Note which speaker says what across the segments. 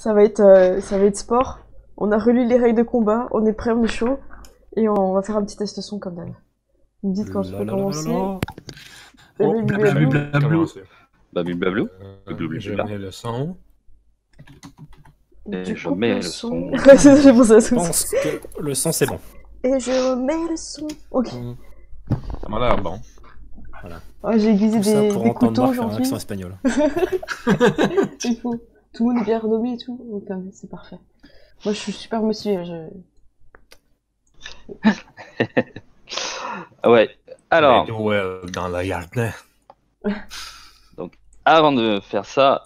Speaker 1: ça va être sport. On a relu les règles de combat, on est prêt, on est chaud. Et on va faire un petit test son comme d'hab. Vous me dites quand je peux commencer.
Speaker 2: Oh,
Speaker 1: Blablabla.
Speaker 2: blablabla.
Speaker 3: Commencer.
Speaker 4: Blablabla.
Speaker 3: Je mets le son.
Speaker 4: Et
Speaker 1: Tu
Speaker 4: je
Speaker 1: coupes
Speaker 4: mets
Speaker 1: le
Speaker 4: le
Speaker 1: son.
Speaker 4: son.
Speaker 1: Ouais, c'est ça, j'ai pensé à
Speaker 2: Je
Speaker 1: ça.
Speaker 2: pense que le son c'est bon.
Speaker 1: Et je remets le son. Ok.
Speaker 3: Ça m'a l'air bon.
Speaker 1: Ah, j'ai aiguisé
Speaker 2: Tout ça
Speaker 1: des
Speaker 2: pour entendre
Speaker 1: couteaux
Speaker 2: Marc faire un
Speaker 1: aujourd'hui.
Speaker 2: accent espagnol.
Speaker 1: Il faut. Tout le monde est bien renommé et tout. Donc, c'est parfait. Moi, je suis super motivé.
Speaker 4: Ouais. Alors,
Speaker 3: Dans la jardin.
Speaker 4: avant de faire ça,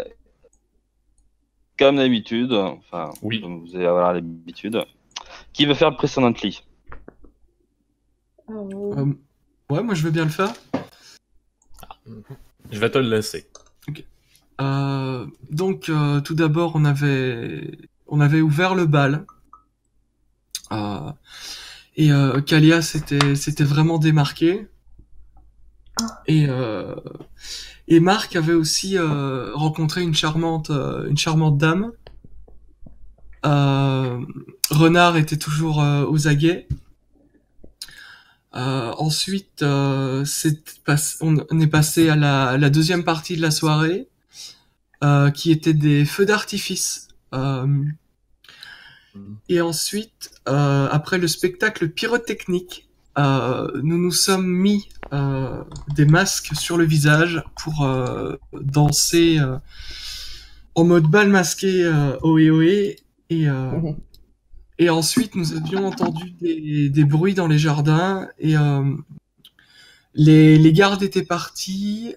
Speaker 4: comme d'habitude, enfin,
Speaker 3: Oui.
Speaker 4: comme vous allez avoir l'habitude, qui veut faire le precedently?
Speaker 1: Ah,
Speaker 5: Ouais, moi je veux bien le faire.
Speaker 3: Je vais te le laisser.
Speaker 5: Donc, tout d'abord, on avait ouvert le bal. Et Kalia s'était vraiment démarqué. Et Marc avait aussi rencontré une charmante dame. Renard était toujours aux aguets. Ensuite, on est passé à la deuxième partie de la soirée, qui était des feux d'artifice. Et ensuite, après le spectacle pyrotechnique, nous nous sommes mis des masques sur le visage pour danser en mode bal masqué ohé ohé. Et ensuite, nous avions entendu des bruits dans les jardins et les gardes étaient partis.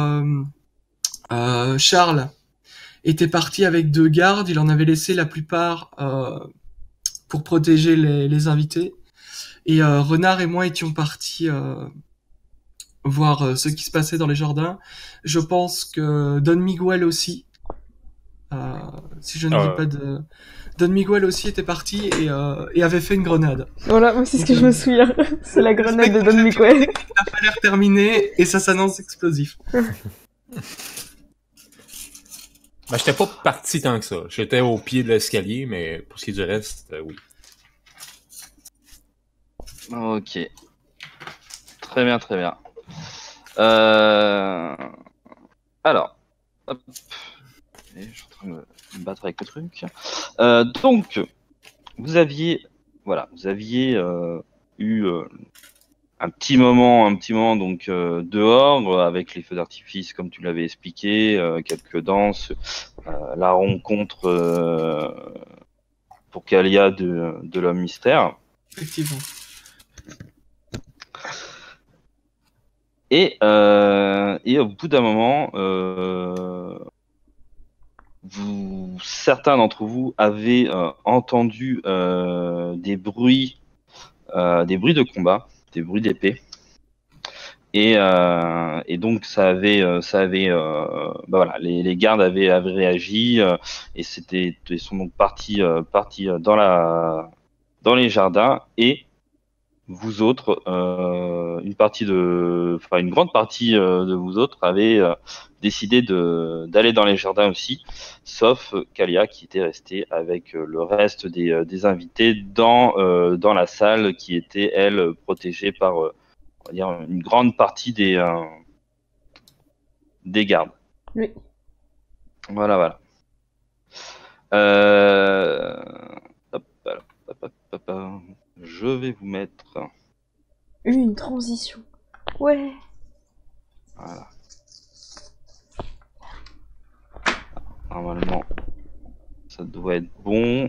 Speaker 5: Charles était parti avec 2 gardes. Il en avait laissé la plupart pour protéger les invités. Et Renard et moi étions partis voir ce qui se passait dans les jardins. Je pense que Don Miguel aussi, si je ne dis pas de... Don Miguel aussi était parti et avait fait une grenade.
Speaker 1: Voilà, moi c'est ce que je me souviens. C'est la grenade de Don Miguel.
Speaker 5: Ça n'a pas l'air terminé et ça s'annonce explosif.
Speaker 3: Ben, j'étais pas parti tant que ça. J'étais au pied de l'escalier, mais pour ce qui est du reste, oui.
Speaker 4: Ok. Très bien, très bien. Alors. Hop. Et je suis en train de me battre avec le truc. Donc, vous aviez eu un petit moment donc dehors avec les feux d'artifice comme tu l'avais expliqué, quelques danses, la rencontre pour Kalia de l'homme mystère.
Speaker 5: Effectivement.
Speaker 4: Et au bout d'un moment, certains d'entre vous avaient entendu des bruits de combat, des bruits d'épée, et donc les gardes avaient réagi et ils sont donc partis dans les jardins, et vous autres, une grande partie de vous autres avez décidé d'aller dans les jardins aussi, sauf Kalia qui était restée avec le reste des invités dans la salle qui était, elle, protégée par on va dire une grande partie des gardes.
Speaker 1: Oui.
Speaker 4: Voilà. Hop. Je vais vous mettre...
Speaker 1: Une transition. Ouais.
Speaker 4: Voilà. Normalement, ça doit être bon.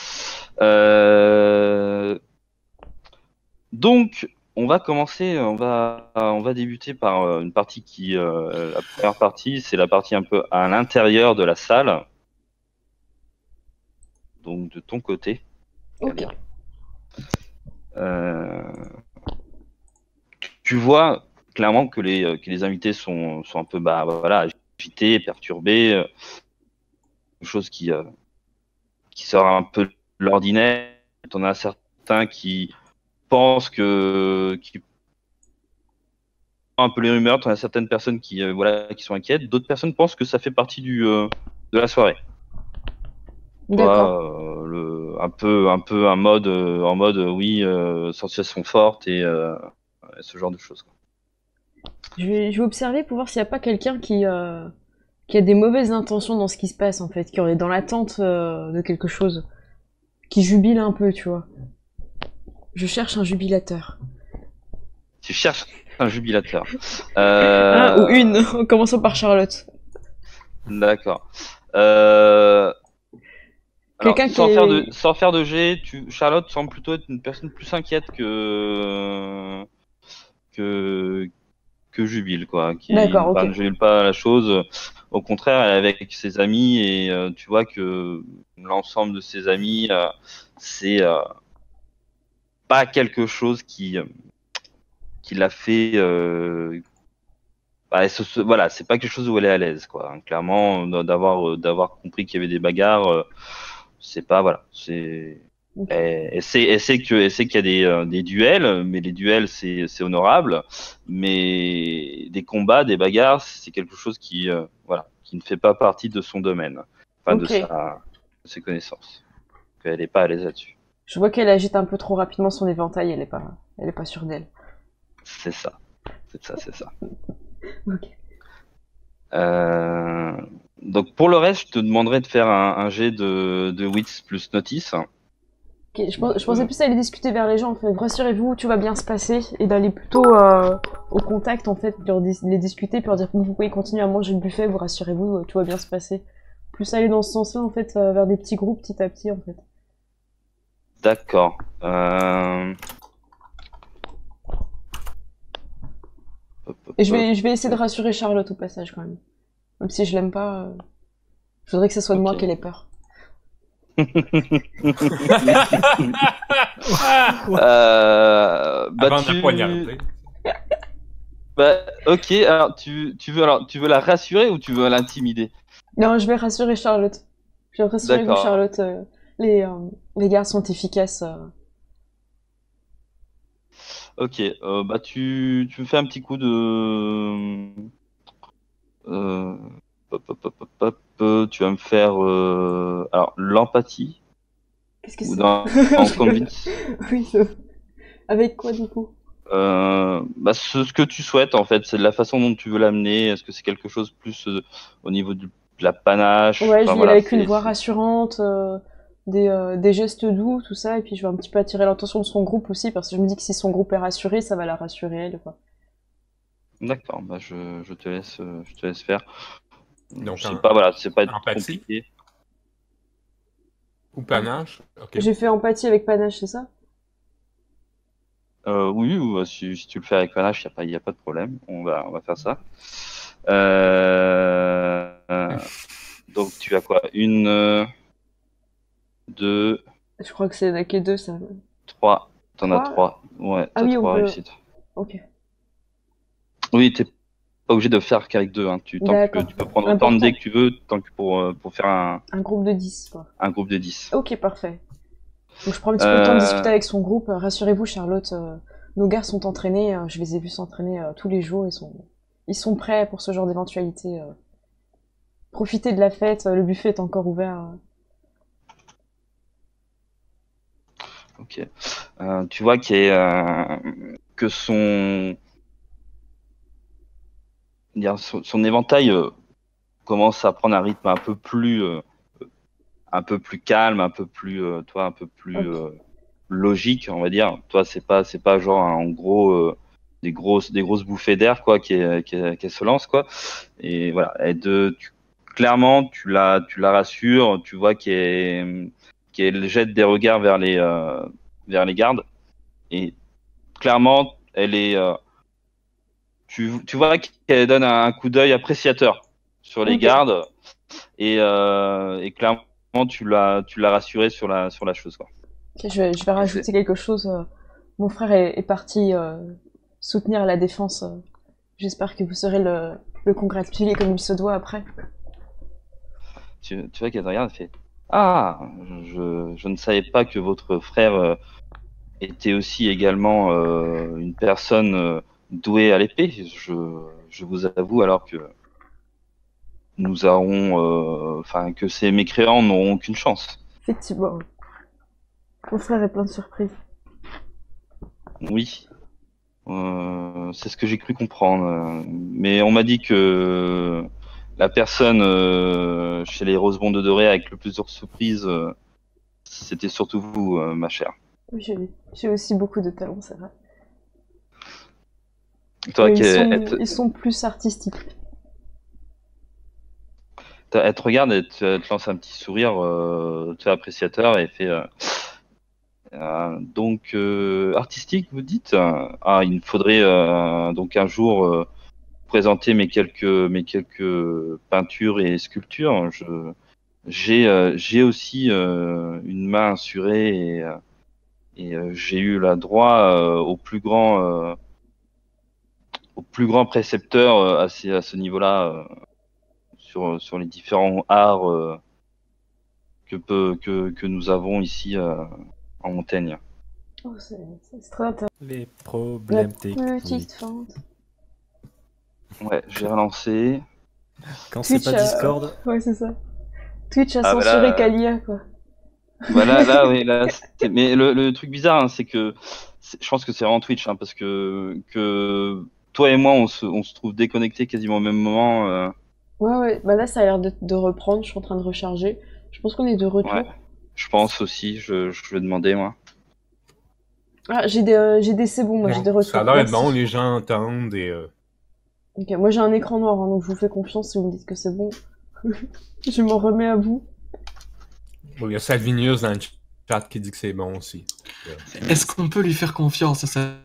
Speaker 4: Donc, on va commencer, on va débuter par une partie qui... la première partie, c'est la partie un peu à l'intérieur de la salle. Donc, de ton côté.
Speaker 1: Ok.
Speaker 4: Tu vois clairement que les invités sont un peu agités, perturbés, quelque chose qui sort un peu de l'ordinaire. On a certains qui pensent qui un peu les rumeurs. On a certaines personnes qui sont inquiètes. D'autres personnes pensent que ça fait partie de la soirée.
Speaker 1: D'accord.
Speaker 4: Un peu un mode, en mode, oui, sensations fortes et ce genre de choses, quoi.
Speaker 1: Je vais observer pour voir s'il n'y a pas quelqu'un qui a des mauvaises intentions dans ce qui se passe, en fait, qui est dans l'attente de quelque chose, qui jubile un peu, tu vois. Je cherche un jubilateur.
Speaker 4: Tu cherches un jubilateur.
Speaker 1: Un ou une, en commençant par Charlotte.
Speaker 4: D'accord. Alors,
Speaker 1: Quelqu'un qui est...
Speaker 4: sans faire de jet, Charlotte semble plutôt être une personne plus inquiète que, que Jubile, quoi.
Speaker 1: D'accord, ok.
Speaker 4: Ne jubile pas la chose. Au contraire, elle est avec ses amis et tu vois que l'ensemble de ses amis, c'est pas quelque chose qui l'a fait. Bah, voilà, c'est pas quelque chose où elle est à l'aise, quoi. Hein. Clairement, d'avoir compris qu'il y avait des bagarres, c'est pas voilà, c'est
Speaker 1: Ok.
Speaker 4: elle sait qu'il y a des duels, mais les duels c'est honorable, mais des combats, des bagarres, c'est quelque chose qui voilà, qui ne fait pas partie de son domaine, enfin
Speaker 1: Ok.
Speaker 4: de ses connaissances. Elle est pas à l'aise là-dessus.
Speaker 1: Je vois qu'elle agite un peu trop rapidement son éventail, elle est pas sûre d'elle.
Speaker 4: C'est ça, c'est ça.
Speaker 1: Ok.
Speaker 4: Euh, donc pour le reste, je te demanderais de faire un jet de wits plus notice.
Speaker 1: Ok, je pensais plus à aller discuter vers les gens, en fait. Rassurez-vous, tout va bien se passer, et d'aller plutôt au contact, en fait, les discuter, puis leur dire vous pouvez continuer à manger le buffet, vous rassurez-vous, tout va bien se passer. Plus aller dans ce sens-là, en fait, vers des petits groupes, petit à petit, en fait.
Speaker 4: D'accord.
Speaker 1: Et je vais essayer de rassurer Charlotte au passage, quand même. Même si je l'aime pas, je voudrais que ce soit de moi
Speaker 4: Ok.
Speaker 1: qu'elle ait peur.
Speaker 3: Avant de la
Speaker 4: Tu...
Speaker 3: poignarder.
Speaker 4: Bah, ok, alors tu veux la rassurer ou tu veux l'intimider?
Speaker 1: Non, je vais rassurer Charlotte. Je vais rassurer vous,
Speaker 4: D'accord.
Speaker 1: Charlotte. Les, euh, les gars sont efficaces.
Speaker 4: Ok, bah tu me fais un petit coup de... Euh, tu vas me faire alors l'empathie
Speaker 1: Qu'est-ce que
Speaker 4: ou
Speaker 1: c'est?
Speaker 4: en
Speaker 1: Je rigole.
Speaker 4: convince.
Speaker 1: Oui, avec quoi, du coup?
Speaker 4: Bah, ce que tu souhaites en fait, c'est de la façon dont tu veux l'amener. Est-ce que c'est quelque chose plus au niveau de la panache?
Speaker 1: Ouais, je
Speaker 4: Enfin
Speaker 1: vais y aller
Speaker 4: voilà,
Speaker 1: avec une voix rassurante, des gestes doux, tout ça, et puis je vais un petit peu attirer l'attention de son groupe aussi, parce que je me dis que si son groupe est rassuré, ça va la rassurer elle, quoi.
Speaker 4: D'accord. Bah je te laisse faire.
Speaker 3: Donc,
Speaker 4: Je sais pas, voilà, c'est pas
Speaker 3: empathie
Speaker 4: compliqué.
Speaker 3: ou panache. Ok.
Speaker 1: J'ai fait empathie avec panache, c'est ça?
Speaker 4: Oui, ou, si tu le fais avec panache, y a pas de problème. On va faire ça. Euh, donc tu as quoi? Une, deux,
Speaker 1: Je crois que c'est n'a que deux, ça.
Speaker 4: trois. T'en as
Speaker 1: Trois?
Speaker 4: trois. Ouais,
Speaker 1: Ah
Speaker 4: t'as
Speaker 1: oui, on
Speaker 4: trois
Speaker 1: peut...
Speaker 4: réussites.
Speaker 1: Ok.
Speaker 4: Oui, t'es pas obligé de faire qu'avec deux. Hein.
Speaker 1: D'accord.
Speaker 4: Tu peux prendre autant de
Speaker 1: L'important,
Speaker 4: dés que tu veux, tant que pour faire
Speaker 1: un groupe de 10, quoi.
Speaker 4: un groupe de 10.
Speaker 1: Ok, parfait. Donc je prends un petit peu le temps de discuter
Speaker 4: Euh,
Speaker 1: avec son groupe. Rassurez-vous, Charlotte, nos gars sont entraînés. Je les ai vus s'entraîner tous les jours. Ils sont prêts pour ce genre d'éventualité. Profitez de la fête. Le buffet est encore ouvert.
Speaker 4: ok. Tu vois que son éventail commence à prendre un rythme un peu plus calme, un peu plus, toi, un peu plus
Speaker 1: Ok.
Speaker 4: logique, on va dire. Toi, c'est pas genre en gros des grosses bouffées d'air quoi, qui se lance quoi. Et voilà. Clairement, tu la rassures. Tu vois qu'elle jette des regards vers les gardes. Et clairement, elle est, tu vois qu'elle donne un coup d'œil appréciateur sur les
Speaker 1: Ok.
Speaker 4: gardes et clairement tu l'as rassuré sur la chose quoi.
Speaker 1: Ok, je vais
Speaker 4: Et c'est
Speaker 1: rajouter quelque chose. Mon frère est parti soutenir la défense. J'espère que vous saurez le congratuler comme il se doit après.
Speaker 4: tu vois qu'elle te regarde et fait ah je ne savais pas que votre frère était aussi également une personne douée à l'épée. Je vous avoue alors que nous aurons enfin que ces mécréants n'auront aucune chance.
Speaker 1: Effectivement. Mon frère est plein de surprises.
Speaker 4: Oui. C'est ce que j'ai cru comprendre. Mais on m'a dit que la personne chez les Rosebonds de Doré avec le plus de surprises, c'était surtout vous, ma chère.
Speaker 1: Oui, j'ai aussi beaucoup de talents, c'est vrai.
Speaker 4: Toi,
Speaker 1: Mais
Speaker 4: elle
Speaker 1: ils sont plus artistiques.
Speaker 4: te regarde et te lance un petit sourire, tu es appréciateur et fait. Donc artistique, vous dites? Ah, il me faudrait donc un jour présenter mes quelques peintures et sculptures. J'ai aussi une main assurée et j'ai eu la droit au plus grand précepteur à ce niveau-là sur les différents arts que nous avons ici en Montaigne.
Speaker 1: Oh, c'est très intéressant.
Speaker 2: Les
Speaker 1: La
Speaker 2: problèmes techniques.
Speaker 1: petite fente.
Speaker 4: Ouais, j'ai relancé.
Speaker 2: Quand c'est
Speaker 1: Twitch,
Speaker 2: pas Discord,
Speaker 1: Ouais, c'est ça. Twitch a
Speaker 4: Ah, bah
Speaker 1: censuré
Speaker 4: là,
Speaker 1: Kalia, quoi.
Speaker 4: Bah oui, mais le truc bizarre, hein, c'est que je pense que c'est vraiment Twitch, hein, parce que toi et moi, on se trouve déconnectés quasiment au même moment.
Speaker 1: Ouais. Bah là, ça a l'air de reprendre. Je suis en train de recharger. Je pense qu'on est de retour.
Speaker 4: Ouais, je pense aussi. Je vais demander moi.
Speaker 1: Ah, j'ai des c'est bon, moi, j'ai des retours.
Speaker 3: Ça a l'air d'être
Speaker 1: Merci.
Speaker 3: bon, les gens entendent et...
Speaker 1: Ok, moi j'ai un écran noir, hein, donc je vous fais confiance si vous me dites que c'est bon. Je m'en remets à vous.
Speaker 3: Bon, il y a Salvinius dans le chat qui dit que c'est bon aussi.
Speaker 5: Est-ce qu'on peut lui faire confiance à ça?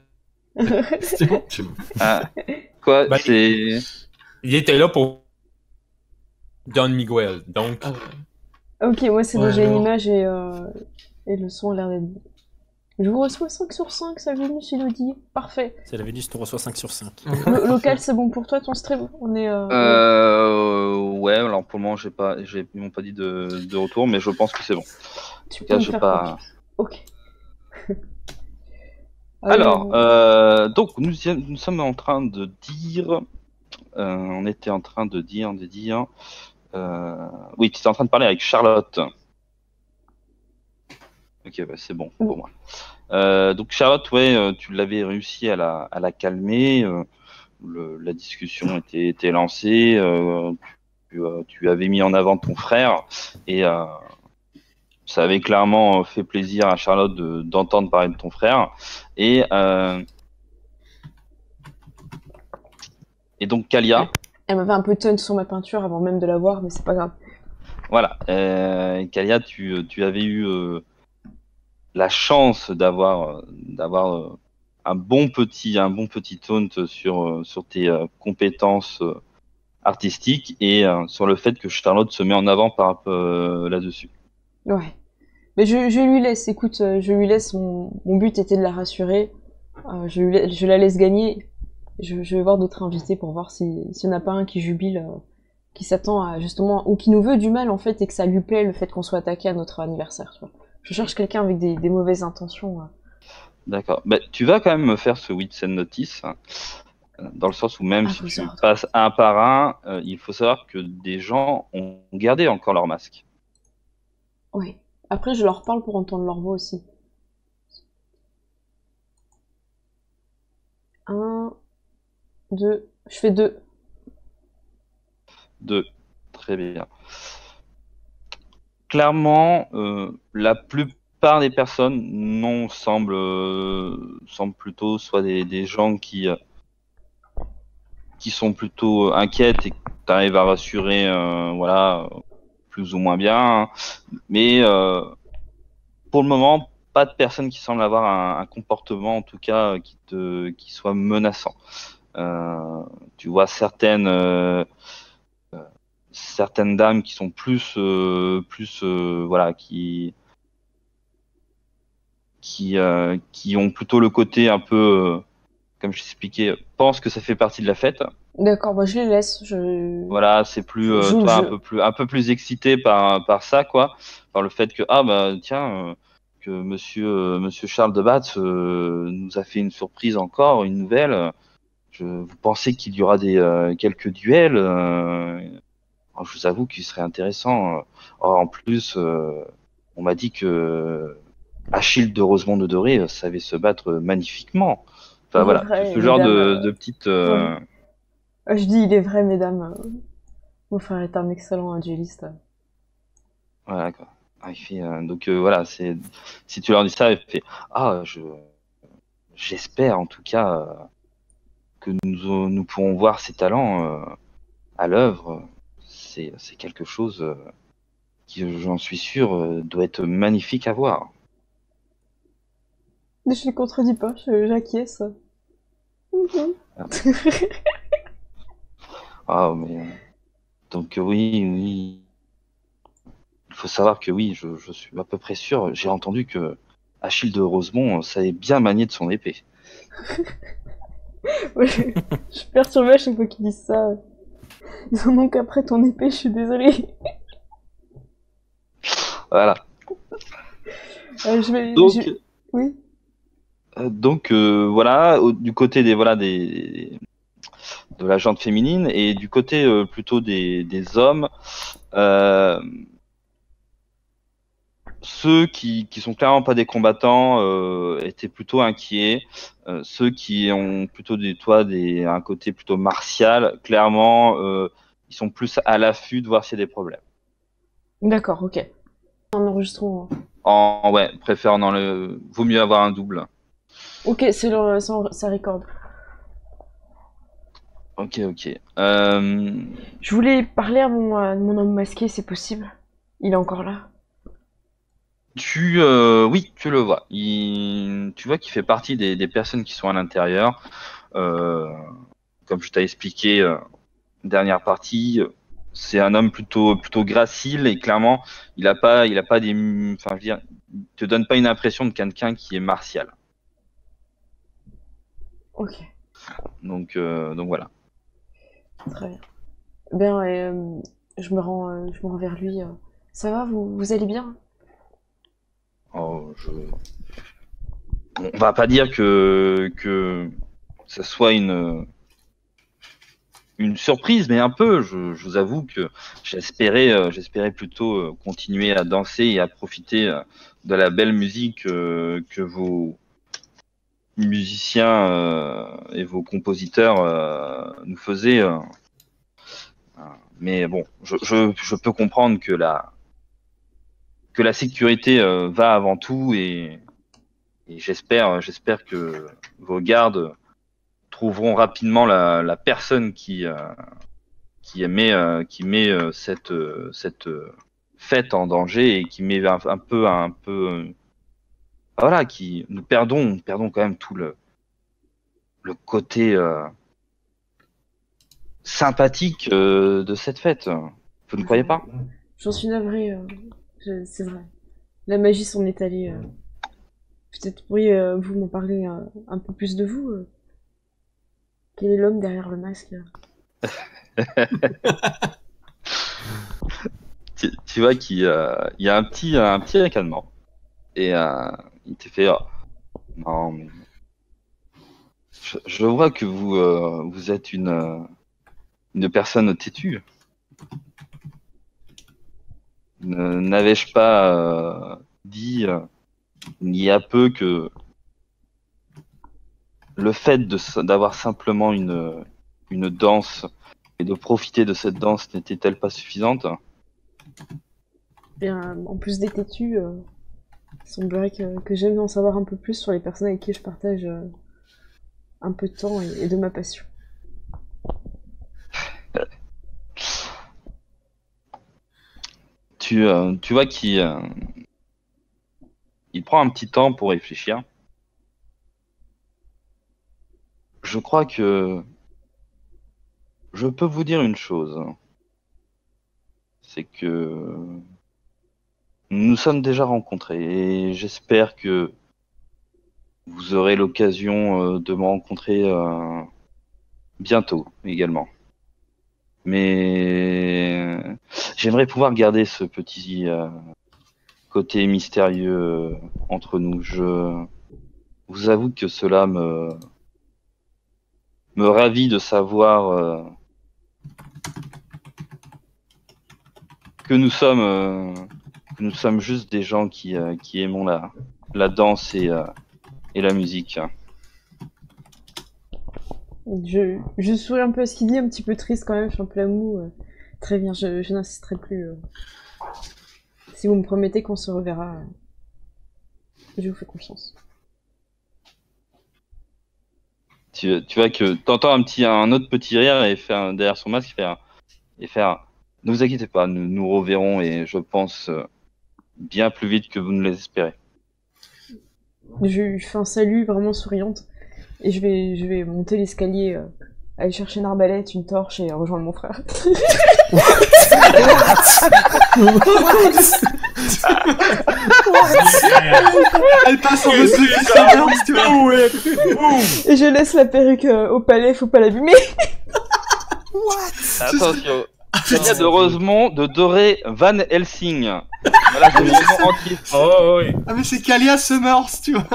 Speaker 4: Ah, quoi,
Speaker 3: Bah,
Speaker 4: c'est...
Speaker 3: Il était là pour Don Miguel, donc...
Speaker 5: Ah ouais.
Speaker 1: Ok, moi c'est bon,
Speaker 5: Ouais,
Speaker 1: j'ai une
Speaker 5: alors.
Speaker 1: image et le son a l'air d'être bon. Je vous reçois 5 sur 5, ça Vénus, il nous dit. Parfait.
Speaker 2: c'est la Vénus, tu reçois 5 sur 5.
Speaker 1: Local, c'est bon pour toi ton stream? On est.
Speaker 4: Ouais, alors pour le moment, ils m'ont pas dit de retour, mais je pense que c'est bon.
Speaker 1: Tu
Speaker 4: En tout
Speaker 1: peux
Speaker 4: cas,
Speaker 1: me
Speaker 4: j'ai
Speaker 1: faire
Speaker 4: pas...
Speaker 1: Ok.
Speaker 4: Alors, donc nous sommes en train de dire, on était en train de dire, oui, tu étais en train de parler avec Charlotte. Ok, bah, c'est bon pour moi. Donc Charlotte, ouais, tu l'avais réussi à la calmer. La discussion était lancée. Tu avais mis en avant ton frère et ça avait clairement fait plaisir à Charlotte d'entendre parler de ton frère. Et donc Kalia,
Speaker 1: Elle m'avait un peu taunt sur ma peinture avant même de la voir, mais c'est pas grave.
Speaker 4: voilà, Kalia, tu avais eu la chance d'avoir un bon petit taunt sur tes compétences artistiques et sur le fait que Charlotte se met en avant là-dessus.
Speaker 1: Ouais. Mais je lui laisse, écoute, je lui laisse, mon but était de la rassurer. Je la laisse gagner. Je vais voir d'autres invités pour voir s'il y en a pas un qui jubile, qui s'attend à justement, ou qui nous veut du mal en fait et que ça lui plaît le fait qu'on soit attaqué à notre anniversaire, tu vois. Je cherche quelqu'un avec des mauvaises intentions.
Speaker 4: D'accord. Bah, tu vas quand même me faire ce Wits and Notice, dans le sens où même si tu
Speaker 1: ordre.
Speaker 4: passes un par un, il faut savoir que des gens ont gardé encore leur masque.
Speaker 1: Ouais. Après, je leur parle pour entendre leur voix aussi. 1, 2, je fais 2.
Speaker 4: 2. Très bien. Clairement, la plupart des personnes semblent plutôt soit des gens qui sont plutôt inquiètes et que tu arrives à rassurer, voilà, plus ou moins bien. Hein. Mais pour le moment, pas de personnes qui semblent avoir un comportement, en tout cas, qui soit menaçant. Tu vois certaines dames qui sont plus voilà, qui ont plutôt le côté un peu, comme je t'expliquais, pensent que ça fait partie de la fête.
Speaker 1: D'accord, bah je les laisse.
Speaker 4: Voilà, c'est plus
Speaker 1: Je joue le
Speaker 4: toi
Speaker 1: jeu.
Speaker 4: un peu plus excité par ça, quoi, par le fait que ah bah tiens, que monsieur Charles de Batz nous a fait une surprise encore, une nouvelle. Vous pensez qu'il y aura quelques duels alors, je vous avoue qu'il serait intéressant. En plus, on m'a dit que Achille de Rosemont de Doré savait se battre magnifiquement. Enfin
Speaker 1: Il est
Speaker 4: voilà,
Speaker 1: vrai,
Speaker 4: ce genre
Speaker 1: mesdames,
Speaker 4: de petites.
Speaker 1: Je dis, il est vrai, mesdames. Mon frère est un excellent dueliste.
Speaker 4: Voilà quoi. Ah, il fait, donc voilà, c'est si tu leur dis ça, il fait j'espère en tout cas que nous pourrons voir ses talents à l'œuvre. C'est quelque chose qui, j'en suis sûr, doit être magnifique à voir.
Speaker 1: Je ne contredis pas, j'acquiesce. Mhm.
Speaker 4: Ah mais donc oui. Il faut savoir que oui, je suis à peu près sûr. J'ai entendu que Achille de Rosemont savait bien manier de son épée.
Speaker 1: Ouais, je suis perturbée à chaque fois qu'ils disent ça. Ils en ont qu'après ton épée, je suis désolée.
Speaker 4: Voilà.
Speaker 1: Je vais...
Speaker 4: Donc,
Speaker 1: Oui.
Speaker 4: voilà, du côté de la gente féminine et du côté plutôt des hommes, ceux qui sont clairement pas des combattants étaient plutôt inquiets. Ceux qui ont plutôt un côté plutôt martial, clairement, ils sont plus à l'affût de voir s'il y a des problèmes.
Speaker 1: D'accord, ok. En enregistrant.
Speaker 4: Ouais, préfère vaut mieux avoir un double.
Speaker 1: Ok, ça record.
Speaker 4: Ok.
Speaker 1: Je voulais parler à mon homme masqué, c'est possible. Il est encore là.
Speaker 4: Oui, tu le vois. Tu vois qu'il fait partie des personnes qui sont à l'intérieur. Comme je t'ai expliqué, dernière partie, c'est un homme plutôt gracile et clairement, il a pas enfin, je veux dire, il te donne pas une impression de quelqu'un qui est martial.
Speaker 1: Ok,
Speaker 4: Donc voilà.
Speaker 1: très bien. Ben, je me rends vers lui. Ça va, vous allez bien?
Speaker 4: Oh, on va pas dire que ça soit une surprise, mais un peu. Je vous avoue que j'espérais plutôt continuer à danser et à profiter de la belle musique que vos musiciens et vos compositeurs nous faisaient. Mais bon, je peux comprendre que la sécurité va avant tout et j'espère que vos gardes trouveront rapidement la personne qui met cette fête en danger et qui met un peu voilà, qui nous perdons quand même tout le côté sympathique de cette fête. Vous ne croyez pas?
Speaker 1: J'en suis navrée, c'est vrai. La magie s'en est allée. Peut-être pourriez-vous m'en parler un peu plus de vous? Quel est l'homme derrière le masque?
Speaker 4: Tu vois qu'il y a un petit ricanement et il te fait non mais je vois que vous êtes une personne têtue. N'avais-je pas dit il y a peu que le fait d'avoir simplement une danse et de profiter de cette danse n'était-elle pas suffisante?
Speaker 1: Bien, en plus des têtus, il semblerait que j'aime en savoir un peu plus sur les personnes avec qui je partage un peu de temps et de ma passion.
Speaker 4: Tu vois qu'il il prend un petit temps pour réfléchir. Je crois que je peux vous dire une chose, c'est que nous nous sommes déjà rencontrés et j'espère que vous aurez l'occasion de me rencontrer bientôt également. Mais j'aimerais pouvoir garder ce petit côté mystérieux entre nous. Je vous avoue que cela me ravit de savoir que nous sommes nous sommes juste des gens qui aimons la danse et la musique.
Speaker 1: Je souris un peu à ce qu'il dit, un petit peu triste quand même, je suis un peu la moue. Très bien, je n'insisterai plus. Si vous me promettez qu'on se reverra, je vous fais confiance.
Speaker 4: Tu vois que t'entends un autre petit rire et faire derrière son masque faire ne vous inquiétez pas, nous reverrons et je pense bien plus vite que vous ne l'espérez.
Speaker 1: Je lui fais un salut vraiment souriante et je vais monter l'escalier, aller chercher une arbalète, une torche et rejoindre mon frère.
Speaker 5: Elle passe en mode Lucky tu vois.
Speaker 1: Et je laisse la perruque au palais, faut pas l'abîmer.
Speaker 4: Attention, Calia de Rosemont de Doré Van Helsing. Voilà, c'est le nom entier.
Speaker 3: Oh, oui.
Speaker 5: Ah mais c'est Kalia Summers, tu vois.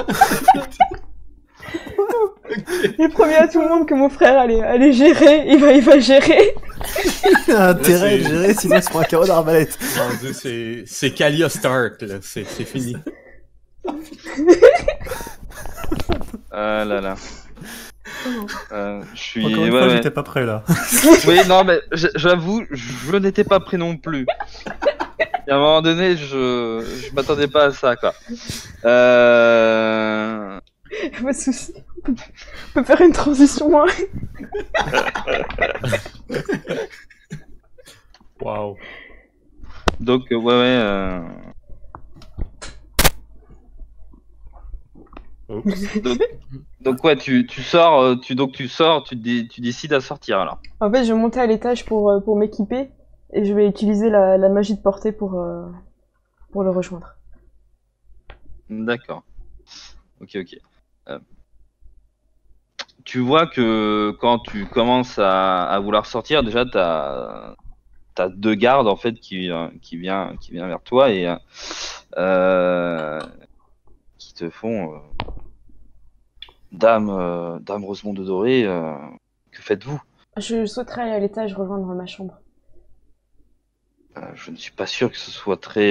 Speaker 1: J'ai promis à tout le monde que mon frère allait gérer, il va gérer.
Speaker 2: Il a intérêt de gérer, sinon il se prend un carreau d'arbalète.
Speaker 3: Mon Dieu, c'est Kalia Stark, là. C'est fini.
Speaker 4: Ah là là. Je suis.
Speaker 2: Encore une fois, j'étais pas prêt là.
Speaker 4: Oui, non, mais j'avoue, je n'étais pas prêt non plus. Et à un moment donné, je m'attendais pas à ça, quoi.
Speaker 1: Pas de soucis. On peut faire une transition, hein.
Speaker 3: Wow.
Speaker 4: Donc, ouais.
Speaker 3: Oups.
Speaker 4: Donc ouais, tu sors, tu décides à sortir alors.
Speaker 1: En fait, je vais monter à l'étage pour m'équiper et je vais utiliser la magie de portée pour le rejoindre.
Speaker 4: D'accord. Ok. Tu vois que quand tu commences à vouloir sortir, déjà t'as deux gardes en fait qui vient vers toi et qui te font Dame Rosemont de Doré, que faites-vous?
Speaker 1: Je souhaiterais aller à l'étage rejoindre ma chambre.
Speaker 4: Je ne suis pas sûr que ce soit très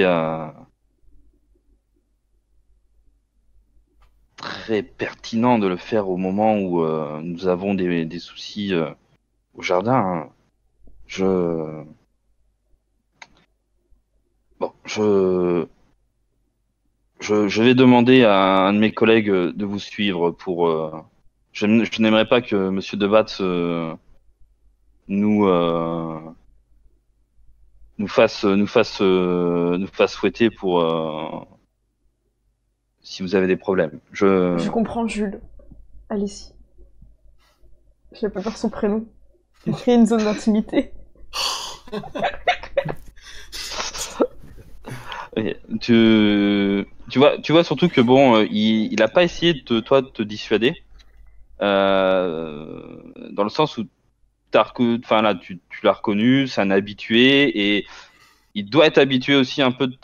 Speaker 4: pertinent de le faire au moment où nous avons des soucis au jardin. Hein. Je vais demander à un de mes collègues de vous suivre pour. Je n'aimerais pas que Monsieur Debatz nous fasse fouetter pour si vous avez des problèmes.
Speaker 1: Je comprends Jules. Allez-y. J'ai pas peur son prénom. J'ai créé une zone d'intimité.
Speaker 4: Okay. Tu vois surtout que bon, il a pas essayé de te dissuader, dans le sens où tu l'as reconnu, c'est un habitué et il doit être habitué aussi un peu de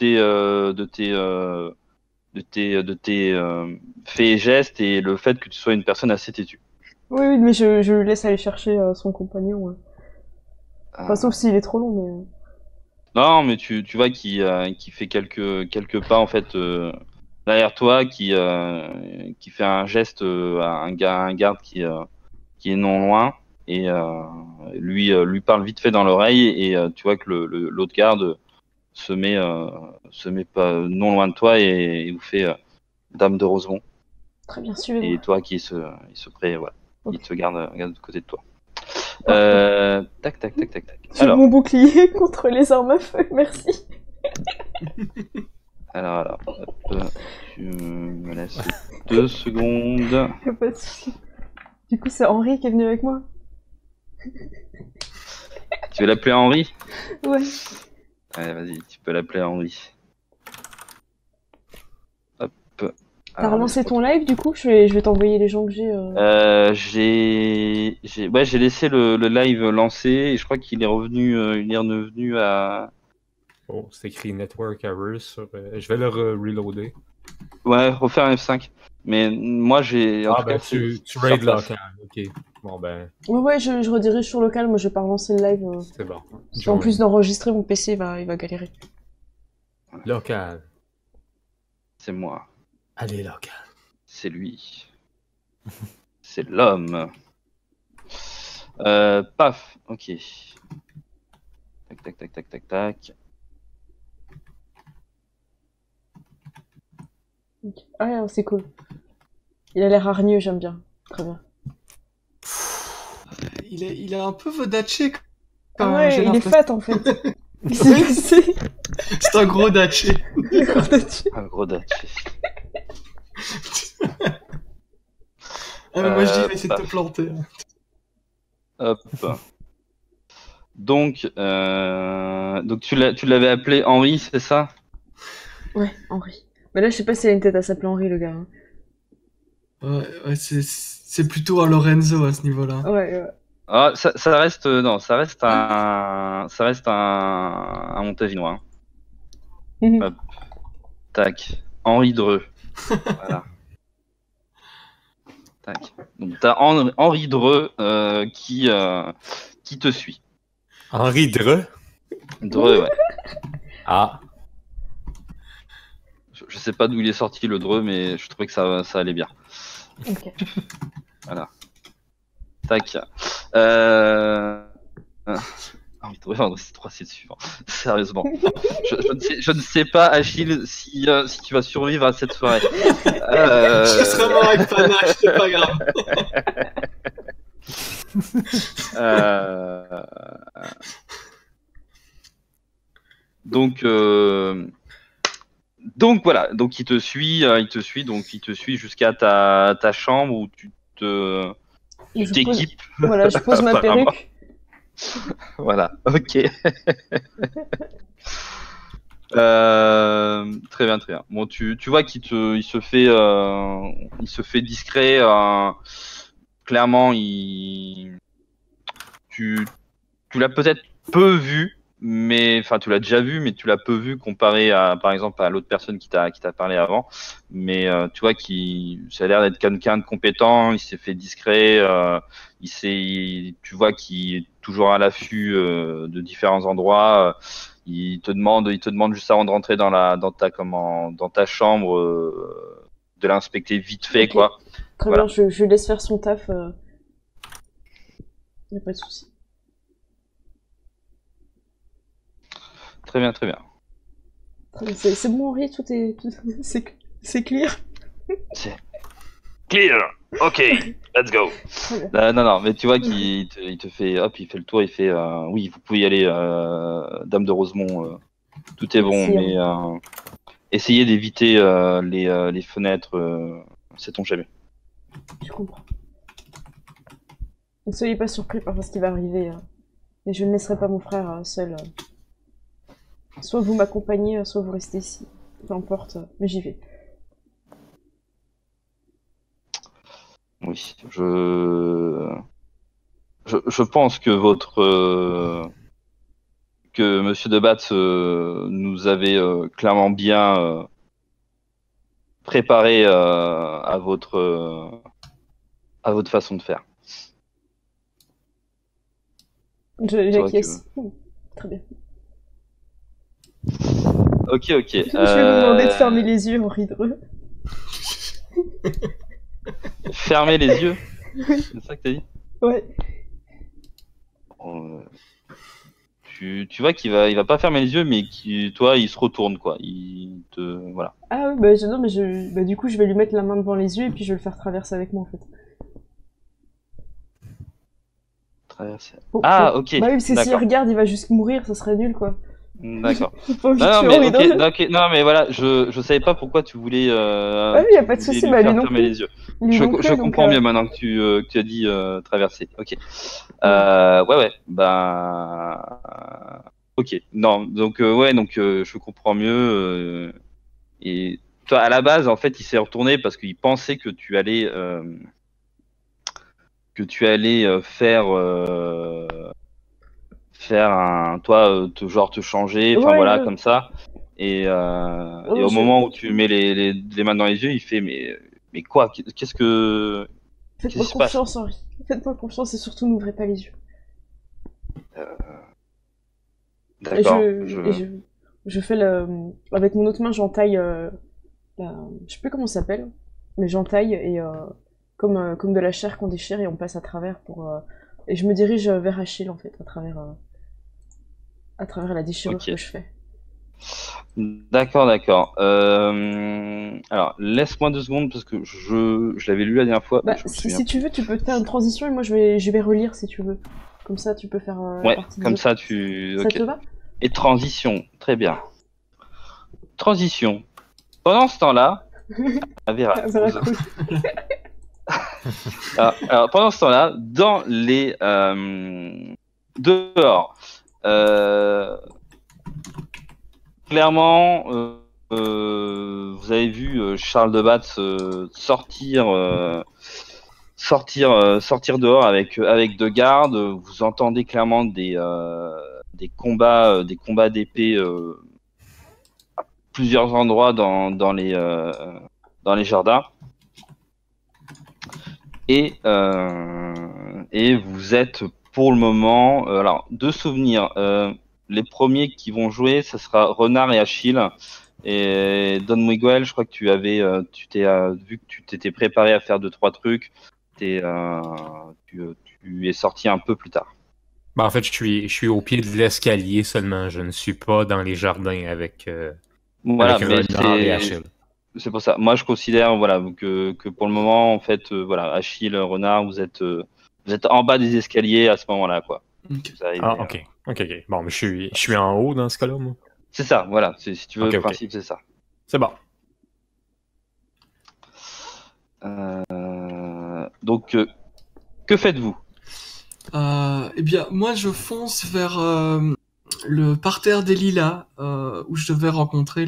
Speaker 4: tes faits et gestes et le fait que tu sois une personne assez têtue.
Speaker 1: Oui, mais je le laisse aller chercher son compagnon. Ouais. Enfin, sauf s'il est trop long, mais.
Speaker 4: Non, mais tu vois qu'il fait quelques pas en fait derrière toi, qui fait un geste à un garde qui est non loin et lui parle vite fait dans l'oreille et tu vois que l'autre garde se met pas non loin de toi et il vous fait Dame de Rosemont.
Speaker 1: Très bien, suivez-moi.
Speaker 4: Et toi qui se voilà,
Speaker 1: Okay.
Speaker 4: il te garde de côté de toi. Tac.
Speaker 1: J'ai mon bouclier contre les armes à feu, merci.
Speaker 4: Alors, hop, tu me laisses 2 secondes.
Speaker 1: Y'a pas de soucis. Du coup, c'est Henri qui est venu avec moi.
Speaker 4: Tu veux l'appeler Henri?
Speaker 1: Ouais.
Speaker 4: Allez, vas-y, tu peux l'appeler Henri. Hop.
Speaker 1: T'as relancé ton live du coup? Je vais t'envoyer les gens que j'ai.
Speaker 4: J'ai laissé le live lancé et je crois qu'il est revenu à.
Speaker 3: Oh, c'est écrit Network Errors. Je vais le reloader.
Speaker 4: Ouais, refaire un F5. Mais moi j'ai. En tout cas,
Speaker 3: tu raid local. Ok. Bon ben.
Speaker 1: Ouais, je redirige sur local. Moi, je vais pas relancer le live.
Speaker 3: C'est bon.
Speaker 1: En plus d'enregistrer, mon PC il va galérer.
Speaker 3: Local.
Speaker 4: C'est moi.
Speaker 2: Allez, local.
Speaker 4: C'est lui. C'est l'homme. Paf. Ok. Tac, tac, tac, tac, tac, tac.
Speaker 1: Ok. Ah ouais, c'est cool. Il a l'air hargneux, j'aime bien. Très bien.
Speaker 5: Il a un peu vodaché.
Speaker 1: Ah ouais,
Speaker 5: j'ai
Speaker 1: il est
Speaker 5: l'impression.
Speaker 1: fat en fait. Il s'est blessé.
Speaker 5: C'est un gros daché.
Speaker 4: Un gros date.
Speaker 5: Ah, mais moi je dis, mais c'est de
Speaker 4: paf.
Speaker 5: te planter. Hein.
Speaker 4: Hop. Donc tu l'avais appelé Henri, c'est ça?
Speaker 1: Ouais, Henri. Mais là, je sais pas s'il a une tête à s'appeler Henri, le gars. Hein.
Speaker 5: Ouais, c'est plutôt un Lorenzo à ce niveau-là.
Speaker 1: Ouais.
Speaker 4: Ah, ça reste non, ça reste un Montaginois. Hein.
Speaker 1: Mhm.
Speaker 4: Hop. Tac. Henri Dreux. Voilà. Tac. Donc t'as Henri Dreux qui te suit.
Speaker 3: Henri Dreux.
Speaker 4: Dreux, ouais.
Speaker 3: Ah.
Speaker 4: Je sais pas d'où il est sorti le Dreux, mais je trouvais que ça allait bien.
Speaker 1: Ok.
Speaker 4: Tac. Henri Dreux, c'est 3, c'est suivant. Sérieusement. Je ne sais pas, Achille, si tu vas survivre à cette soirée.
Speaker 5: Je serais mort avec panache, c'est pas grave.
Speaker 4: Donc voilà, donc il te suit jusqu'à ta chambre où tu
Speaker 1: Je pose-
Speaker 4: t'équipes.
Speaker 1: Voilà, je pose ma
Speaker 4: Apparemment.
Speaker 1: perruque.
Speaker 4: Voilà, ok. Très bien, très bien. Bon, tu vois qu'il se fait discret. Clairement, tu l'as peut-être peu vu, mais enfin tu l'as déjà vu, mais tu l'as peu vu comparé à, par exemple, à l'autre personne qui t'a parlé avant. Mais tu vois ça a l'air d'être quelqu'un de compétent. Il s'est fait discret. Tu vois qu'il est toujours à l'affût de différents endroits. Il te demande juste avant de rentrer dans ta chambre de l'inspecter vite fait,
Speaker 1: Ok.
Speaker 4: quoi.
Speaker 1: Très
Speaker 4: Voilà.
Speaker 1: bien, je laisse faire son taf. Y a pas de souci.
Speaker 4: Très bien, très bien.
Speaker 1: Très bien. C'est bon, Henri, c'est clear.
Speaker 4: C'est clear. Ok, let's go.
Speaker 1: Très bien.
Speaker 4: Non, mais tu vois qu'il il te fait, hop, il fait le tour, il fait, oui, vous pouvez y aller, Dame de Rosemont, tout est bon,
Speaker 1: Merci,
Speaker 4: mais essayez d'éviter les fenêtres, sait-on jamais.
Speaker 1: Je comprends. Ne soyez pas surpris par ce qui va arriver. Mais je ne laisserai pas mon frère seul. Soit vous m'accompagnez, soit vous restez ici. Peu importe, mais j'y vais.
Speaker 4: Oui, je pense que que Monsieur de Batz nous avait clairement bien préparé à votre façon de faire.
Speaker 1: J'acquiesce. Très bien.
Speaker 4: Ok.
Speaker 1: Je vais vous demander de fermer les yeux, Henri Dreux.
Speaker 4: Fermer les yeux. C'est ça que t'as dit?
Speaker 1: Ouais.
Speaker 4: Tu vois qu'il va pas fermer les yeux, mais toi, il se retourne, quoi. Voilà.
Speaker 1: Ah oui, non, mais du coup, je vais lui mettre la main devant les yeux et puis je vais le faire traverser avec moi, en fait.
Speaker 4: Traverser.
Speaker 1: Pour-
Speaker 4: Ah,
Speaker 1: pour-
Speaker 4: ok.
Speaker 1: Bah oui, parce que s'il
Speaker 4: D'accord.
Speaker 1: regarde, il va juste mourir, ça serait nul, quoi.
Speaker 4: D'accord.
Speaker 1: J'ai pas envie de
Speaker 4: Non,
Speaker 1: tuer
Speaker 4: mais
Speaker 1: Henri Dreux.
Speaker 4: ok, non, mais voilà, je savais pas pourquoi tu voulais.
Speaker 1: Ah oui, y a pas de
Speaker 4: tu voulais
Speaker 1: souci,
Speaker 4: lui
Speaker 1: bah lui
Speaker 4: faire
Speaker 1: non
Speaker 4: fermer
Speaker 1: plus.
Speaker 4: les yeux.
Speaker 1: Lui non plus,
Speaker 4: Je
Speaker 1: donc,
Speaker 4: comprends mieux maintenant que tu as dit traverser. Ok. Ouais. Ok. Non, donc ouais, donc je comprends mieux. Et toi, à la base, en fait, il s'est retourné parce qu'il pensait que tu allais faire genre te changer, enfin
Speaker 1: Ouais,
Speaker 4: voilà,
Speaker 1: ouais.
Speaker 4: comme ça. Et
Speaker 1: Ouais,
Speaker 4: au moment où tu mets les mains dans les yeux, il fait mais quoi? Qu'est-ce
Speaker 1: Faites-moi
Speaker 4: qui se passe?
Speaker 1: confiance, Henri. Faites-moi confiance et surtout n'ouvrez pas les yeux.
Speaker 4: D'accord.
Speaker 1: Et je fais avec mon autre main, j'entaille, je sais plus comment ça s'appelle, mais j'entaille et comme de la chair qu'on déchire et on passe à travers et je me dirige vers Achille en fait, à travers la déchirure
Speaker 4: Ok.
Speaker 1: que je fais.
Speaker 4: D'accord, d'accord. Alors, laisse-moi 2 secondes parce que je l'avais lu la dernière fois, mais
Speaker 1: Bah,
Speaker 4: je me
Speaker 1: si,
Speaker 4: souviens.
Speaker 1: si tu veux, tu peux faire une transition et moi je vais relire si tu veux. Comme ça, tu peux faire la
Speaker 4: Ouais,
Speaker 1: partie des
Speaker 4: comme
Speaker 1: autres.
Speaker 4: ça tu.
Speaker 1: Ça
Speaker 4: Ok.
Speaker 1: te va?
Speaker 4: Et transition, très bien. Transition. Pendant ce temps-là, à Vera.
Speaker 1: Ah, Veracruz.
Speaker 4: Alors, pendant ce temps-là, dans les dehors, euh, clairement, vous avez vu Charles de Batz sortir dehors avec 2 gardes. Vous entendez clairement des combats d'épée à plusieurs endroits dans les jardins. Et vous êtes pour le moment, alors 2 souvenirs. Les premiers qui vont jouer, ça sera Renard et Achille. Et Don Miguel, je crois que tu t'es vu que tu t'étais préparé à faire 2-3 trucs. Tu es sorti un peu plus tard.
Speaker 3: Ben, en fait, je suis au pied de l'escalier seulement. Je ne suis pas dans les jardins
Speaker 4: Voilà,
Speaker 3: avec
Speaker 4: mais
Speaker 3: Renard et Achille.
Speaker 4: c'est pour ça. Moi, je considère, voilà, que pour le moment, en fait, voilà, Achille, Renard, vous êtes en bas des escaliers à ce moment-là, quoi.
Speaker 5: Ok.
Speaker 4: Vous arrivez,
Speaker 3: Ah, ok. Ok. Bon, mais je suis en haut dans ce cas-là, moi.
Speaker 4: c'est ça, voilà. Si tu veux,
Speaker 3: Ok,
Speaker 4: le
Speaker 3: ok.
Speaker 4: principe, c'est ça.
Speaker 3: C'est bon.
Speaker 4: Donc, que faites-vous?
Speaker 5: Eh bien, moi, je fonce vers le parterre des Lilas, où je devais rencontrer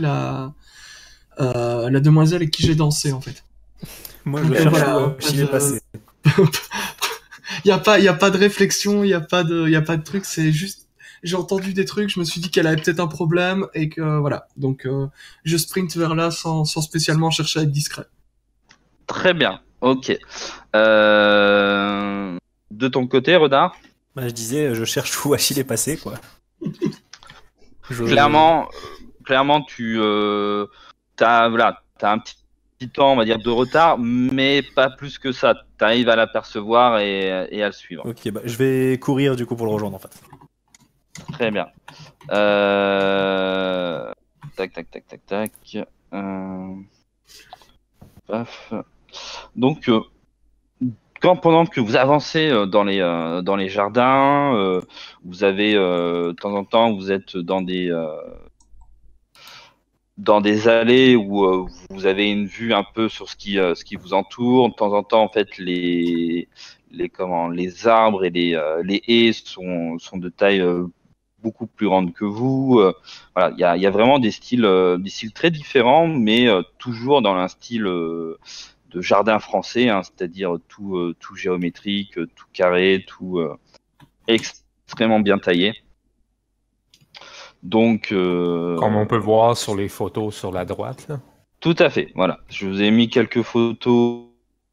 Speaker 5: la demoiselle avec qui j'ai dansé, en fait.
Speaker 2: Moi,
Speaker 5: Donc,
Speaker 2: je cherche
Speaker 5: voilà,
Speaker 2: où Achille est passé.
Speaker 5: Il y a pas de réflexion, il y a pas de truc, c'est juste j'ai entendu des trucs, je me suis dit qu'elle avait peut-être un problème et que voilà. Donc je sprint vers là sans spécialement chercher à être discret.
Speaker 4: Très bien. Ok. De ton côté, Renard,
Speaker 2: Bah, je disais, je cherche où Achille est passé, quoi.
Speaker 4: clairement, tu t'as un petit temps, on va dire, de retard, mais pas plus que ça. Tu arrives à l'apercevoir et à le suivre.
Speaker 2: Ok, bah, je vais courir du coup pour le rejoindre en fait.
Speaker 4: Très bien. Tac, tac, tac, tac, tac. Paf. Donc, pendant que vous avancez dans les jardins, vous avez de temps en temps, vous êtes dans des allées où vous avez une vue un peu sur ce qui vous entoure. De temps en temps, en fait, les arbres et les haies sont de taille beaucoup plus grande que vous. Voilà, il y a vraiment des styles très différents, mais toujours dans un style de jardin français, hein, c'est-à-dire tout géométrique, tout carré, tout extrêmement bien taillé. Donc,
Speaker 3: Comme on peut voir sur les photos sur la droite, là.
Speaker 4: tout à fait. Voilà, je vous ai mis quelques photos.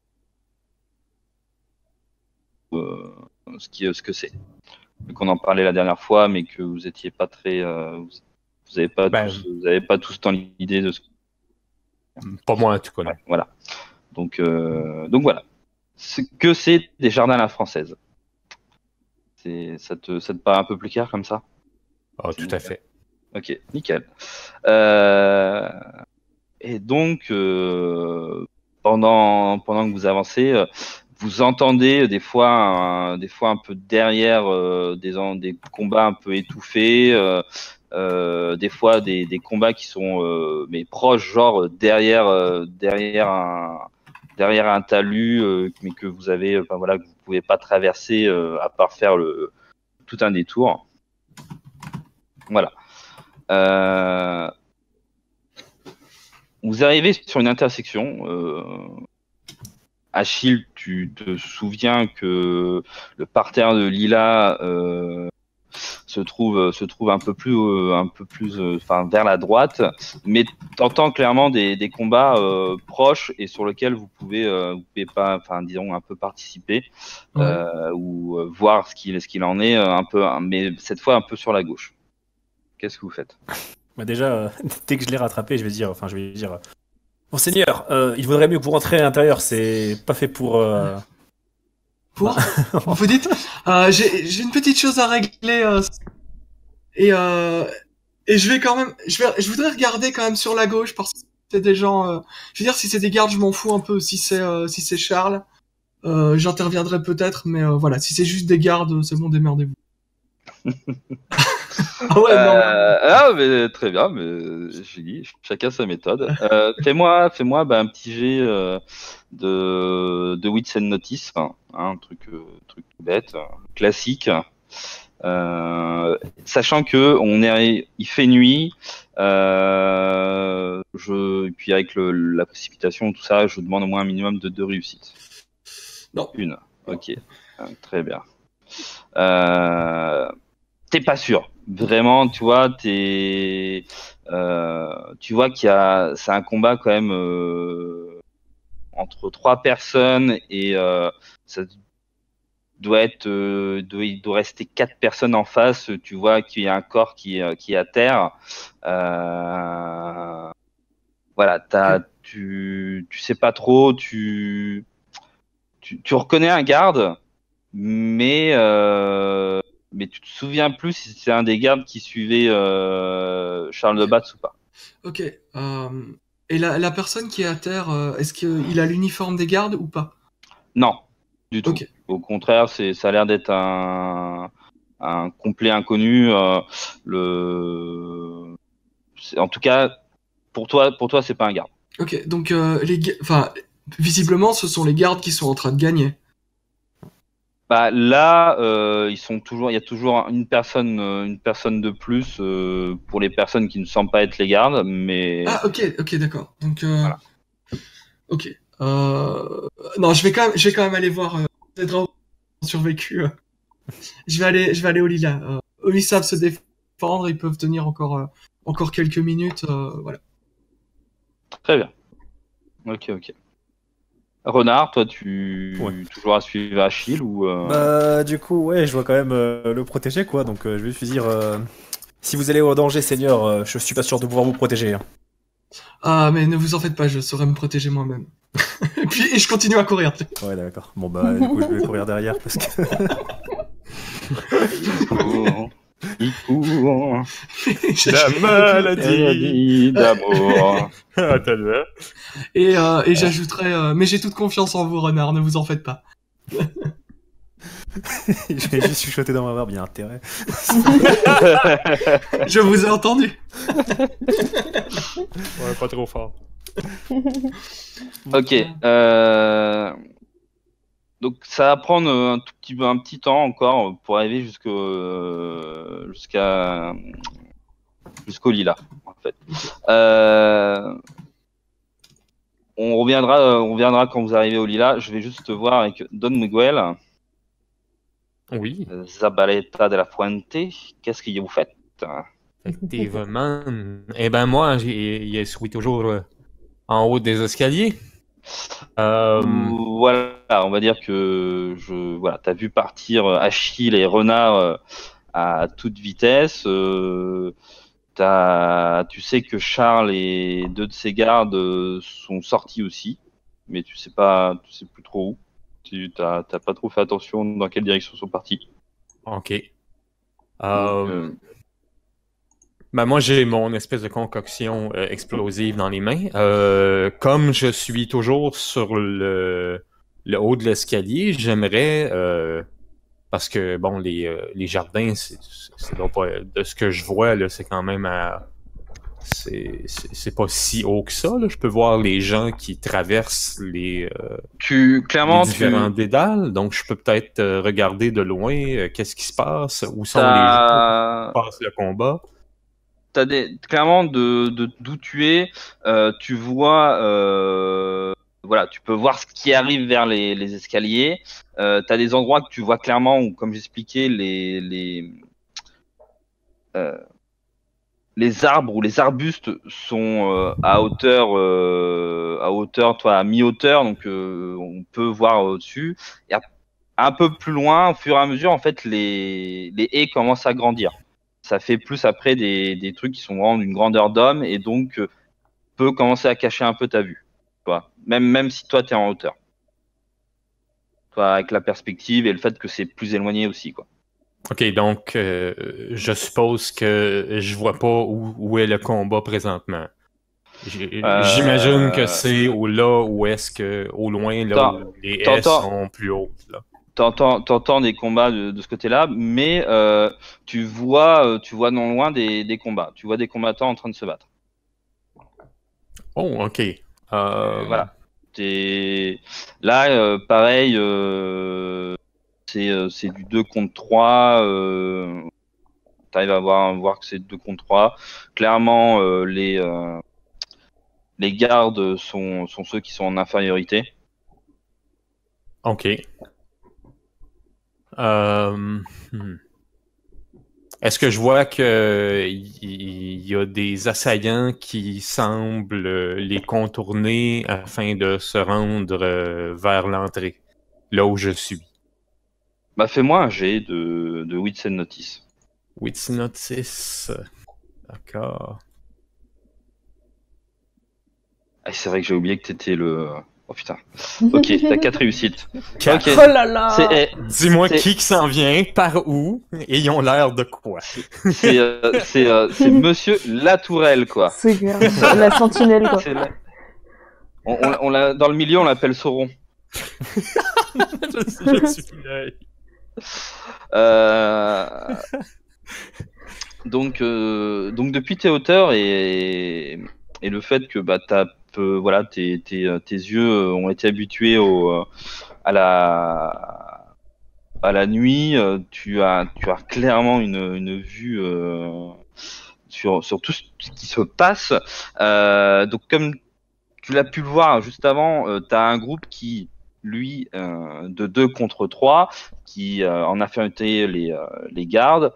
Speaker 4: Ce que c'est. Vu qu'on en parlait la dernière fois, mais que vous étiez pas très, vous avez pas tous dans l'idée de ce.
Speaker 3: Pas moi en tout cas. Non.
Speaker 4: Ouais, voilà. Donc voilà. C'est des jardins à la française. Ça te paraît un peu plus clair comme ça?
Speaker 3: Ah, tout à fait.
Speaker 4: Ok, nickel. Et donc pendant que vous avancez, vous entendez des fois un peu derrière des combats un peu étouffés, des fois des combats qui sont mais proches, genre derrière un talus, mais que vous avez, enfin voilà, que vous pouvez pas traverser à part faire tout un détour. Voilà. Vous arrivez sur une intersection. Achille, tu te souviens que le parterre de Lila se trouve un peu plus, enfin vers la droite, mais t'entends clairement des combats proches et sur lesquels vous pouvez pas, enfin disons un peu participer ou voir ce qu'il en est un peu, mais cette fois un peu sur la gauche. Qu'est-ce que vous faites?
Speaker 2: Bah déjà, dès que je l'ai rattrapé, je vais dire, Monseigneur, il vaudrait mieux que vous rentrez à l'intérieur, c'est pas fait pour...
Speaker 5: Pour Vous dites j'ai une petite chose à régler et je vais quand même je voudrais regarder quand même sur la gauche parce que c'est des gens je veux dire si c'est des gardes je m'en fous un peu si c'est Charles j'interviendrai peut-être mais voilà si c'est juste des gardes c'est bon démerdez-vous. Ah ouais non.
Speaker 4: Ah, mais très bien, mais j'ai dit, chacun sa méthode. Fais-moi un petit jet de Wits and Notice, enfin, un truc bête, classique. Sachant que il fait nuit, et puis avec la précipitation, tout ça, je demande au moins un minimum de 2 réussites.
Speaker 5: Non.
Speaker 4: Une. Ok. Très bien. T'es pas sûr. Vraiment, tu vois, tu vois c'est un combat quand même entre 3 personnes et ça il doit rester 4 personnes en face. Tu vois qu'il y a un corps qui est à terre. Voilà, tu sais pas trop. Tu reconnais un garde, mais tu te souviens plus si c'est un des gardes qui suivait Charles de Batz ou pas.
Speaker 5: Ok. Et la personne qui est à terre, est-ce qu'il a l'uniforme des gardes ou pas?
Speaker 4: Non, du tout.
Speaker 5: Ok.
Speaker 4: Au contraire, ça a l'air d'être un complet inconnu. En tout cas, pour toi, c'est pas un garde.
Speaker 5: Ok. Donc visiblement, ce sont les gardes qui sont en train de gagner.
Speaker 4: Bah là, il y a toujours une personne de plus pour les personnes qui ne semblent pas être les gardes, mais.
Speaker 5: Ah ok d'accord. Donc
Speaker 4: Voilà.
Speaker 5: ok. Non, je vais quand même aller voir les draps qui ont survécu. Je vais aller au Lilas. Eux ils savent se défendre, ils peuvent tenir encore quelques minutes. Voilà.
Speaker 4: Très bien. Ok. Renard, toi, toujours à suivre Achille ou
Speaker 2: Bah du coup, ouais, je dois quand même le protéger, quoi. Donc je vais juste lui dire, si vous allez au danger, Seigneur, je suis pas sûr de pouvoir vous protéger. Hein.
Speaker 5: Ah mais ne vous en faites pas, je saurai me protéger moi-même. Et je continue à courir.
Speaker 2: Ouais, d'accord. Bon bah du coup, je vais courir derrière parce que...
Speaker 4: il court.
Speaker 3: La maladie
Speaker 4: d'amour.
Speaker 3: Ah, t'as le ver.
Speaker 5: Et j'ajouterai, mais j'ai toute confiance en vous, Renard, ne vous en faites pas.
Speaker 2: Je vais juste chuchoter dans ma barbe, il y a intérêt.
Speaker 5: Je vous ai entendu.
Speaker 3: Ouais, pas trop fort.
Speaker 4: Ok. Donc ça va prendre un petit temps encore pour arriver jusqu'au lilas, en fait. On reviendra quand vous arrivez au lilas. Je vais juste voir avec Don Miguel.
Speaker 3: Oui.
Speaker 4: Zabaleta de la Fuente, qu'est-ce que vous faites?
Speaker 3: Effectivement. Eh ben moi, je suis toujours en haut des escaliers.
Speaker 4: Voilà, on va dire que t'as vu partir Achille et Renard à toute vitesse. Tu sais que Charles et 2 de ses gardes sont sortis aussi, mais tu sais plus trop où. Tu t'as pas trop fait attention dans quelle direction ils sont partis.
Speaker 3: Ok. Ben moi, j'ai mon espèce de concoction explosive dans les mains. Comme je suis toujours sur le haut de l'escalier, j'aimerais... parce que, bon, les jardins, c'est donc pas... De ce que je vois, là, c'est quand même... c'est pas si haut que ça, là. Je peux voir les gens qui traversent les différents dédales. Donc, je peux peut-être regarder de loin qu'est-ce qui se passe, où sont les gens qui passent le combat.
Speaker 4: Clairement d'où tu es, tu vois, tu peux voir ce qui arrive vers les escaliers. T'as des endroits que tu vois clairement où, comme j'expliquais, les arbres ou les arbustes sont à hauteur, toi, à mi-hauteur, donc on peut voir au-dessus. Et un peu plus loin, au fur et à mesure, en fait, les haies commencent à grandir. ça fait plus après des trucs qui sont vraiment d'une grandeur d'homme et donc peut commencer à cacher un peu ta vue. Tu vois. Même si toi, tu es en hauteur. Toi, avec la perspective et le fait que c'est plus éloigné aussi, quoi.
Speaker 3: Ok, donc je suppose que je vois pas où est le combat présentement. J'imagine que c'est là où est-ce que, au loin, là où les haies sont plus hautes. Là.
Speaker 4: T'entends des combats de ce côté-là, mais tu vois non loin des combats. Tu vois des combattants en train de se battre.
Speaker 3: Oh, ok.
Speaker 4: Voilà. Là, pareil, c'est du 2 contre 3. T'arrives à voir que c'est 2 contre 3. Clairement, les gardes sont ceux qui sont en infériorité.
Speaker 3: Ok. Est-ce que je vois que il y a des assaillants qui semblent les contourner afin de se rendre vers l'entrée, là où je suis?
Speaker 4: Bah, fais-moi un jet de Wits and Notice.
Speaker 3: Wits Notice. D'accord.
Speaker 4: Ah, c'est vrai que j'ai oublié que t'étais le... Oh putain. Ok, t'as 4 réussites.
Speaker 3: 4.
Speaker 4: Ok.
Speaker 1: Oh là là!
Speaker 3: Dis-moi qui s'en vient, par où, et ils ont l'air de quoi?
Speaker 4: C'est Monsieur Latourelle, quoi.
Speaker 1: C'est clair. La sentinelle, quoi.
Speaker 4: Dans le milieu, on l'appelle Sauron.
Speaker 3: je suis
Speaker 4: donc depuis tes hauteurs et le fait que bah, voilà, tes yeux ont été habitués à la nuit, tu as clairement une vue sur tout ce qui se passe. Donc comme tu l'as pu le voir juste avant, tu as un groupe qui, lui, de 2 contre 3, qui en infériorité les garde.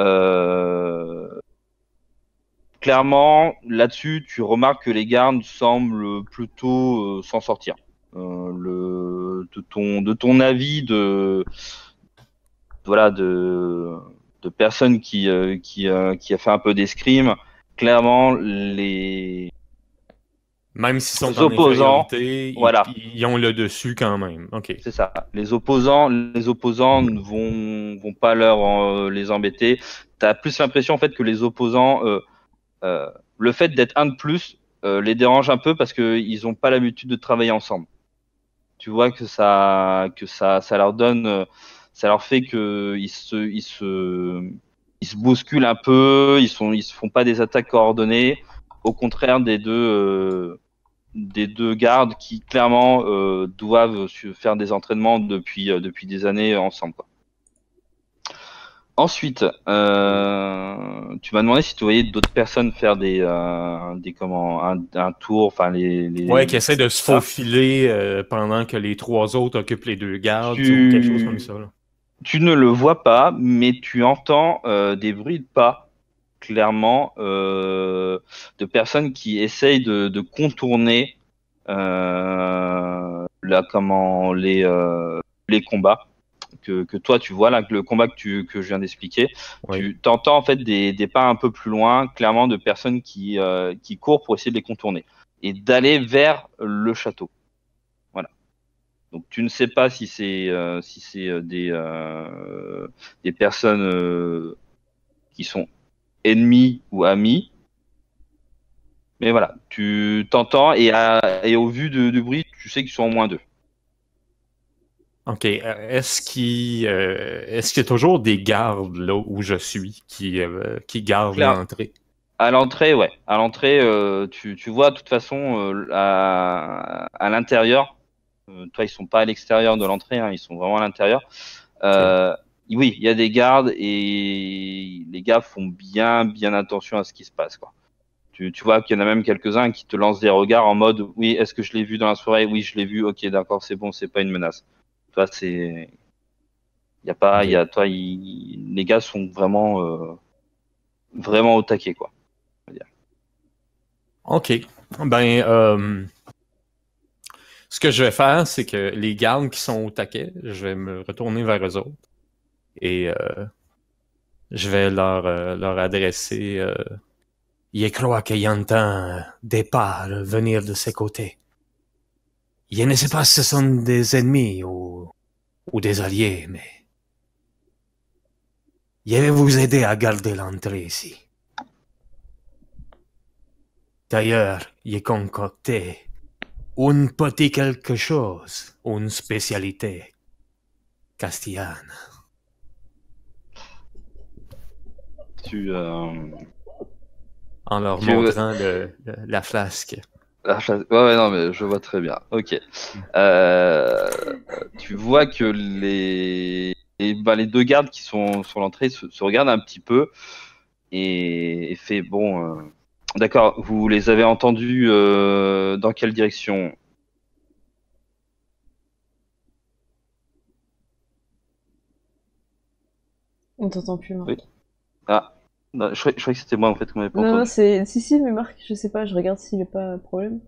Speaker 4: Clairement, là-dessus, tu remarques que les gardes semblent plutôt s'en sortir. De ton avis de personnes qui a fait un peu d'escrime, clairement
Speaker 3: même s'ils sont
Speaker 4: les
Speaker 3: en
Speaker 4: opposants,
Speaker 3: infériorité,
Speaker 4: voilà.
Speaker 3: ils ont le dessus quand même. Ok.
Speaker 4: C'est ça. Les opposants ne vont pas les embêter. T'as plus l'impression en fait que les opposants, le fait d'être un de plus, les dérange un peu parce que ils ont pas l'habitude de travailler ensemble. Tu vois que ça leur donne, ça leur fait que ils se bousculent un peu. Ils se font pas des attaques coordonnées. Au contraire des deux gardes qui clairement doivent faire des entraînements depuis des années ensemble, quoi. Ensuite, tu m'as demandé si tu voyais d'autres personnes faire un tour, enfin
Speaker 3: Ouais, qui essaie de se faufiler pendant que les 3 autres occupent les 2 gardes ou quelque chose comme ça. Là.
Speaker 4: Tu ne le vois pas, mais tu entends des bruits de pas, clairement, de personnes qui essayent de contourner les combats que toi tu vois là, le combat que je viens d'expliquer. Oui. Tu t'entends en fait des pas un peu plus loin, clairement, de personnes qui courent pour essayer de les contourner et d'aller vers le château. Voilà. Donc tu ne sais pas si c'est des personnes qui sont ennemis ou amis. Mais voilà, tu t'entends et au vu du bruit, tu sais qu'ils sont au moins 2.
Speaker 3: Ok, est-ce qu'il y a toujours des gardes là où je suis qui gardent l'entrée?
Speaker 4: À l'entrée, ouais. À l'entrée, tu vois de toute façon à l'intérieur. Toi, ils sont pas à l'extérieur de l'entrée, hein, ils sont vraiment à l'intérieur. Okay. Oui, il y a des gardes et les gars font bien attention à ce qui se passe, quoi. Tu vois qu'il y en a même quelques-uns qui te lancent des regards en mode oui, est-ce que je l'ai vu dans la soirée? Oui, je l'ai vu. Ok, d'accord, c'est bon, c'est pas une menace. Toi, c'est y a pas, okay. Les gars sont vraiment au taquet, quoi. On va dire.
Speaker 3: Ok, ben ce que je vais faire, c'est que les gardes qui sont au taquet, je vais me retourner vers eux autres et Je vais leur adresser. Je crois qu'il entend des pas venir de ses côtés. Je ne sais pas si ce sont des ennemis ou des alliés, mais je vais vous aider à garder l'entrée ici. D'ailleurs, j'ai concocté un petit quelque chose, une spécialité castillane.
Speaker 4: Tu,
Speaker 3: En leur
Speaker 4: Tu-
Speaker 3: montrant la flasque.
Speaker 4: ouais, non, mais je vois très bien. Ok. Tu vois que les deux gardes qui sont sur l'entrée se regardent un petit peu et fait bon. D'accord, vous les avez entendus dans quelle direction?
Speaker 1: On t'entend plus, Marc.
Speaker 4: Oui. Ah, non, je croyais que c'était moi en fait qu'on m'avait pas
Speaker 1: Non, non,
Speaker 4: entendu.
Speaker 1: c'est... Si, mais Marc, je sais pas, je regarde s'il n'y a pas de problème.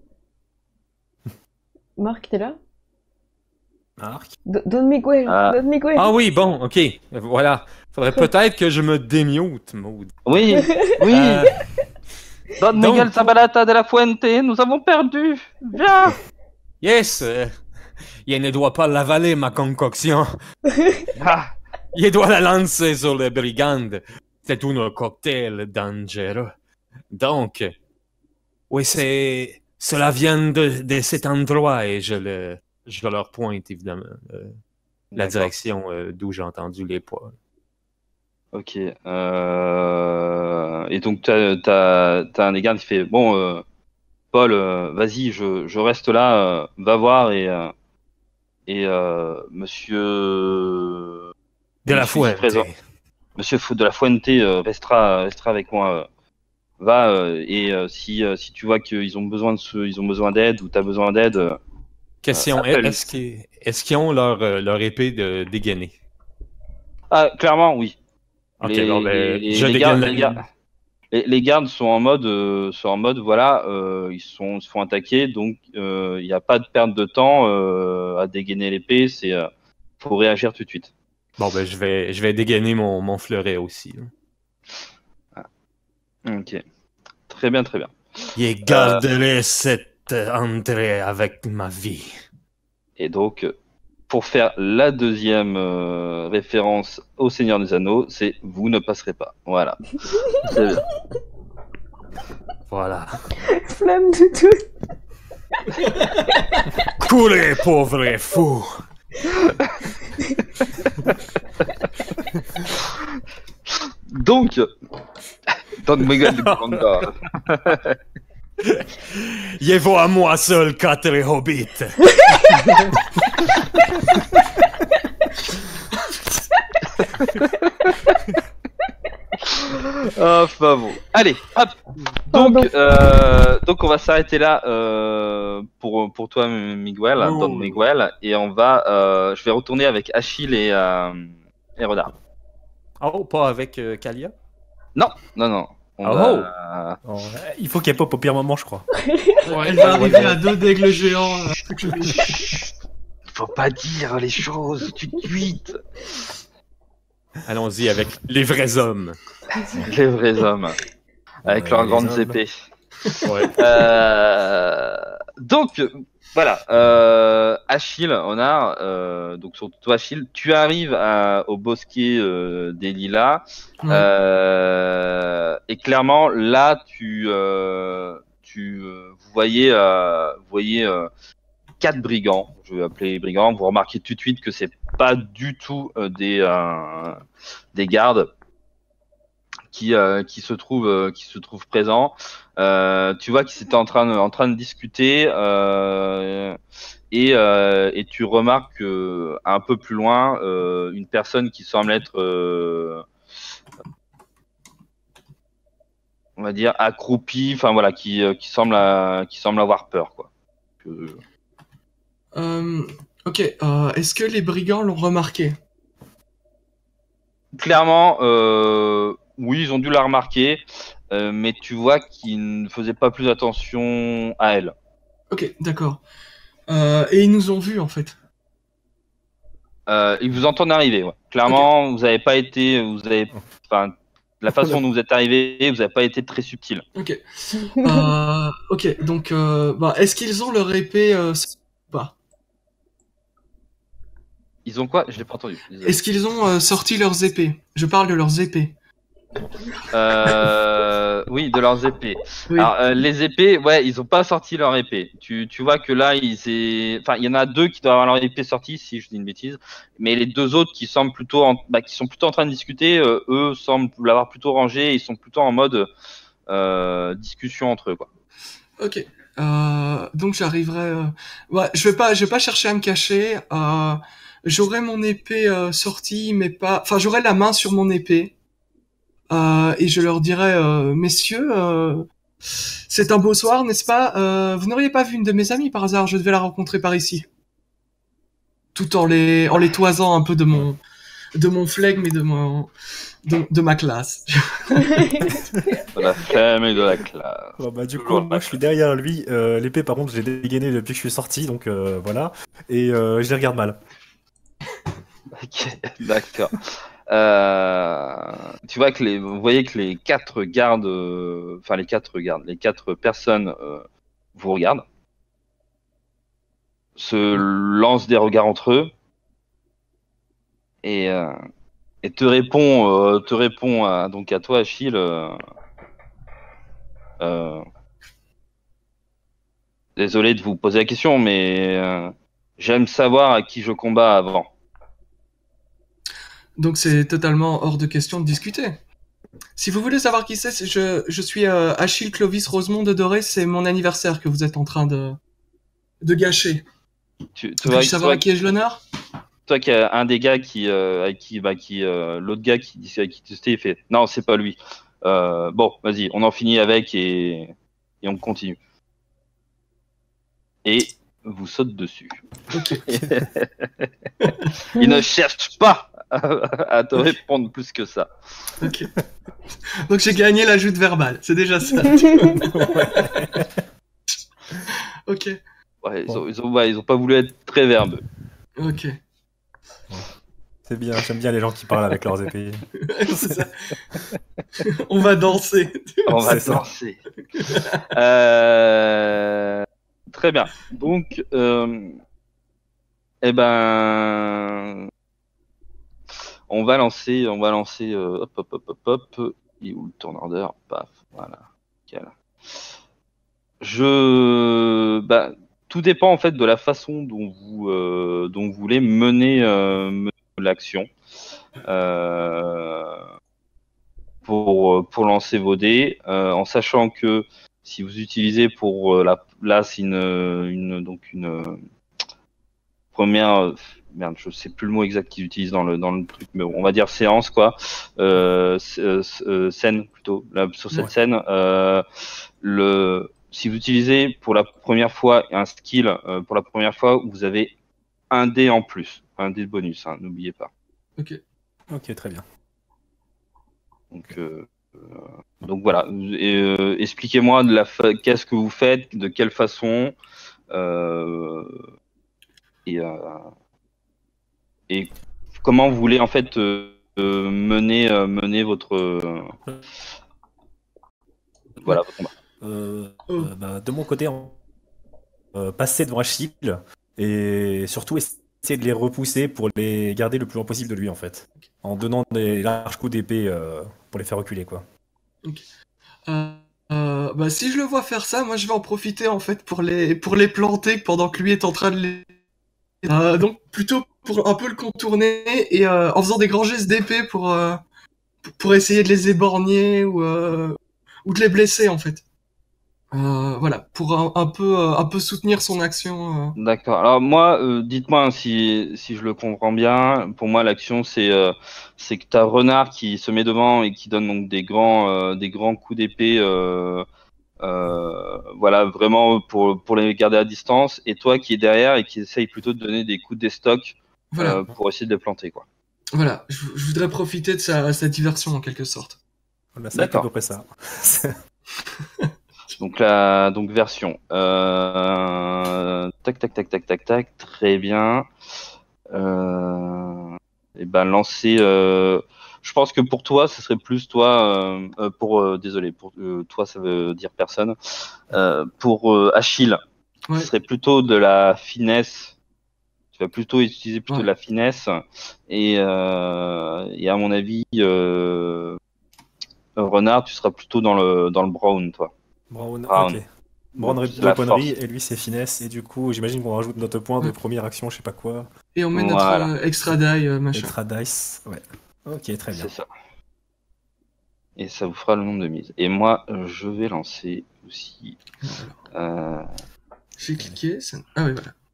Speaker 1: Marc, t'es là?
Speaker 2: Marc.
Speaker 1: Donne Miguel,
Speaker 4: Ah.
Speaker 1: donne Miguel.
Speaker 3: Ah oui, bon, ok. Voilà. Faudrait peut-être que je me démute, Maud.
Speaker 4: Oui, oui. Don
Speaker 3: donc-
Speaker 4: Miguel Zabalata de la Fuente, nous avons perdu. Viens.
Speaker 3: Yes! Je ne dois pas l'avaler, ma concoction.
Speaker 4: Ah,
Speaker 3: Je dois la lancer sur les brigandes. C'est un cocktail dangereux. Donc, oui, cela vient de cet endroit et je leur pointe évidemment la
Speaker 4: D'accord.
Speaker 3: direction d'où j'ai entendu les pas.
Speaker 4: Ok. Et donc t'as un des gardes qui fait bon, Paul, vas-y, je reste là, va voir et Monsieur
Speaker 3: De la
Speaker 4: Monsieur
Speaker 3: Fuente.
Speaker 4: présent. Monsieur de la Fuente restera avec moi. Va si tu vois qu'ils ont besoin ils ont besoin d'aide ou t'as besoin d'aide.
Speaker 3: Question,
Speaker 4: appelle.
Speaker 3: est-ce qu'ils ont leur épée de dégainée?
Speaker 4: Ah, clairement, oui.
Speaker 3: Ok,
Speaker 4: Les-
Speaker 3: bon, ben,
Speaker 4: les-
Speaker 3: je
Speaker 4: les
Speaker 3: dégaine
Speaker 4: gardes-
Speaker 3: la
Speaker 4: les gardes- les gardes sont en mode, voilà, ils se font attaquer, donc il n'y a pas de perte de temps à dégainer l'épée, faut réagir tout de suite.
Speaker 3: Bon, ben, je vais dégainer mon fleuret aussi.
Speaker 4: Ok, très bien, très bien.
Speaker 3: Je garderai cette entrée avec ma vie.
Speaker 4: Et donc, pour faire la deuxième référence au Seigneur des Anneaux, c'est vous ne passerez pas. Voilà. Très bien.
Speaker 3: Voilà.
Speaker 1: Flamme de tout.
Speaker 3: Courez, pauvre fou!
Speaker 4: Donc, Don Miguel de Granda.
Speaker 3: Je vois moi seul 4 hobbits.
Speaker 4: Enfin bon. Allez, hop. Donc on va s'arrêter là pour toi, Miguel,
Speaker 5: Oh.
Speaker 4: Don Miguel, et je vais retourner avec Achille et Renard.
Speaker 3: Oh, pas avec Kalia?
Speaker 4: Non, non, non.
Speaker 2: Oh, il faut qu'elle pop au pire moment, je crois.
Speaker 5: Elle va arriver à dos d'aigle géant.
Speaker 4: Faut pas dire les choses tout de suite.
Speaker 3: Allons-y avec les vrais hommes.
Speaker 4: Les vrais hommes avec
Speaker 2: Ouais,
Speaker 4: leurs
Speaker 2: les
Speaker 4: grandes
Speaker 2: hommes.
Speaker 4: épées.
Speaker 3: Ouais.
Speaker 4: Donc voilà, Achille, donc surtout toi Achille, tu arrives au bosquet des Lilas,
Speaker 5: Ouais.
Speaker 4: et clairement là vous voyez 4 brigands, je vais appeler les brigands, vous remarquez tout de suite que c'est pas du tout des gardes qui se trouvent présents. Tu vois qu'ils étaient en train de discuter et tu remarques un peu plus loin une personne qui semble être on va dire accroupie, enfin voilà, qui semble avoir peur quoi.
Speaker 5: Ok, est-ce que les brigands l'ont remarqué?
Speaker 4: Clairement, oui, ils ont dû la remarquer, mais tu vois qu'ils ne faisaient pas plus attention à elle.
Speaker 5: Ok, d'accord. Et ils nous ont vus en fait.
Speaker 4: Ils vous entendent arriver, ouais. Clairement, vous avez pas été, enfin, la façon dont vous êtes arrivé, vous n'avez pas été très subtil.
Speaker 5: Ok. Ok, donc, est-ce qu'ils ont leur épée ou pas?
Speaker 4: Ils ont quoi? Je l'ai pas entendu. Désolé.
Speaker 5: Est-ce qu'ils ont sorti leurs épées? Je parle de leurs épées.
Speaker 4: Oui, de leurs épées.
Speaker 5: Oui.
Speaker 4: Alors, les épées, ouais, ils ont pas sorti leur épée. Tu vois que là, enfin, il y en a 2 qui doivent avoir leur épée sortie, si je dis une bêtise. Mais les 2 autres qui semblent plutôt, qui sont plutôt en train de discuter, eux semblent l'avoir plutôt rangé. Ils sont plutôt en mode discussion entre eux, quoi.
Speaker 5: Ok. Donc j'arriverai. Ouais, je vais pas chercher à me cacher. J'aurai mon épée sortie, mais pas. Enfin, j'aurai la main sur mon épée. Et je leur dirai, messieurs, c'est un beau soir, n'est-ce pas? Vous n'auriez pas vu une de mes amies par hasard? Je devais la rencontrer par ici. Tout en les toisant un peu de mon flegme et de ma classe.
Speaker 4: De la flemme et de la classe.
Speaker 2: Bon, bah, du coup,
Speaker 4: Toujours
Speaker 2: moi je suis derrière lui. L'épée, par contre, je l'ai dégainée depuis que je suis sorti, donc voilà. Et je les regarde mal.
Speaker 4: Ok, d'accord. Tu vois que vous voyez que les 4 gardes, les 4 personnes vous regardent, se lancent des regards entre eux et te répond donc à toi, Achille. Désolé de vous poser la question, mais j'aime savoir à qui je combats avant.
Speaker 5: Donc c'est totalement hors de question de discuter. Si vous voulez savoir qui c'est, je suis Achille Clovis Rosemont de Doré, c'est mon anniversaire que vous êtes en train de gâcher. Puis-je savoir à qui ai-je l'honneur?
Speaker 4: Toi qui a un des gars l'autre gars qui dit à qui il fait non, c'est pas lui. Bon, vas-y, on en finit avec et on continue. Et vous saute dessus.
Speaker 5: Ok.
Speaker 4: Il ne cherche pas à te répondre plus que ça.
Speaker 5: Ok. Donc j'ai gagné la joute verbale, c'est déjà ça. Ok.
Speaker 4: Ouais, ils ont pas voulu être très verbeux.
Speaker 5: Ok.
Speaker 2: C'est bien, j'aime bien les gens qui parlent avec leurs épées.
Speaker 5: C'est ça. On va danser.
Speaker 4: On va
Speaker 2: C'est ça.
Speaker 4: danser. Très bien. Donc, on va lancer, hop. Il est où le tour d'ordre? Paf, voilà. Nickel. Tout dépend en fait de la façon dont vous voulez mener l'action. Pour lancer vos dés, en sachant que si vous utilisez pour là c'est une première je sais plus le mot exact qu'ils utilisent dans le truc, mais on va dire séance quoi, scène plutôt là, sur cette scène, si vous utilisez pour la première fois un skill pour la première fois, vous avez un dé en plus, un dé de bonus, hein, n'oubliez pas.
Speaker 2: Ok, très bien.
Speaker 4: Donc voilà, expliquez-moi qu'est-ce que vous faites, de quelle façon, et comment vous voulez en fait mener votre voilà votre combat.
Speaker 2: De mon côté, passer devant Achille et surtout essayer de les repousser pour les garder le plus loin possible de lui en fait, en donnant des larges coups d'épée pour les faire reculer quoi.
Speaker 5: Si je le vois faire ça, moi je vais en profiter en fait pour les planter pendant que lui est en train de les... donc plutôt pour un peu le contourner et en faisant des grands gestes d'épée pour essayer de les éborgner ou de les blesser en fait. Voilà, pour un peu soutenir son action.
Speaker 4: D'accord. Alors moi, dites-moi si je le comprends bien. Pour moi, l'action c'est que t'as Renard qui se met devant et qui donne donc des grands coups d'épée. Voilà, vraiment pour les garder à distance, et toi qui est derrière et qui essaye plutôt de donner des coups d'estoc
Speaker 5: Voilà.
Speaker 4: pour essayer de les planter quoi.
Speaker 5: Voilà, je voudrais profiter de sa diversion en quelque sorte.
Speaker 2: Voilà, c'est à peu près ça.
Speaker 4: Donc version. Tac, très bien. Et ben lancer. Je pense que pour toi, ce serait plus toi. Désolé, pour toi, ça veut dire personne. Pour Achille,
Speaker 5: Ouais.
Speaker 4: ce serait plutôt de la finesse. Tu vas plutôt utiliser plutôt
Speaker 5: Ouais.
Speaker 4: de la finesse. Et à mon avis, Renard, tu seras plutôt dans le brown, toi.
Speaker 2: Brown,
Speaker 4: Brown.
Speaker 2: ok. Brown
Speaker 4: Donc, c'est la
Speaker 2: weaponry,
Speaker 4: force.
Speaker 2: et lui c'est finesse, et du coup j'imagine qu'on rajoute notre point de première action, je sais pas quoi,
Speaker 5: Et on met
Speaker 4: Voilà.
Speaker 5: notre extra die, machin.
Speaker 2: extra dice, ouais. Ok, très bien.
Speaker 4: C'est ça. Et ça vous fera le nombre de mises. Et moi, je vais lancer aussi.
Speaker 5: J'ai cliqué. Ah oui, voilà.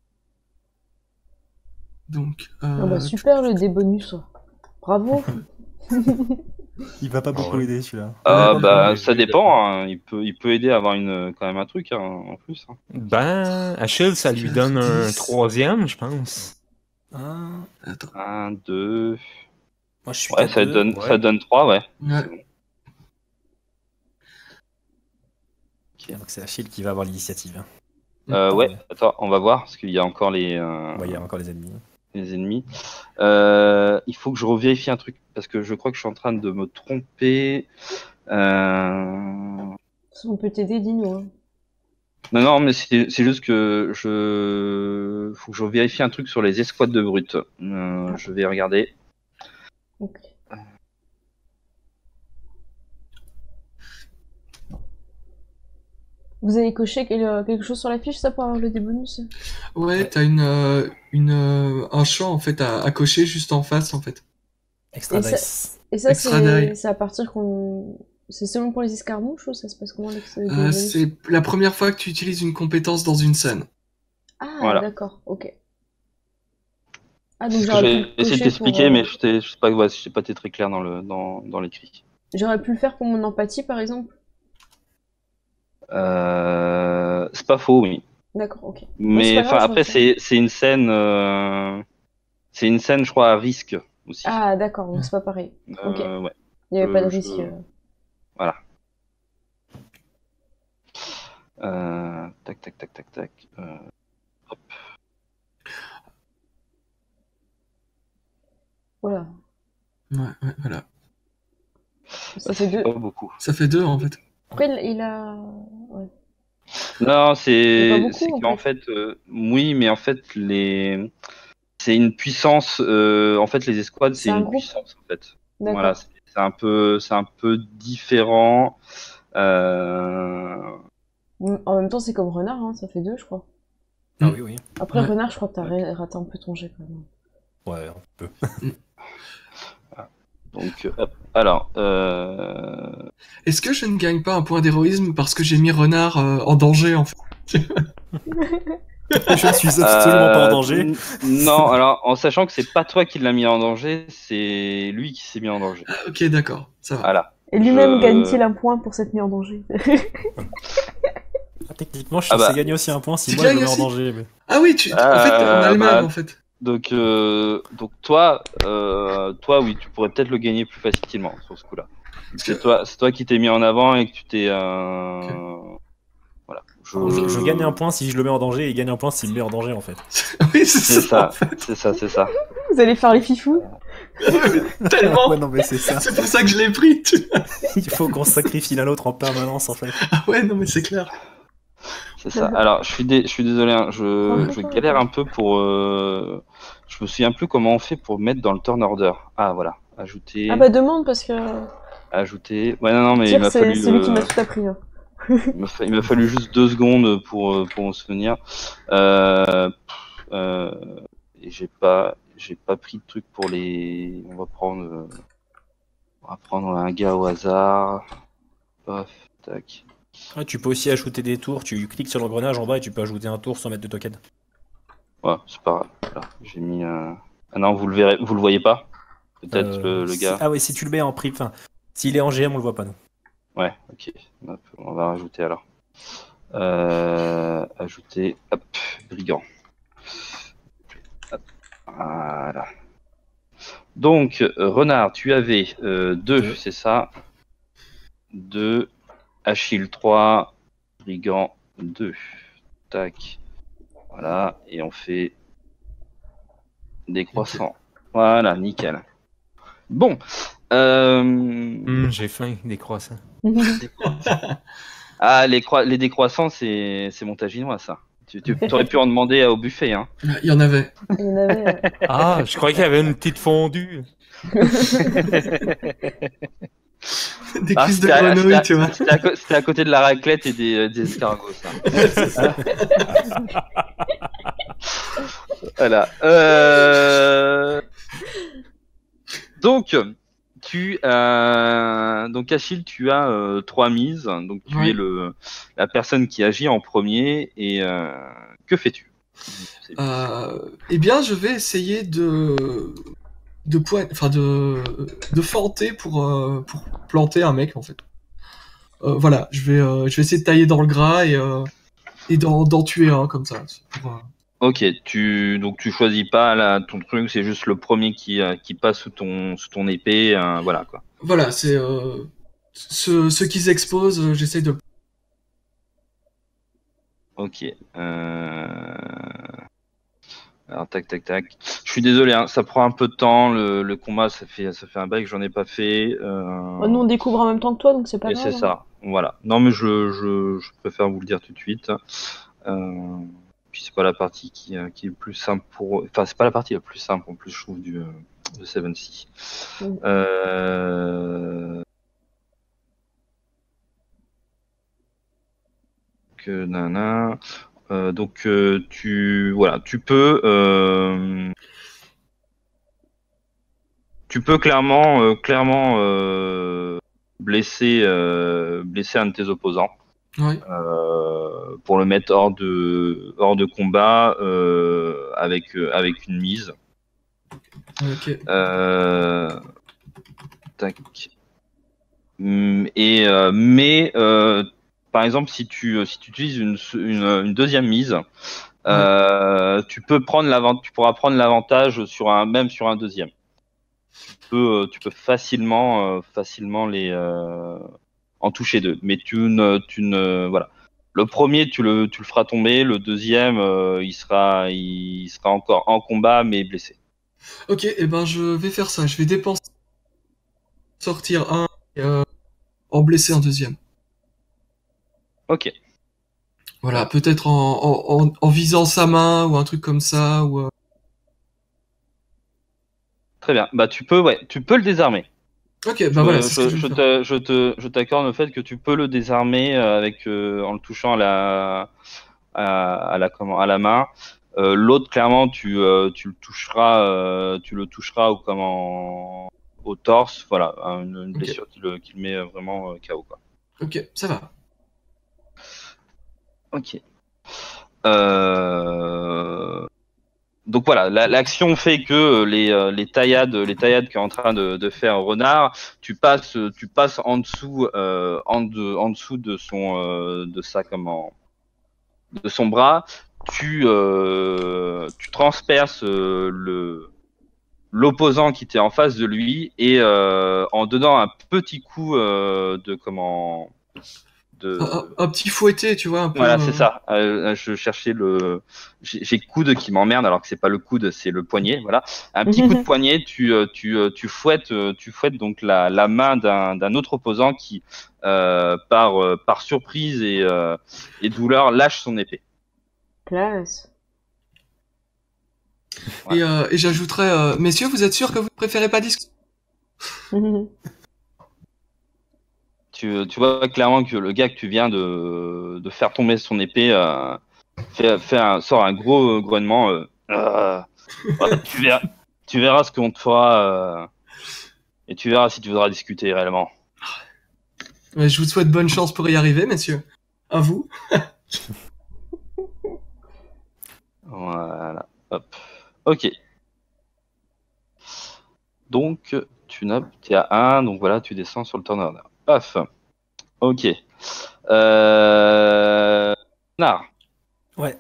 Speaker 5: Donc.
Speaker 1: Ah bah super le dé bonus. Bravo.
Speaker 2: Il va pas beaucoup
Speaker 3: ouais.
Speaker 2: aider celui-là.
Speaker 3: Ouais,
Speaker 4: Ça
Speaker 3: j'ai-
Speaker 4: dépend. Hein. Il peut aider à avoir quand même un truc en plus. Hein.
Speaker 3: Ben, Achille, ça lui donne un
Speaker 5: 10.
Speaker 3: troisième, je pense.
Speaker 2: Un...
Speaker 5: Attends.
Speaker 4: 1, 2.
Speaker 2: Moi je suis
Speaker 4: Ouais,
Speaker 2: à
Speaker 4: ça
Speaker 2: deux.
Speaker 4: donne,
Speaker 3: ouais.
Speaker 4: ça donne 3, ouais.
Speaker 5: Ouais.
Speaker 4: C'est bon.
Speaker 2: Donc c'est Achille qui va avoir l'initiative.
Speaker 4: Ouais, attends, on va voir, parce qu'il y a encore les
Speaker 2: Ouais, il y a encore les ennemis.
Speaker 4: ennemis. Il faut que je revérifie un truc, parce que je crois que je suis en train de me tromper.
Speaker 1: On peut t'aider, dis-nous. Hein.
Speaker 4: Non, mais c'est juste que faut que je vérifie un truc sur les escouades de brutes. Je vais regarder.
Speaker 1: Ok. Vous avez coché quelque chose sur la fiche, ça, pour avoir le dé bonus?
Speaker 5: Ouais, t'as un champ en fait à cocher juste en face en fait.
Speaker 2: Extra
Speaker 1: Et ça-
Speaker 2: dice.
Speaker 1: Et ça,
Speaker 5: Extra die.
Speaker 1: c'est à partir qu'on... C'est seulement pour les escarmouches ou ça se passe comment avec ce dé
Speaker 5: Euh,
Speaker 1: bonus?
Speaker 5: c'est la première fois que tu utilises une compétence dans une scène.
Speaker 1: Ah,
Speaker 4: Voilà.
Speaker 1: d'accord, ok. Ah, donc
Speaker 4: C'est ce que
Speaker 1: j'aurais pu
Speaker 4: j'ai
Speaker 1: le
Speaker 4: essayé de
Speaker 1: cocher
Speaker 4: t'expliquer,
Speaker 1: pour,
Speaker 4: mais je sais pas, ouais, je sais pas été très clair dans l'écrit.
Speaker 1: J'aurais pu le faire pour mon empathie, par exemple?
Speaker 4: C'est pas faux, oui.
Speaker 1: D'accord, ok.
Speaker 4: Mais
Speaker 1: pas grave, je
Speaker 4: après,
Speaker 1: refais.
Speaker 4: c'est une scène, je crois, à risque aussi.
Speaker 1: Ah, d'accord, donc c'est pas pareil. ok.
Speaker 4: Ouais.
Speaker 1: Il n'y avait pas de
Speaker 4: je-
Speaker 1: risque.
Speaker 4: Tac, tac, tac, tac, tac.
Speaker 1: Voilà.
Speaker 5: Ouais, voilà.
Speaker 1: Ça fait deux.
Speaker 4: Pas beaucoup.
Speaker 5: Ça fait 2 en fait.
Speaker 1: Pourquoi il a... Ouais.
Speaker 4: Non,
Speaker 1: C'est pas beaucoup,
Speaker 4: c'est
Speaker 1: en
Speaker 4: qu'en fait, oui, mais en fait, c'est une puissance. En fait, les escouades,
Speaker 1: C'est
Speaker 4: c'est
Speaker 1: un
Speaker 4: une
Speaker 1: groupe.
Speaker 4: puissance, en fait.
Speaker 1: D'accord.
Speaker 4: Voilà, c'est un peu différent.
Speaker 1: En même temps, c'est comme renard, hein, ça fait deux, je crois.
Speaker 2: Ah oui, oui.
Speaker 1: Après,
Speaker 5: Ouais.
Speaker 1: renard, je crois que t'as raté un peu ton jet, quand même.
Speaker 2: Ouais, un peu.
Speaker 4: Donc, hop. Alors,
Speaker 5: Est-ce que je ne gagne pas un point d'héroïsme parce que j'ai mis Renard en danger en fait?
Speaker 2: Je ne suis absolument pas en danger.
Speaker 4: Non, alors, en sachant que c'est pas toi qui l'as mis en danger, c'est lui qui s'est mis en danger.
Speaker 5: Ah, ok, d'accord, ça va.
Speaker 4: Voilà.
Speaker 1: Et lui-même
Speaker 4: Je-
Speaker 1: gagne-t-il un point pour s'être mis en danger?
Speaker 2: Ah, techniquement, je suis
Speaker 4: Ah bah.
Speaker 2: censé gagner aussi un point si
Speaker 5: Tu
Speaker 2: moi je me
Speaker 5: gagnes
Speaker 2: mets en
Speaker 5: aussi.
Speaker 2: danger. Mais...
Speaker 5: Ah oui, en fait, on a le
Speaker 4: bah,
Speaker 5: même en fait.
Speaker 4: Donc toi, oui, tu pourrais peut-être le gagner plus facilement sur ce coup-là.
Speaker 5: Parce
Speaker 4: C'est
Speaker 5: que-
Speaker 4: toi qui t'es mis en avant et que tu t'es. Voilà.
Speaker 2: Je gagne un point si je le mets en danger et il gagne un point s'il me met en danger en fait.
Speaker 5: oui,
Speaker 4: C'est
Speaker 5: c'est ça.
Speaker 4: ça, c'est ça.
Speaker 1: Vous allez faire les fifous?
Speaker 5: Tellement.
Speaker 2: Ouais, non, mais c'est ça.
Speaker 5: C'est pour ça que je l'ai pris.
Speaker 2: Il faut qu'on se sacrifie l'un l'autre en permanence en fait.
Speaker 5: Ah ouais, non mais c'est clair.
Speaker 4: C'est ça. Alors, je suis désolé, hein, je galère un peu pour. Je me souviens plus comment on fait pour mettre dans le turn order. Ah voilà, ajouter,
Speaker 1: Ah bah demande, parce que...
Speaker 4: ajouter. Ouais, non, mais il
Speaker 1: Tyr,
Speaker 4: m'a
Speaker 1: c'est
Speaker 4: fallu.
Speaker 1: celui qui m'a tout appris. Hein.
Speaker 4: Il m'a fallu juste 2 secondes pour me souvenir. Et j'ai pas pris de truc pour les. On va prendre un gars au hasard. Paf, tac.
Speaker 2: Ouais, tu peux aussi ajouter des tours, tu cliques sur l'engrenage en bas et tu peux ajouter un tour sans mettre de token.
Speaker 4: Ouais, c'est pas grave. Voilà, j'ai mis. Ah non, vous le voyez pas. Peut-être le gars.
Speaker 2: Ah ouais, si tu le mets en prix, enfin, s'il est en GM, on le voit pas nous.
Speaker 4: Ouais, ok. Hop, on va rajouter alors. Ajouter, hop, brigand. Hop, voilà. Donc, renard, tu avais 2, c'est ça. 2, Achille 3, brigand 2. Tac. Voilà, et on fait Des croissants. Voilà, nickel. Bon.
Speaker 3: J'ai faim, des croissants.
Speaker 4: Ah, les décroissants, c'est mon taginois, ça. Tu aurais pu en demander au buffet, hein.
Speaker 5: Il y en avait.
Speaker 1: Il y en avait,
Speaker 3: Ah, je croyais qu'il y avait une petite fondue.
Speaker 5: Des
Speaker 4: Ah,
Speaker 5: cuisses de
Speaker 4: c'était
Speaker 5: grenouille, tu vois.
Speaker 4: c'était à côté de la raclette et des escargots, ça. Voilà. Donc, donc Achille, tu as 3 mises. Donc, tu
Speaker 5: Ouais.
Speaker 4: es la personne qui agit en premier. Et que fais-tu?
Speaker 5: Eh bien, je vais essayer de feinter pour planter un mec en fait. Voilà, je vais essayer de tailler dans le gras et d'en tuer un comme ça.
Speaker 4: Ok, donc tu choisis pas ton truc, c'est juste le premier qui passe sous ton épée, voilà quoi.
Speaker 5: Voilà, c'est ceux qui s'exposent, j'essaie de.
Speaker 4: Ok. Alors tac. Je suis désolé, hein, ça prend un peu de temps. Le combat, ça fait un bail que j'en ai pas fait.
Speaker 1: Nous, on découvre en même temps que toi, donc c'est pas
Speaker 4: Et
Speaker 1: grave.
Speaker 4: c'est ça. Voilà. Non, mais je préfère vous le dire tout de suite. Puis c'est pas la partie qui est le plus simple enfin, c'est pas la partie la plus simple en plus, je trouve, de Seven Sea. Donc tu peux clairement blesser un de tes opposants.
Speaker 5: Ouais.
Speaker 4: Pour le mettre hors de combat avec une mise.
Speaker 5: Ok.
Speaker 4: Tac. Par exemple, si tu utilises une deuxième mise, tu pourras prendre l'avantage même sur un deuxième. Tu peux facilement les en toucher 2, mais voilà. Le premier, tu le feras tomber. Le deuxième, il sera encore en combat, mais blessé.
Speaker 5: Ok, et ben je vais faire ça. Je vais dépenser, sortir un et en blesser un deuxième.
Speaker 4: Ok.
Speaker 5: Voilà, peut-être en visant sa main ou un truc comme ça.
Speaker 4: Très bien. Bah tu peux le désarmer.
Speaker 5: Ok, bah voilà, c'est ce que je vais faire.
Speaker 4: Je t'accorde le fait que tu peux le désarmer en le touchant à la main. L'autre, clairement, tu le toucheras au torse. Voilà, une blessure qui le met vraiment KO, quoi.
Speaker 5: Ok, ça va.
Speaker 4: Ok. Donc voilà, l'action fait que les taillades qu'est en train de faire Renard, tu passes en dessous de son bras, tu transperces l'opposant qui était en face de lui et en donnant un petit coup
Speaker 5: Un petit fouetté, tu vois, un peu.
Speaker 4: Voilà, c'est ça. Je cherchais j'ai coude qui m'emmerde alors que c'est pas le coude, c'est le poignet. Voilà, un petit coup de poignet. Tu fouettes donc la main d'un autre opposant qui, par surprise et douleur, lâche son épée.
Speaker 1: Classe.
Speaker 5: Et j'ajouterais, messieurs, vous êtes sûrs que vous ne préférez pas discuter?
Speaker 4: Tu vois clairement que le gars que tu viens de faire tomber son épée sort un gros grognement. Tu verras ce qu'on te fera et tu verras si tu voudras discuter réellement.
Speaker 5: Ouais, je vous souhaite bonne chance pour y arriver, messieurs. À vous.
Speaker 4: Voilà. Hop. Ok. Donc t'es à 1, donc voilà, tu descends sur le turn order. Paf. Ok. Nar.
Speaker 2: Ouais.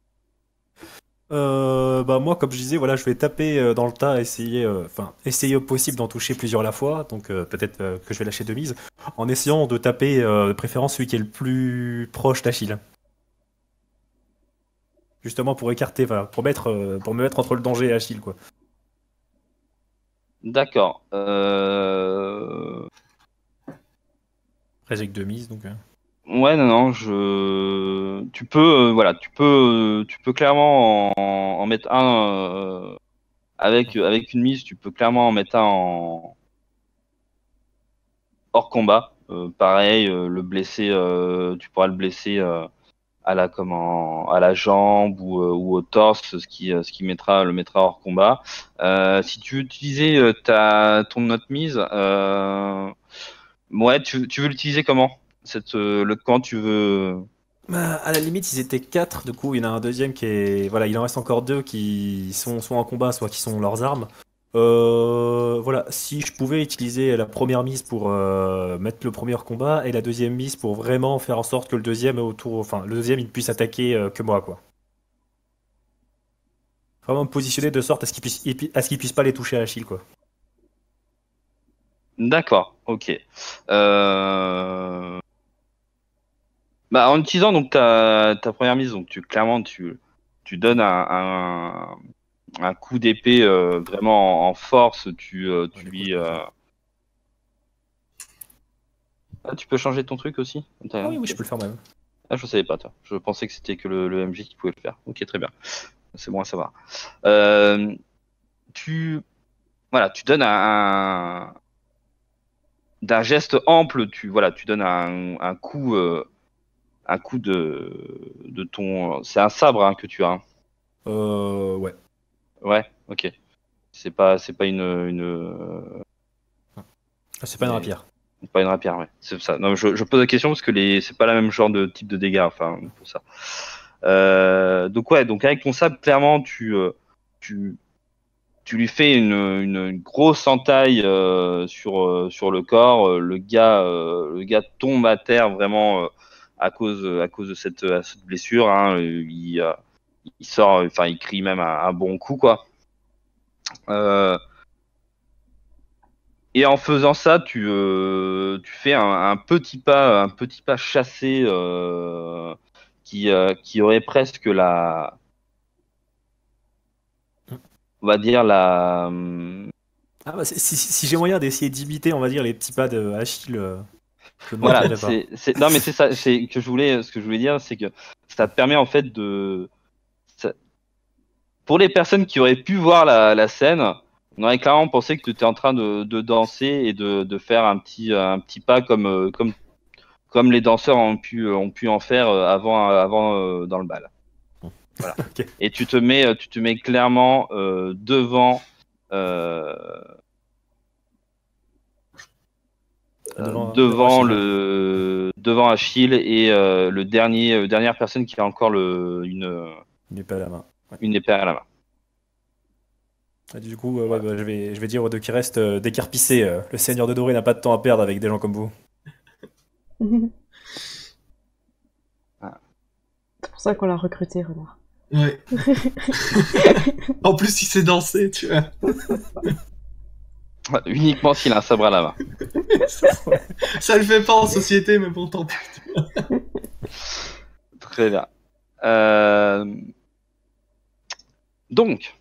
Speaker 2: Bah moi, comme je disais, voilà, je vais taper dans le tas, essayer au possible d'en toucher plusieurs à la fois. Donc peut-être que je vais lâcher 2 mises, en essayant de taper de préférence celui qui est le plus proche d'Achille. Justement pour écarter, pour me mettre entre le danger et Achille, quoi.
Speaker 4: D'accord.
Speaker 2: Après, j'ai que 2 mises, donc.
Speaker 4: Ouais, non, non, tu peux, voilà, tu peux clairement en mettre un avec une mise, tu peux clairement en mettre un en hors combat. Pareil, le blesser, tu pourras le blesser à la jambe ou au torse, ce qui le mettra hors combat. Si tu veux utiliser ton autre mise, ouais, tu veux l'utiliser comment? Quand tu veux.
Speaker 2: Bah, à la limite, ils étaient 4, du coup, il y en a un deuxième qui est. Voilà, il en reste encore 2 qui sont soit en combat, soit qui sont leurs armes. Voilà, si je pouvais utiliser la première mise pour mettre le premier hors combat et la deuxième mise pour vraiment faire en sorte que le deuxième enfin, le deuxième il ne puisse attaquer que moi, quoi. Vraiment me positionner de sorte à ce qu'il puisse pas les toucher à Achille, quoi.
Speaker 4: D'accord, ok. Bah, en utilisant donc ta première mise, donc clairement tu donnes un coup d'épée vraiment en force, tu lui. Ah, tu peux changer ton truc aussi?
Speaker 2: Ah oui, oui, je peux le faire même.
Speaker 4: Ah, je savais pas, toi. Je pensais que c'était que le MJ qui pouvait le faire. Ok, très bien. C'est bon à savoir. Tu voilà, tu donnes d'un geste ample, tu donnes un coup de ton. C'est un sabre hein, que tu as. Hein.
Speaker 2: Ouais.
Speaker 4: Ouais, ok. C'est pas
Speaker 2: Ah, c'est pas une rapière.
Speaker 4: pas une rapière, ouais. C'est ça. Non, je pose la question parce que c'est pas la même genre de type de dégâts, enfin, pour ça. Donc ouais, donc avec ton sabre, clairement, tu lui fais une grosse entaille sur le corps. Le gars tombe à terre vraiment à cause de cette blessure. Hein. Il sort, enfin, il crie même un bon coup, quoi. Et en faisant ça, tu fais un petit pas chassé qui aurait presque on va dire
Speaker 2: Ah bah, si j'ai moyen d'essayer d'imiter, on va dire, les petits pas de Achille, je ne
Speaker 4: voilà,
Speaker 2: manquerai pas.
Speaker 4: non mais c'est ça, ce que je voulais dire, c'est que ça te permet en fait pour les personnes qui auraient pu voir la scène, on aurait clairement pensé que tu étais en train de danser et de faire un petit pas comme les danseurs ont pu en faire avant dans le bal. Voilà.
Speaker 2: Ok.
Speaker 4: Et tu te mets clairement euh, devant Achille et dernière personne qui a encore
Speaker 2: Une épée à la main. Ouais.
Speaker 4: une épée à la main.
Speaker 2: Et du coup, ouais, bah, je vais dire aux deux qui restent, décarpissez. Le Seigneur de Doré n'a pas de temps à perdre avec des gens comme vous.
Speaker 1: C'est pour ça qu'on l'a recruté, Renard.
Speaker 5: Ouais. En plus, il sait danser, tu vois.
Speaker 4: Uniquement s'il a un sabre à la main.
Speaker 5: Ça le fait pas en société, mais bon, tant pis.
Speaker 4: Très bien. Donc,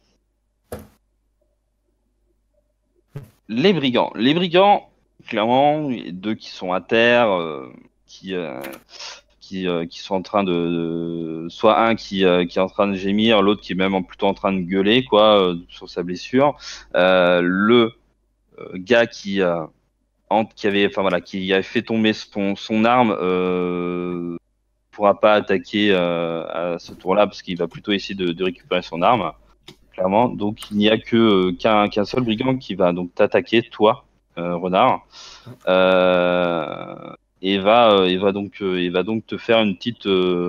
Speaker 4: les brigands. Les brigands, clairement, il y a deux qui sont à terre, qui sont en train soit un qui est en train de gémir, l'autre qui est même plutôt en train de gueuler, quoi, sur sa blessure. Le gars qui avait, enfin voilà, qui avait fait tomber son arme, pourra pas attaquer à ce tour-là parce qu'il va plutôt essayer de récupérer son arme, clairement. Donc il n'y a qu'un seul brigand qui va donc t'attaquer, toi, Renard, et va donc te faire une petite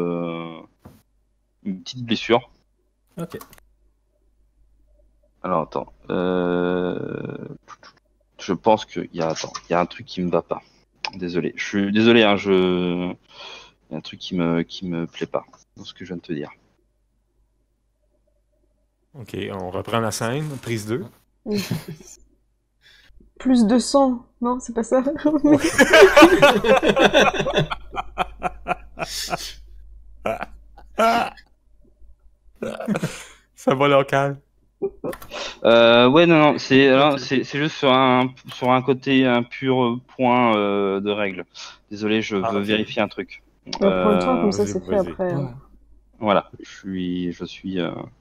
Speaker 4: blessure.
Speaker 2: Ok.
Speaker 4: Alors attends, je pense qu'il y a un truc qui me va pas. Désolé, je suis désolé, hein, il y a un truc qui me plaît pas dans ce que je viens de te dire.
Speaker 3: Ok, on reprend la scène, prise 2.
Speaker 1: Plus de sang, non, c'est pas ça.
Speaker 3: Ça va local.
Speaker 4: Ouais, non, c'est juste sur un côté, un pur point de règle. Désolé, je veux
Speaker 3: ok.
Speaker 4: vérifier un truc.
Speaker 1: Prends le temps, comme ça
Speaker 3: Vas-y,
Speaker 1: c'est fait
Speaker 3: vas-y.
Speaker 1: après.
Speaker 5: Ouais.
Speaker 4: Voilà, je suis,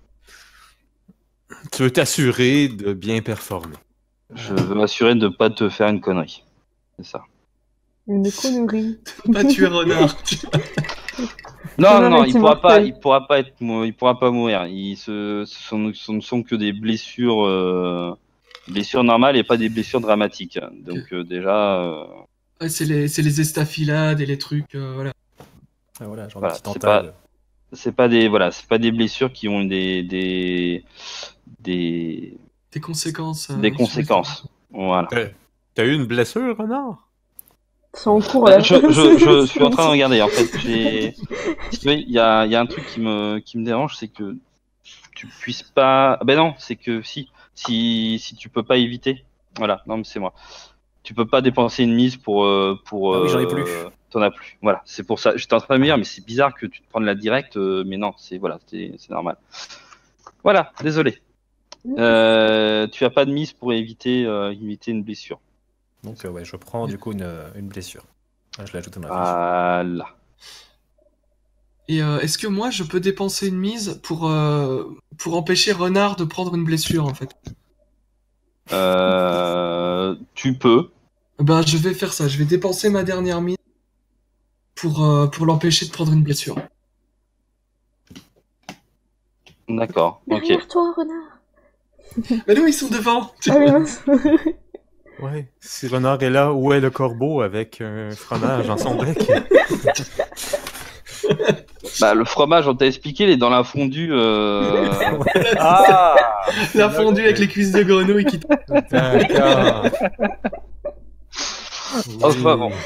Speaker 3: Tu veux t'assurer de bien performer.
Speaker 4: je veux m'assurer de pas te faire une connerie. C'est ça.
Speaker 1: Une connerie.
Speaker 5: Pas tuer renard.
Speaker 4: Non,
Speaker 1: Renard
Speaker 4: non,
Speaker 1: est
Speaker 4: il pourra pas,
Speaker 1: immortel.
Speaker 4: il pourra pas mourir. Ce ne sont que des blessures normales et pas des blessures dramatiques. Donc déjà,
Speaker 5: Ouais, c'est les estafilades et les trucs, voilà.
Speaker 2: Ah, voilà, genre
Speaker 4: voilà,
Speaker 2: des petits tentacles.
Speaker 4: c'est pas des blessures qui ont des
Speaker 5: Des conséquences.
Speaker 4: des conséquences. Voilà.
Speaker 3: T'as eu une blessure, renard?
Speaker 1: C'est en cours là.
Speaker 4: Je suis en train de regarder. En fait, il y a un truc qui me dérange, c'est que tu puisses pas. Ah ben non, c'est que si tu peux pas éviter. Voilà, non mais c'est moi. Tu peux pas dépenser une mise pour
Speaker 2: Ah oui, j'en ai plus.
Speaker 4: T'en as plus. Voilà, c'est pour ça. J'étais en train de me dire, mais c'est bizarre que tu te prennes la directe, mais non, c'est normal. Voilà, désolé. Tu as pas de mise pour éviter une blessure.
Speaker 2: Donc ouais, je prends du coup une blessure. Ah, je l'ajoute à ma fiche.
Speaker 4: Voilà.
Speaker 5: Et est-ce que moi, je peux dépenser une mise pour empêcher renard de prendre une blessure, en fait?
Speaker 4: Tu peux.
Speaker 5: Ben, je vais faire ça. Je vais dépenser ma dernière mise pour l'empêcher de prendre une blessure.
Speaker 4: D'accord, ok.
Speaker 1: Derrière toi, renard.
Speaker 5: Mais non, ils sont devant.
Speaker 1: Ah oui, mince.
Speaker 3: Ouais. Si renard est là, où est le corbeau avec un fromage dans son bec?
Speaker 4: Bah, le fromage, on t'a expliqué, il est dans la fondue.
Speaker 3: Ah!
Speaker 5: La fondue avec les cuisses de grenouille qui.
Speaker 3: D'accord.
Speaker 4: Enfin bon.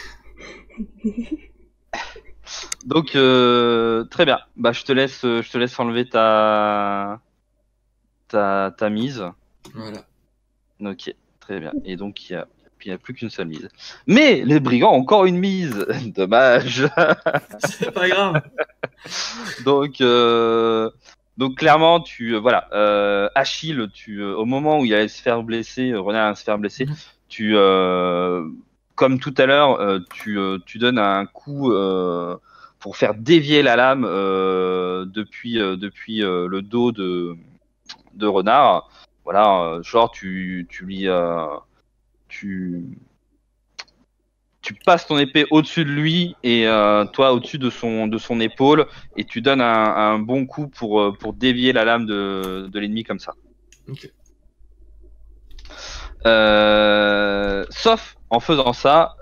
Speaker 4: Donc très bien. Bah je te laisse enlever ta mise.
Speaker 5: Voilà.
Speaker 4: Ok, très bien. Et donc il y a plus qu'une seule mise. Mais les brigands ont encore une mise. Dommage.
Speaker 5: C'est pas grave.
Speaker 4: Donc clairement Achille, au moment où il allait se faire blesser, Renard allait se faire blesser, tu comme tout à l'heure, tu donnes un coup pour faire dévier la lame depuis le dos de Renard. Voilà, genre tu passes ton épée au-dessus de lui et toi au-dessus de son épaule et tu donnes un bon coup pour dévier la lame de l'ennemi comme ça.
Speaker 5: Ok.
Speaker 4: Sauf en faisant ça,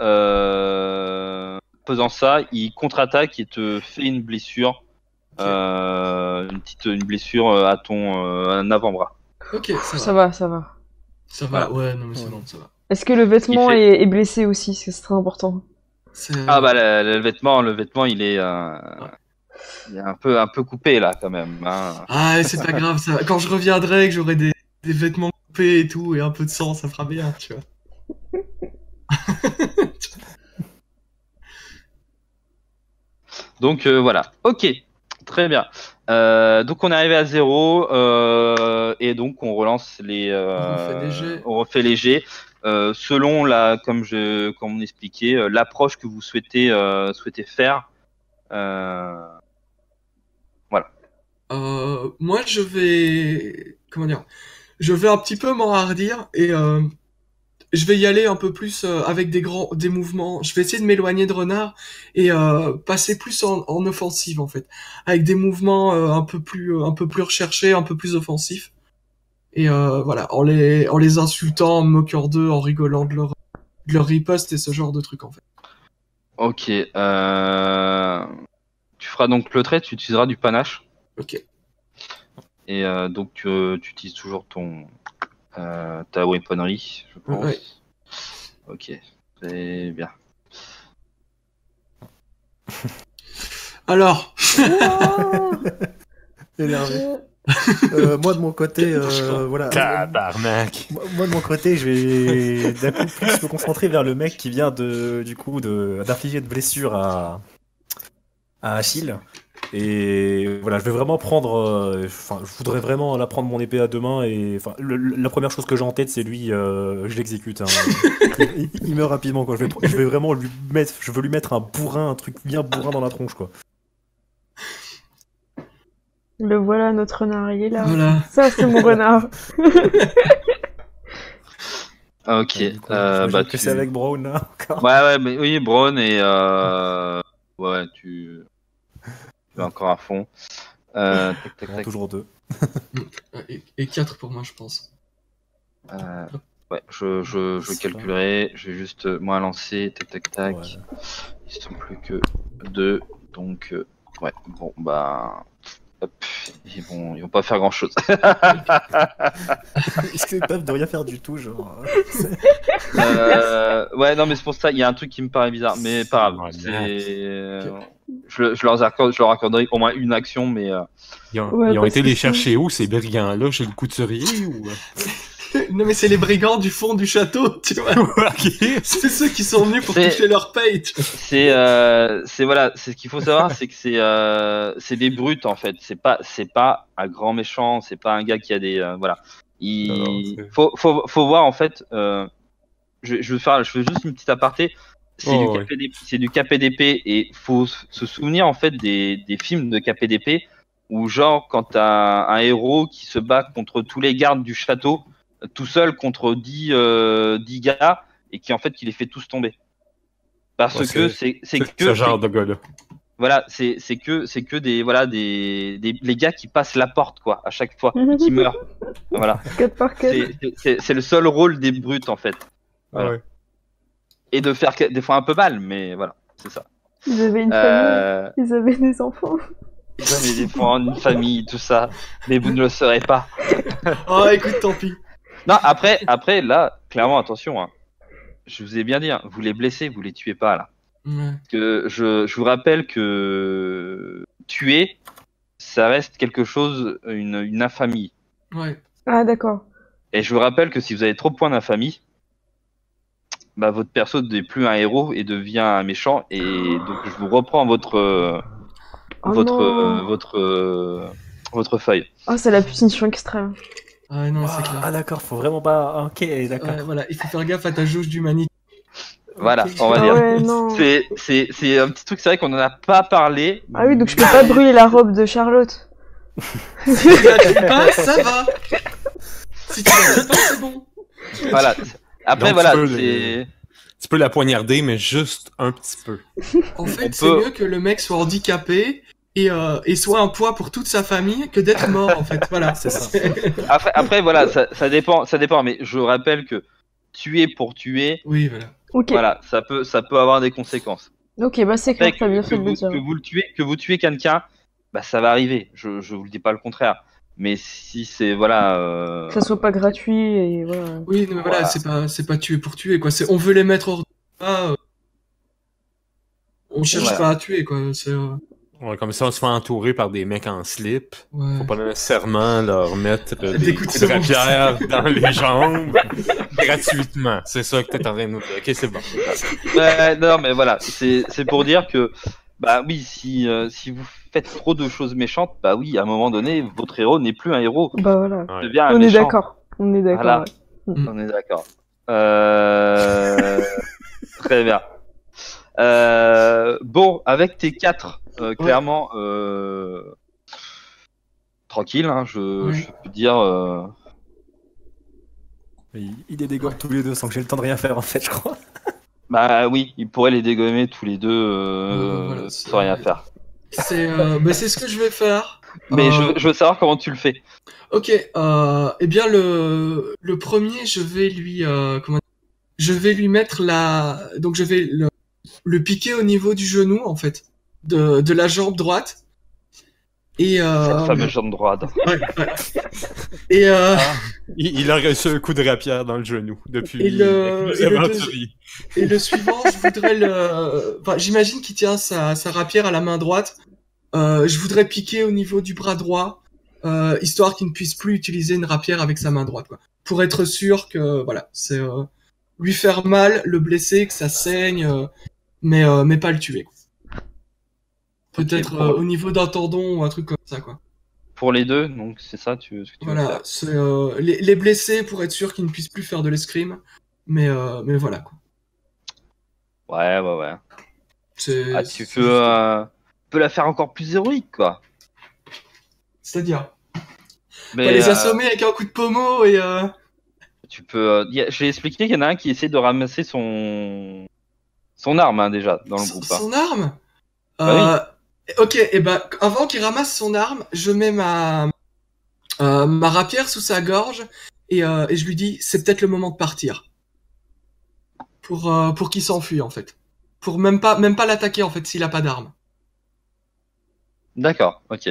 Speaker 4: il contre-attaque et te fait une blessure,
Speaker 5: Ok.
Speaker 4: une blessure à ton un avant-bras.
Speaker 5: Ok,
Speaker 1: Ça va, ça va.
Speaker 5: Ça va,
Speaker 4: Voilà.
Speaker 5: ouais, non mais c'est
Speaker 2: Ouais.
Speaker 5: bon, ça va.
Speaker 1: Est-ce que le vêtement
Speaker 4: fait-
Speaker 1: est blessé aussi? C'est très important.
Speaker 4: Ah bah le vêtement il est un peu coupé là quand même. Hein.
Speaker 5: Ah, c'est pas grave, ça. Quand je reviendrai, que j'aurai des vêtements coupés et tout, et un peu de sang, ça fera bien, tu vois.
Speaker 4: Donc voilà, ok, très bien. Donc on est arrivé à 0 et donc on relance on refait les jets. Selon comme on expliquait, l'approche que vous souhaitez faire. Voilà.
Speaker 5: Moi, je vais... Comment dire? Je vais un petit peu m'enhardir et je vais y aller un peu plus avec des mouvements. Je vais essayer de m'éloigner de Renard et passer plus en offensive, en fait. Avec des mouvements un peu plus recherchés, un peu plus offensifs. Et voilà, en les insultant, en me moquant d'eux, en rigolant de leur riposte et ce genre de trucs, en fait.
Speaker 4: Ok. Tu feras donc le trait, tu utiliseras du panache.
Speaker 5: Ok.
Speaker 4: Et donc tu utilises toujours ta weaponry, je pense.
Speaker 5: Ouais.
Speaker 4: Ok, très bien.
Speaker 5: Alors,
Speaker 2: Énervé. Moi de mon côté, voilà.
Speaker 3: Tabarnak.
Speaker 2: Moi de mon côté, je vais d'un coup plus me concentrer vers le mec qui vient d'infliger de blessure à Achille. Et voilà, je vais vraiment prendre. Enfin, je voudrais vraiment là prendre mon épée à deux mains et enfin, la première chose que j'ai en tête, c'est lui. Je l'exécute. Hein. Il meurt rapidement quoi. Je vais vraiment lui mettre. Je veux lui mettre un bourrin, un truc bien bourrin dans la tronche quoi.
Speaker 1: Le voilà, notre renard, il est là.
Speaker 5: Voilà.
Speaker 1: Ça, c'est mon renard.
Speaker 4: Ah, ok.
Speaker 2: Du coup, j'imagine que
Speaker 4: Tu-
Speaker 2: c'est avec Brown là encore.
Speaker 4: Ouais, mais oui, Braun et ouais, tu es encore à fond. Tac, tac,
Speaker 2: Bon,
Speaker 4: tac.
Speaker 2: toujours deux.
Speaker 5: Et 4 pour moi, je pense.
Speaker 4: Ouais, je calculerai. Je vais juste moi lancer. Tac, tac, tac.
Speaker 2: Ouais.
Speaker 4: Ils sont plus que 2, donc ouais. Bon bah, hop, ils vont pas faire grand chose.
Speaker 2: Ils sont capables de rien faire du tout, genre.
Speaker 4: Ouais, non, mais c'est pour ça. Il y a un truc qui me paraît bizarre, mais pas grave.
Speaker 3: Ouais,
Speaker 4: Je leur accorderai au moins une action, mais
Speaker 3: Ils ont,
Speaker 1: Ouais,
Speaker 3: ils ont
Speaker 1: parce
Speaker 3: été
Speaker 1: que
Speaker 3: les
Speaker 1: c'est-
Speaker 3: chercher où, ces brigands-là? Chez le couturier ou...
Speaker 5: Non, mais c'est les brigands du fond du château, tu vois.
Speaker 3: Ok.
Speaker 5: C'est ceux qui sont venus pour
Speaker 4: C'est-
Speaker 5: toucher leur paye. Tu vois.
Speaker 4: c'est voilà, c'est ce qu'il faut savoir, c'est que c'est des brutes en fait. C'est pas un grand méchant, c'est pas un gars qui a des voilà.
Speaker 3: Non,
Speaker 4: Faut voir en fait. Je veux juste une petite aparté. C'est
Speaker 3: Oh,
Speaker 4: du
Speaker 3: ouais.
Speaker 4: KPDP, c'est du KPDP et faut se souvenir en fait des films de KPDP où genre quand t'as un héros qui se bat contre tous les gardes du château tout seul contre 10 gars et qui en fait qui les fait tous tomber. Parce
Speaker 3: Ouais,
Speaker 4: que
Speaker 3: c'est
Speaker 4: c'est
Speaker 3: ce genre de gars-là.
Speaker 4: voilà, c'est que des voilà les gars qui passent la porte quoi à chaque fois et qui meurent. Voilà.
Speaker 1: 4 par 4.
Speaker 4: C'est le seul rôle des brutes en fait. Voilà.
Speaker 3: Ouais.
Speaker 4: Et de faire des fois un peu mal, mais voilà, c'est ça.
Speaker 1: Ils avaient une famille,
Speaker 4: Euh,
Speaker 1: ils avaient des enfants.
Speaker 4: Vous avez des fois une famille, tout ça, mais vous ne le serez pas.
Speaker 5: Oh, écoute, tant pis.
Speaker 4: Non, après là, clairement, attention, hein. Je vous ai bien dit, hein, vous les blessez, vous les tuez pas là.
Speaker 5: Ouais.
Speaker 4: Que je vous rappelle que tuer, ça reste quelque chose, une infamie.
Speaker 5: Ouais.
Speaker 1: Ah, d'accord.
Speaker 4: Et je vous rappelle que si vous avez trop de points d'infamie, bah votre perso n'est plus un héros et devient un méchant. Et donc je vous reprends votre
Speaker 1: Oh non.
Speaker 4: votre feuille.
Speaker 1: Oh, c'est la punition extrême.
Speaker 5: Ah non, c'est clair.
Speaker 2: Ah d'accord, faut vraiment pas. Ok, d'accord.
Speaker 5: Ouais, voilà, il faut faire gaffe à ta jauge d'humanité.
Speaker 4: Voilà,
Speaker 5: Ok.
Speaker 4: on va
Speaker 1: Ah
Speaker 4: dire.
Speaker 1: ouais, non.
Speaker 4: C'est un petit truc, c'est vrai qu'on en a pas parlé.
Speaker 1: Ah oui, donc je peux pas brûler la robe de Charlotte.
Speaker 5: Si tu la tues pas, ça va. Si tu la tues pas, c'est bon.
Speaker 4: Voilà. Après,
Speaker 3: Donc,
Speaker 4: voilà,
Speaker 3: tu peux
Speaker 4: c'est.
Speaker 3: Tu peux la poignarder, mais juste un petit peu.
Speaker 5: En fait,
Speaker 4: On
Speaker 5: c'est
Speaker 4: peut-
Speaker 5: mieux que le mec soit handicapé et soit un poids pour toute sa famille que d'être mort, en fait. Voilà.
Speaker 2: C'est ça.
Speaker 4: Après, voilà, ça dépend, mais je rappelle que tuer pour tuer,
Speaker 5: Oui, voilà.
Speaker 1: Ok.
Speaker 4: voilà, ça peut avoir des conséquences.
Speaker 1: Ok, bah c'est clair,
Speaker 4: Après,
Speaker 1: t'as bien fait de le dire.
Speaker 4: que vous tuez quelqu'un, bah ça va arriver. Je vous le dis pas le contraire. Mais si c'est voilà,
Speaker 1: Que ça soit pas gratuit et voilà.
Speaker 5: Oui, non, mais voilà, c'est pas tuer pour tuer, quoi. C'est, on veut les mettre hors de combat, on cherche
Speaker 4: Voilà.
Speaker 5: pas à tuer, quoi. C'est,
Speaker 3: Ouais, comme ça, on se fait entourer par des mecs en slip.
Speaker 5: ouais.
Speaker 3: Faut pas nécessairement leur mettre
Speaker 5: Des
Speaker 3: des
Speaker 5: coups
Speaker 3: coups
Speaker 5: de
Speaker 3: de rapière dans les jambes gratuitement. C'est ça que t'es en train de nous dire. Ok, c'est bon.
Speaker 4: ouais, non, mais voilà, c'est pour dire que bah oui, si vous faites trop de choses méchantes, bah oui, à un moment donné, votre héros n'est plus un héros,
Speaker 1: Bah voilà.
Speaker 3: Ouais.
Speaker 4: il devient un
Speaker 1: On est
Speaker 4: méchant.
Speaker 1: d'accord. On est d'accord.
Speaker 4: Voilà.
Speaker 1: Ouais.
Speaker 4: On est d'accord. Très bien. Bon, avec tes 4, clairement, tranquille, hein, je peux dire.
Speaker 2: Il les dégomme tous les deux sans que j'ai le temps de rien faire en fait, je crois.
Speaker 4: Bah oui, il pourrait les dégommer tous les deux
Speaker 5: Voilà,
Speaker 4: sans rien faire.
Speaker 5: C'est, bah, c'est ce que je vais faire.
Speaker 4: Mais je veux savoir comment tu le fais.
Speaker 5: Ok, eh bien le premier, je vais lui je vais lui mettre donc je vais le piquer au niveau du genou en fait, de la jambe droite. Et
Speaker 4: Cette fameuse jambe droite.
Speaker 5: ouais. Et
Speaker 3: Il a reçu un coup de rapière dans le genou depuis
Speaker 5: Et le-
Speaker 3: les
Speaker 5: et le
Speaker 3: aventuriers.
Speaker 5: et le suivant, je voudrais enfin, j'imagine qu'il tient sa rapière à la main droite. Je voudrais piquer au niveau du bras droit, histoire qu'il ne puisse plus utiliser une rapière avec sa main droite, quoi. Pour être sûr que, voilà, c'est lui faire mal, le blesser, que ça saigne, mais pas le tuer, quoi. Peut-être
Speaker 4: pour-
Speaker 5: au niveau d'un tendon ou un truc comme ça, quoi.
Speaker 4: Pour les deux, donc c'est ça ce que tu veux
Speaker 5: Voilà,
Speaker 4: faire.
Speaker 5: c'est les blessés pour être sûr qu'ils ne puissent plus faire de l'escrime. Mais voilà, quoi.
Speaker 4: Ouais.
Speaker 5: C'est,
Speaker 4: Ah, tu
Speaker 5: c'est
Speaker 4: peux,
Speaker 5: juste-
Speaker 4: peux la faire encore plus héroïque, quoi.
Speaker 5: C'est-à-dire,
Speaker 4: Mais
Speaker 5: pas les assommer avec un coup de pommeau et...
Speaker 4: tu peux. J'ai expliqué qu'il y en a un qui essaie de ramasser son arme hein, déjà dans le groupe. Hein.
Speaker 5: Son arme
Speaker 4: Bah oui.
Speaker 5: Ok, et ben avant qu'il ramasse son arme, je mets ma rapière sous sa gorge et je lui dis c'est peut-être le moment de partir. Pour qu'il s'enfuit en fait. Pour même pas l'attaquer en fait s'il a pas d'arme.
Speaker 4: D'accord, ok.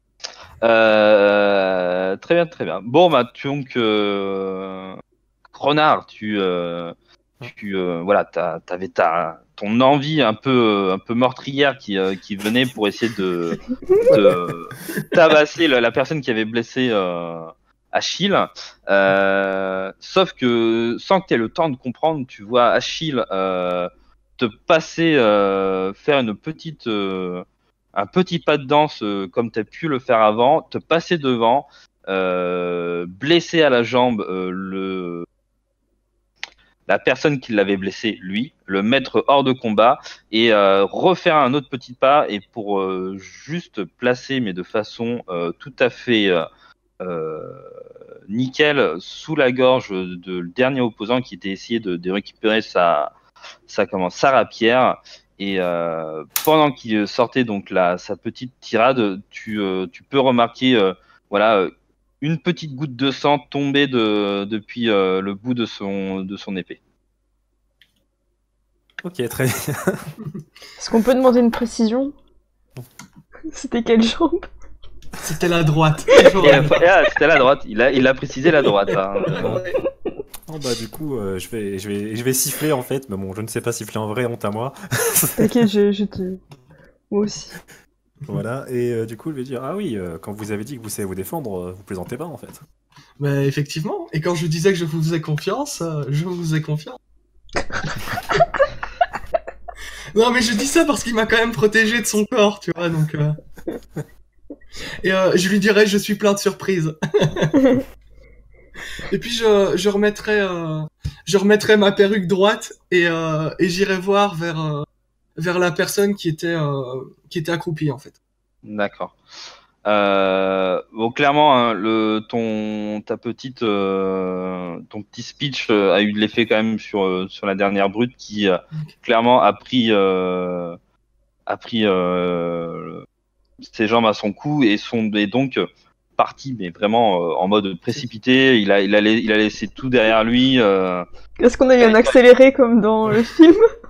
Speaker 4: Très bien. Bon, bah, donc, Renard, voilà, t'avais ton envie un peu meurtrière qui venait pour essayer de tabasser la personne qui avait blessé Achille. Sauf que sans que tu aies le temps de comprendre, tu vois Achille te passer, faire un petit pas de danse comme tu as pu le faire avant, te passer devant, blesser à la jambe la personne qui l'avait blessé, lui, le mettre hors de combat et refaire un autre petit pas et pour juste placer, mais de façon tout à fait nickel, sous la gorge de le dernier opposant qui était essayé de récupérer sa rapière. Et pendant qu'il sortait donc sa petite tirade, tu peux remarquer voilà une petite goutte de sang tomber depuis le bout de son épée.
Speaker 2: Ok, très bien.
Speaker 1: Est-ce qu'on peut demander une précision? C'était quelle jambe?
Speaker 5: C'était la droite.
Speaker 4: C'était la droite. Il a précisé la droite. Hein.
Speaker 2: Oh, bah, du coup, je vais siffler en fait, mais bon, je ne sais pas siffler en vrai, honte à moi.
Speaker 1: T'inquiète, je te... Moi aussi.
Speaker 2: Voilà, et du coup, je vais dire, ah oui, quand vous avez dit que vous savez vous défendre, vous plaisantez pas en fait.
Speaker 5: Bah effectivement. Et quand je disais que je vous faisais confiance, je vous ai confiance. Non mais je dis ça parce qu'il m'a quand même protégé de son corps, tu vois, donc... Et je lui dirais je suis plein de surprises. Et puis je remettrai ma perruque droite et j'irai voir vers la personne qui était accroupie en fait.
Speaker 4: D'accord. Bon, clairement, hein, ton petit speech a eu de l'effet quand même sur la dernière brute qui clairement a pris ses jambes à son cou et est donc parti, mais vraiment en mode précipité. Il a laissé tout derrière lui.
Speaker 1: Est-ce qu'on a eu un accéléré comme dans le film?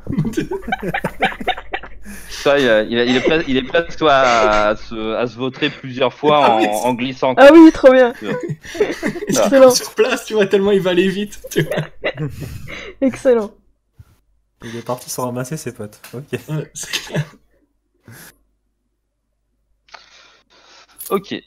Speaker 4: Ça, il est presque à se vautrer plusieurs fois en glissant.
Speaker 1: Ah oui, trop bien. Excellent.
Speaker 5: Sur place, tu vois, tellement il va aller vite. Tu vois.
Speaker 1: Excellent.
Speaker 2: Il est parti se ramasser ses potes. Ok.
Speaker 5: Ouais, c'est clair.
Speaker 4: Ok.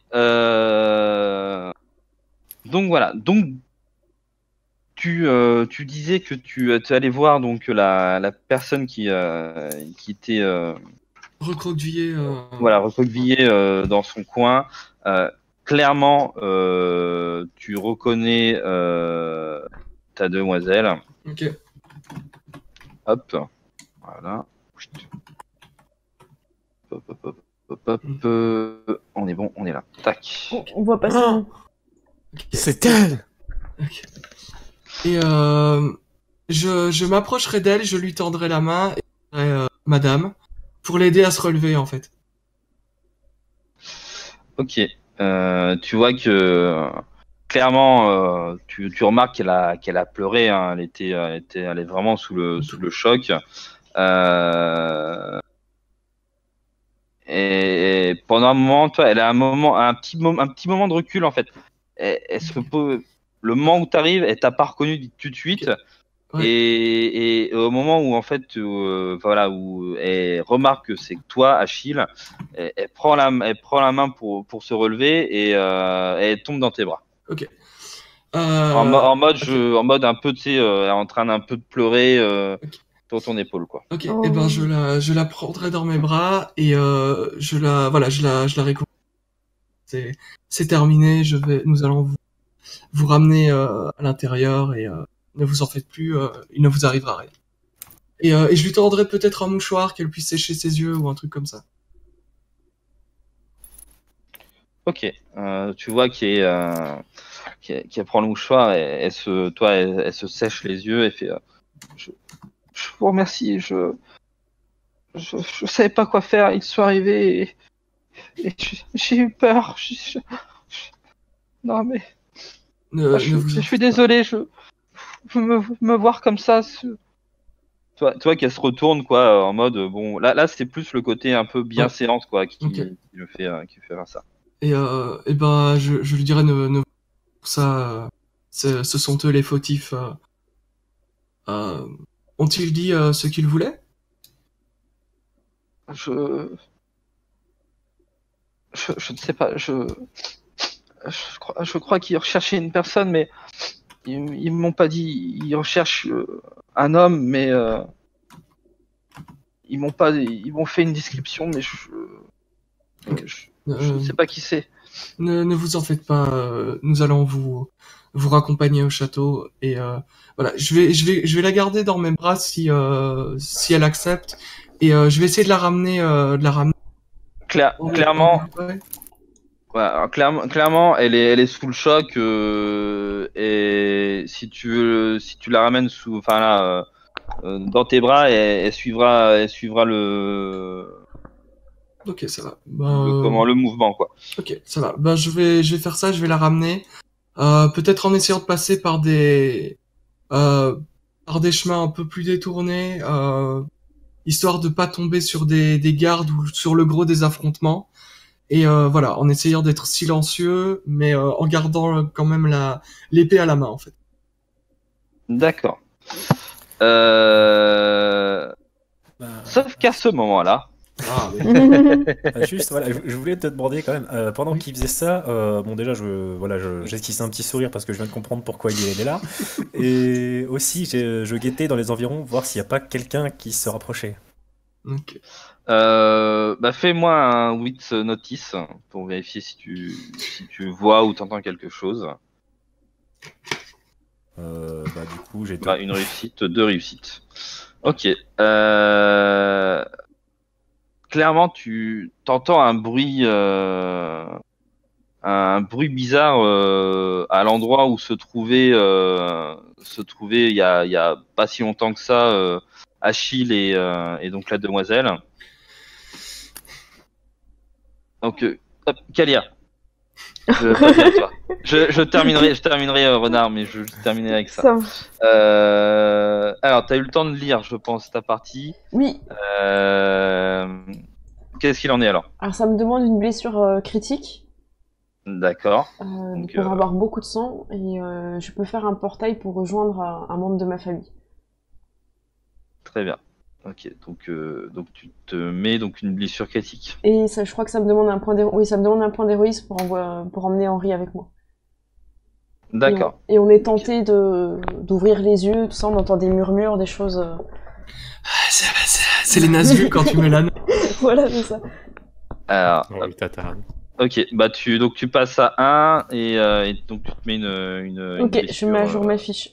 Speaker 4: Donc voilà. Donc tu disais que tu allais voir donc la personne qui était
Speaker 5: Recroquevillé.
Speaker 4: voilà recroquevillée dans son coin. Clairement, tu reconnais ta demoiselle.
Speaker 5: Ok.
Speaker 4: Hop. Voilà. On est bon, on est là. Tac.
Speaker 1: On voit pas ça.
Speaker 3: C'est elle!
Speaker 5: Ok. Et je m'approcherai d'elle, je lui tendrai la main et je dirai, Madame, pour l'aider à se relever en fait.
Speaker 4: Ok. Tu vois que clairement, tu remarques qu'elle a pleuré. Hein. Elle est vraiment sous le choc. Et pendant un moment, toi, elle a un petit moment de recul en fait. Elle se pose, le moment où tu arrives, elle t'a pas reconnu tout de suite.
Speaker 5: Ouais.
Speaker 4: Et au moment où en fait, voilà, où elle remarque que c'est toi, Achille, elle prend la main pour se relever et elle tombe dans tes bras.
Speaker 5: Ok.
Speaker 4: En mode un peu, tu sais, elle est en train d'un peu de pleurer. sur ton épaule, quoi.
Speaker 5: Ok,
Speaker 1: Oh.
Speaker 5: et ben je la prendrai dans mes bras et je la récupère. C'est terminé, nous allons vous ramener à l'intérieur et ne vous en faites plus, il ne vous arrivera rien. Et je lui tendrai peut-être un mouchoir qu'elle puisse sécher ses yeux ou un truc comme ça.
Speaker 4: Ok, tu vois qu'elle prend le mouchoir et elle se sèche les yeux et fait je, je vous remercie, je savais pas quoi faire, ils sont arrivés et j'ai eu peur. Non mais
Speaker 5: Ne vous
Speaker 4: je
Speaker 5: en
Speaker 4: suis
Speaker 5: faites pas.
Speaker 4: désolé, me voir comme ça. Toi qu'elle se retourne quoi en mode bon là c'est plus le côté un peu bienséance quoi
Speaker 5: Ok.
Speaker 4: qui me fait qui fait faire ça.
Speaker 5: Et ben je lui dirai ne pour ça ce sont eux les fautifs. Euh, ont-ils dit ce qu'ils voulaient?
Speaker 4: Je ne sais pas, je crois qu'ils recherchaient une personne, mais ils m'ont pas dit. Ils recherchent un homme, mais ils m'ont fait une description, mais je ne sais pas qui c'est.
Speaker 5: Ne vous en faites pas, nous allons vous raccompagner au château et voilà, je vais la garder dans mes bras si elle accepte et je vais essayer de la ramener
Speaker 4: Clairement,
Speaker 5: Ouais.
Speaker 4: ouais, alors, clairement, elle est sous le choc et si tu la ramènes enfin là, dans tes bras, elle suivra
Speaker 5: Ok, ça va. Ben,
Speaker 4: le mouvement quoi.
Speaker 5: ok, ça va. Ben je vais faire ça, je vais la ramener. Peut-être en essayant de passer par des chemins un peu plus détournés, histoire de pas tomber sur des gardes ou sur le gros des affrontements. Et voilà, en essayant d'être silencieux, mais en gardant quand même l'épée à la main en fait.
Speaker 4: D'accord.
Speaker 2: Bah,
Speaker 4: Sauf qu'à ce moment-là,
Speaker 5: Ah,
Speaker 2: juste, voilà, je voulais te demander quand même, pendant qu'il faisait ça, bon déjà, j'esquisse un petit sourire parce que je viens de comprendre pourquoi il est là, et aussi, je guettais dans les environs, voir s'il n'y a pas quelqu'un qui se rapprochait.
Speaker 5: ok.
Speaker 4: bah fais-moi un wit notice pour vérifier si tu vois ou t'entends quelque chose.
Speaker 2: Bah du coup, j'ai
Speaker 4: Bah,
Speaker 2: deux.
Speaker 4: une réussite, deux réussites. Ok. Clairement, tu t'entends un bruit bizarre à l'endroit où se trouvait il y a pas si longtemps que ça Achille et donc la demoiselle. Donc hop, Kalia, je passe à toi. Je terminerai Renard, mais je terminerai avec ça.
Speaker 1: Ça marche.
Speaker 4: Alors, t'as eu le temps de lire, je pense, ta partie.
Speaker 1: Oui,
Speaker 4: Qu'est-ce qu'il en est alors?
Speaker 1: alors ça me demande une blessure critique
Speaker 4: D'accord.
Speaker 1: pour avoir beaucoup de sang et je peux faire un portail pour rejoindre un membre de ma famille.
Speaker 4: Très bien. Ok, donc tu te mets donc une blessure critique.
Speaker 1: Et ça, je crois que ça me demande un point d'héroïsme. Oui, ça me demande un point d'héroïsme pour emmener Henri avec moi.
Speaker 4: D'accord.
Speaker 1: Et on est tenté d'ouvrir les yeux, tout ça, on entend des murmures, des choses.
Speaker 5: C'est les Nazgûl quand tu mets l'anneau.
Speaker 1: Voilà, c'est ça.
Speaker 4: Alors,
Speaker 3: Oui, tatane.
Speaker 4: ok, bah tu passes à 1 et donc tu te mets une
Speaker 1: Ok, je
Speaker 4: blessure,
Speaker 1: mets à jour ma fiche.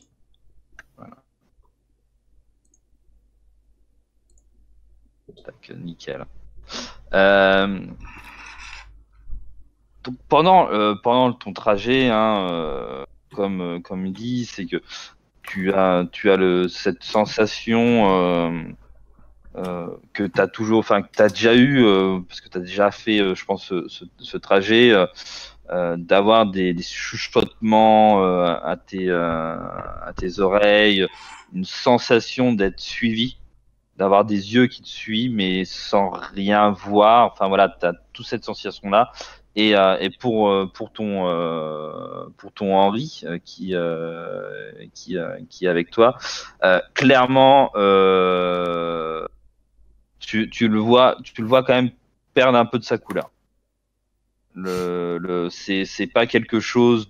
Speaker 4: tac, nickel. Donc pendant ton trajet, hein, comme il dit, c'est que tu as cette sensation que tu as toujours, enfin que tu as déjà eu, parce que tu as déjà fait, je pense, ce trajet, d'avoir des chuchotements à tes oreilles, une sensation d'être suivi, d'avoir des yeux qui te suivent mais sans rien voir. Enfin voilà, tu as toute cette sensation-là. Et pour ton Henri qui est avec toi, clairement tu le vois quand même perdre un peu de sa couleur. C'est pas quelque chose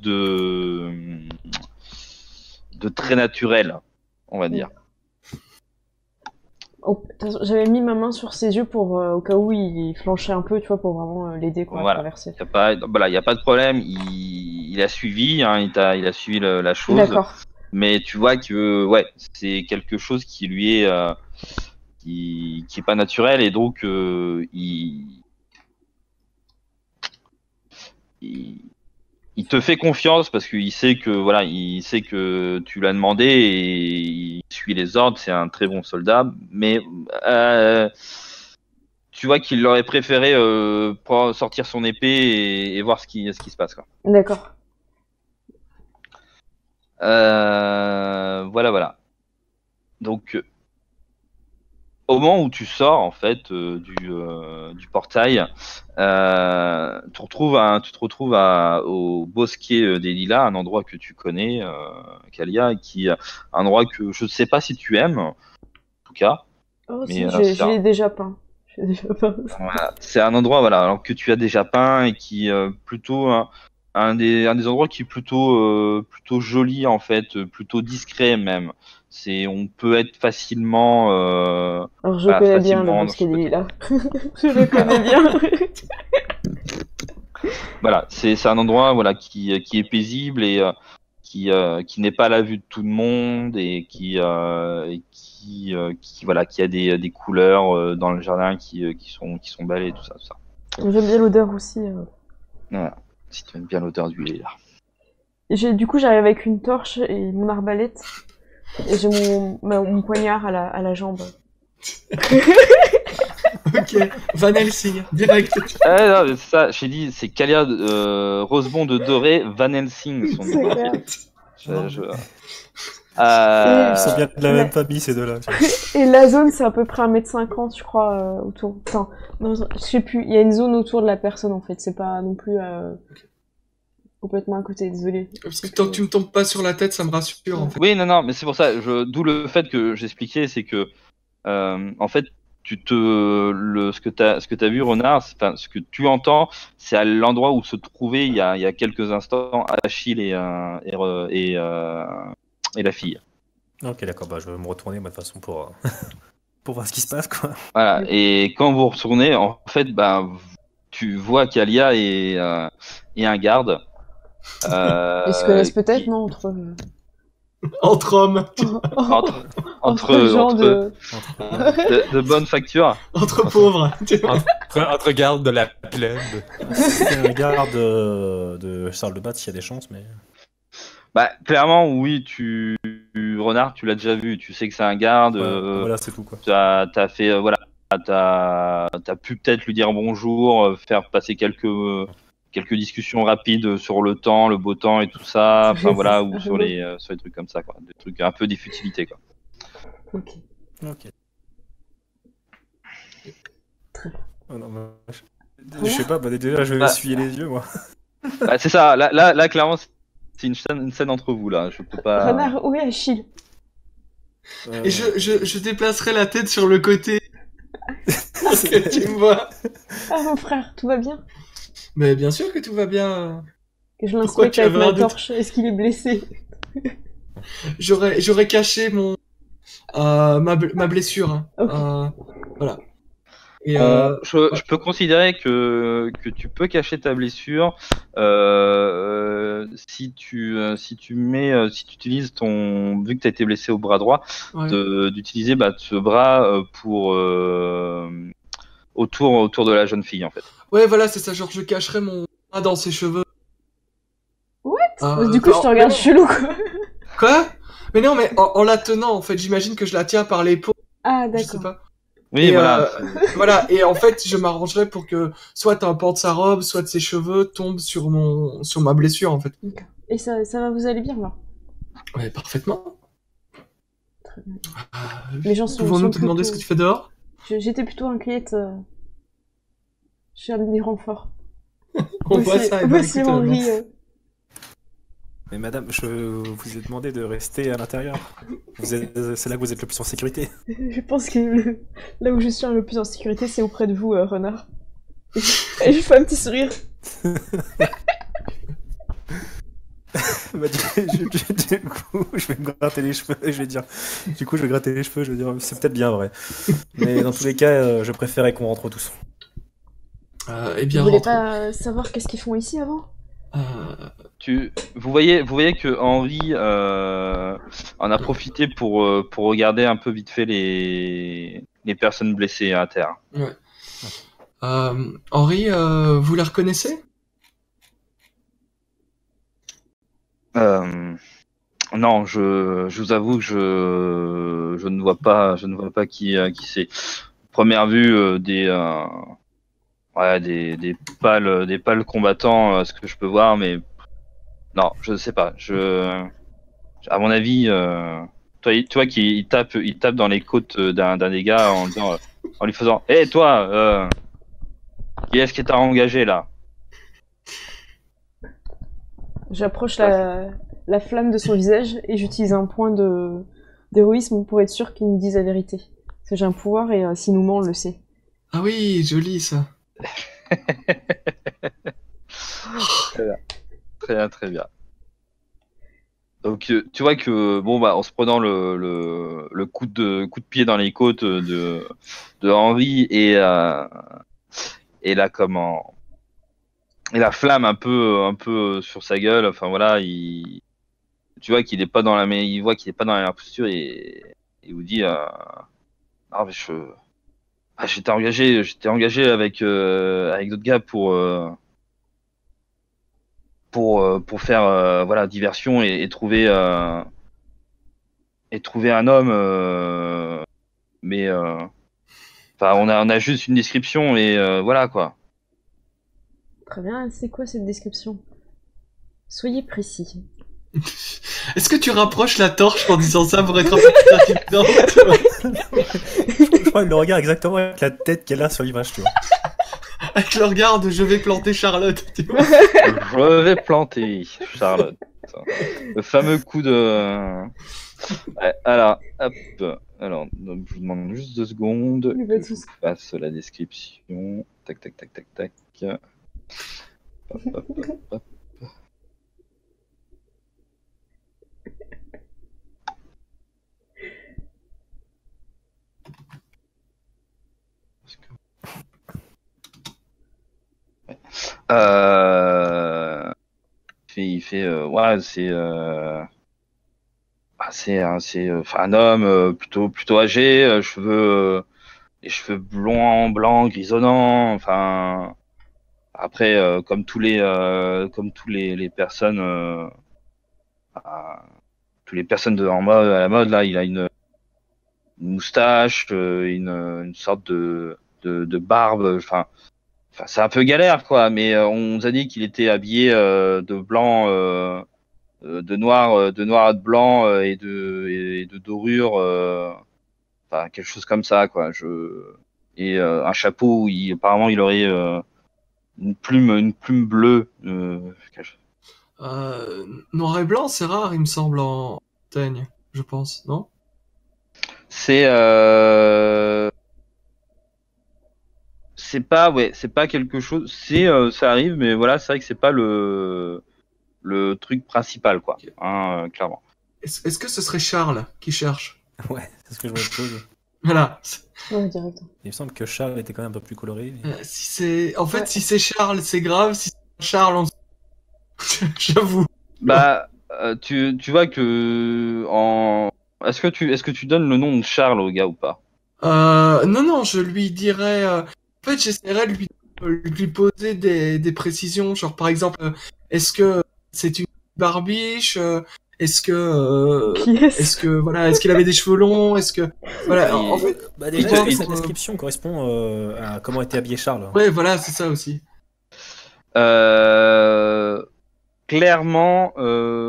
Speaker 4: de très naturel, on va dire.
Speaker 1: J'avais mis ma main sur ses yeux pour au cas où il flanchait un peu, tu vois, pour vraiment l'aider quoi, à
Speaker 4: Voilà.
Speaker 1: traverser.
Speaker 4: Y a pas, voilà, y a pas de problème. Il a suivi, hein, il a suivi la chose.
Speaker 1: D'accord.
Speaker 4: Mais tu vois que ouais, c'est quelque chose qui lui est qui est pas naturel et donc il te fait confiance parce qu'il sait que voilà, il sait que tu l'as demandé et il suit les ordres. C'est un très bon soldat, mais tu vois qu'il aurait préféré sortir son épée et voir ce qui se passe quoi.
Speaker 1: D'accord.
Speaker 4: Voilà. Donc au moment où tu sors en fait du portail, tu te retrouves au bosquet des Lilas, un endroit que tu connais, Kalia, un endroit que je ne sais pas si tu aimes, en tout cas.
Speaker 1: Oh
Speaker 4: Mais,
Speaker 1: si,
Speaker 4: c'est
Speaker 1: je l'ai déjà peint. Je l'ai déjà peint.
Speaker 4: Voilà. C'est un endroit voilà, alors que tu as déjà peint et qui plutôt un des endroits qui est plutôt joli en fait, plutôt discret même. On peut être facilement
Speaker 1: Alors je connais bien le
Speaker 4: facilement
Speaker 1: bosquet des Lilas. Je le connais bien.
Speaker 4: Voilà, c'est un endroit voilà qui est paisible et qui n'est pas à la vue de tout le monde et qui voilà qui a des couleurs dans le jardin qui sont belles et tout ça.
Speaker 1: J'aime bien l'odeur aussi.
Speaker 4: Voilà. Si tu aimes bien l'odeur du lilas.
Speaker 1: Du coup, j'arrive avec une torche et mon arbalète. Et j'ai mon poignard à la jambe.
Speaker 5: Ok, Van Helsing, direct.
Speaker 4: Non, mais c'est ça, j'ai dit, c'est Kalia Rosemont de Doré, Van Helsing. Son
Speaker 1: C'est
Speaker 4: nom.
Speaker 1: clair.
Speaker 2: Ils sont bien de la même famille, ces deux-là.
Speaker 1: Et la zone, c'est à peu près 1m50, je crois, autour. Enfin, non, je sais plus. Il y a une zone autour de la personne, en fait. C'est pas non plus complètement à côté, désolé.
Speaker 5: Parce que tant que tu me tombes pas sur la tête, ça me rassure, en fait.
Speaker 4: Oui, non, mais c'est pour ça, d'où le fait que j'expliquais, c'est que, en fait, ce que t'as vu, Renard, ce que tu entends, c'est à l'endroit où se trouvait il y a quelques instants Achille et la fille.
Speaker 2: Ok, d'accord, bah je vais me retourner, moi, de toute façon, pour voir ce qui se passe, quoi.
Speaker 4: Voilà. Et quand vous retournez, en fait, bah, tu vois qu'Alia et un garde.
Speaker 1: Ils se connaissent peut-être,
Speaker 4: qui-
Speaker 1: non,
Speaker 5: Entre hommes,
Speaker 4: entre
Speaker 1: gens de...
Speaker 4: de bonne facture.
Speaker 5: entre pauvres.
Speaker 3: Entre garde de la plèbe.
Speaker 2: C'est un garde de Charles de Batz, s'il y a des chances, mais.
Speaker 4: Bah, clairement, oui, Renard, tu l'as déjà vu. Tu sais que c'est un garde.
Speaker 2: Voilà, c'est tout, quoi.
Speaker 4: T'as fait, voilà, t'as pu peut-être lui dire bonjour, faire passer quelques discussions rapides sur le temps, le beau temps et tout ça. Enfin voilà, ou sur les trucs comme ça, quoi. Des trucs un peu des futilités, quoi.
Speaker 1: Ok.
Speaker 2: Ok.
Speaker 1: Très
Speaker 2: Oh non, je sais pas, bah déjà je vais essuyer les yeux, moi.
Speaker 4: Bah, c'est ça. Là, clairement, c'est une scène entre vous là. Je peux pas.
Speaker 1: Renard, où est Achille?
Speaker 5: Et je déplacerai la tête sur le côté. Parce que tu me vois.
Speaker 1: Ah, mon frère, tout va bien?
Speaker 5: Mais bien sûr que tout va bien.
Speaker 1: Que je
Speaker 5: Pourquoi
Speaker 1: l'inspecte
Speaker 5: tu
Speaker 1: avec
Speaker 5: avais
Speaker 1: ma
Speaker 5: un doute?
Speaker 1: torche. Est-ce qu'il est blessé?
Speaker 5: J'aurais caché ma blessure. Hein.
Speaker 1: Ok.
Speaker 5: Voilà. Et
Speaker 4: Je peux considérer que tu peux cacher ta blessure si tu utilises vu que tu as été blessé au bras droit,
Speaker 5: ouais.
Speaker 4: d'utiliser ce bras pour autour de la jeune fille en fait.
Speaker 5: Ouais, voilà, c'est ça. Genre, je cacherai mon bras dans ses cheveux.
Speaker 1: Du coup, je te regarde chelou, quoi.
Speaker 5: Quoi? Mais non, mais en la tenant, en fait, j'imagine que je la tiens par l'épaule.
Speaker 1: Ah,
Speaker 5: Je sais
Speaker 1: d'accord.
Speaker 5: pas.
Speaker 4: Oui,
Speaker 5: Et,
Speaker 4: voilà.
Speaker 5: voilà. Et en fait, je m'arrangerai pour que soit un pan de sa robe, soit de ses cheveux tombe sur ma blessure, en fait.
Speaker 1: Et ça va, vous allez bien, là?
Speaker 5: Ouais, parfaitement.
Speaker 1: Très bien. Les gens sont...
Speaker 5: Pouvons-nous
Speaker 1: sont
Speaker 5: te demander
Speaker 1: plutôt-
Speaker 5: ce que tu fais dehors?
Speaker 1: J'étais plutôt inquiète. Je suis des renforts.
Speaker 5: On voit ça. Et
Speaker 1: Voici
Speaker 5: écoute,
Speaker 1: Henri.
Speaker 2: Mais madame, je vous ai demandé de rester à l'intérieur. C'est là que vous êtes le plus en sécurité.
Speaker 1: Je pense que là où je suis le plus en sécurité, c'est auprès de vous, Renard. Et je fais un petit sourire.
Speaker 2: Bah, du coup, je vais me gratter les cheveux, je vais dire. Du coup, je vais gratter les cheveux, je vais dire, c'est peut-être bien vrai. Mais dans tous les cas, je préférais qu'on rentre tous.
Speaker 5: Eh
Speaker 1: Vous
Speaker 5: bien,
Speaker 1: voulez
Speaker 5: rentrons.
Speaker 1: pas savoir qu'est-ce qu'ils font ici avant?
Speaker 4: Vous voyez que Henri en a profité pour regarder un peu vite fait les personnes blessées à terre.
Speaker 5: Henri, vous la reconnaissez?
Speaker 4: Non, je vous avoue que je ne vois pas qui c'est. Première vue, des pâles combattants, ce que je peux voir, mais non, je ne sais pas. À mon avis, tu vois qu'il tape dans les côtes d'un des gars en disant, en lui faisant, hé toi, qui est-ce qui t'a engagé là?
Speaker 1: J'approche la flamme de son visage et j'utilise un point d'héroïsme pour être sûr qu'il nous dise la vérité. Parce que j'ai un pouvoir et s'il nous ment, on le sait.
Speaker 5: Ah oui, joli ça.
Speaker 4: Très bien, très bien. Donc tu vois que bon bah en se prenant le coup de pied dans les côtes de Henri et là comment et la flamme un peu sur sa gueule, enfin voilà, tu vois qu'il est pas dans il voit qu'il est pas dans la meilleure posture et il vous dit ah mais j'étais engagé avec d'autres gars pour faire voilà diversion et trouver un homme mais enfin on a juste une description et voilà quoi.
Speaker 1: Très bien, c'est quoi cette description? Soyez précis.
Speaker 5: Est-ce que tu rapproches la torche en disant ça pour être un peu plus intimidant?
Speaker 2: Je crois qu'il le regarde exactement avec la tête qu'elle a sur l'image, tu vois.
Speaker 5: Avec le regard de je vais planter Charlotte, tu vois.
Speaker 4: Je vais planter Charlotte. Le fameux coup de ouais, alors hop donc, je vous demande juste 2 secondes
Speaker 1: Il va
Speaker 4: que je
Speaker 1: tous.
Speaker 4: vous fasse la description. Tac tac tac tac tac. Hop, hop, hop, hop. Euh... Il fait ouais, c'est un homme plutôt âgé, les cheveux blancs, grisonnants, enfin après les personnes tous les personnes à la mode là, il a une moustache, une sorte de barbe, enfin, c'est un peu galère, quoi, mais on nous a dit qu'il était habillé de blanc, de noir et de blanc et de dorure, enfin quelque chose comme ça, quoi. Et un chapeau où apparemment il aurait une plume bleue.
Speaker 5: Noir et blanc, c'est rare, il me semble, en Bretagne, je pense, non?
Speaker 4: C'est c'est pas quelque chose. Ça arrive, mais voilà, c'est vrai que c'est pas le truc principal, quoi,
Speaker 5: Ok.
Speaker 4: hein, clairement.
Speaker 5: Est-ce que ce serait Charles qui cherche?
Speaker 2: Ouais, c'est ce que je me pose.
Speaker 5: Voilà.
Speaker 1: Ouais, direct.
Speaker 2: Il me semble que Charles était quand même un peu plus coloré. mais-
Speaker 5: En fait,
Speaker 1: Ouais.
Speaker 5: si c'est Charles, c'est grave. Si c'est pas Charles, j'avoue.
Speaker 4: Bah, tu vois que est-ce que tu donnes le nom de Charles au gars ou pas?
Speaker 5: Non, je lui dirais. En fait, j'essaierais de lui poser des précisions, genre par exemple, est-ce que c'est une barbiche? Est-ce que,
Speaker 1: Yes.
Speaker 5: est-ce qu'il avait des cheveux longs? Est-ce que, voilà, en fait,
Speaker 2: Bah déjà,
Speaker 5: il doit
Speaker 2: est-ce que sa
Speaker 5: être,
Speaker 2: description correspond à comment était habillé Charles?
Speaker 5: ouais, voilà, c'est ça aussi.
Speaker 4: Clairement,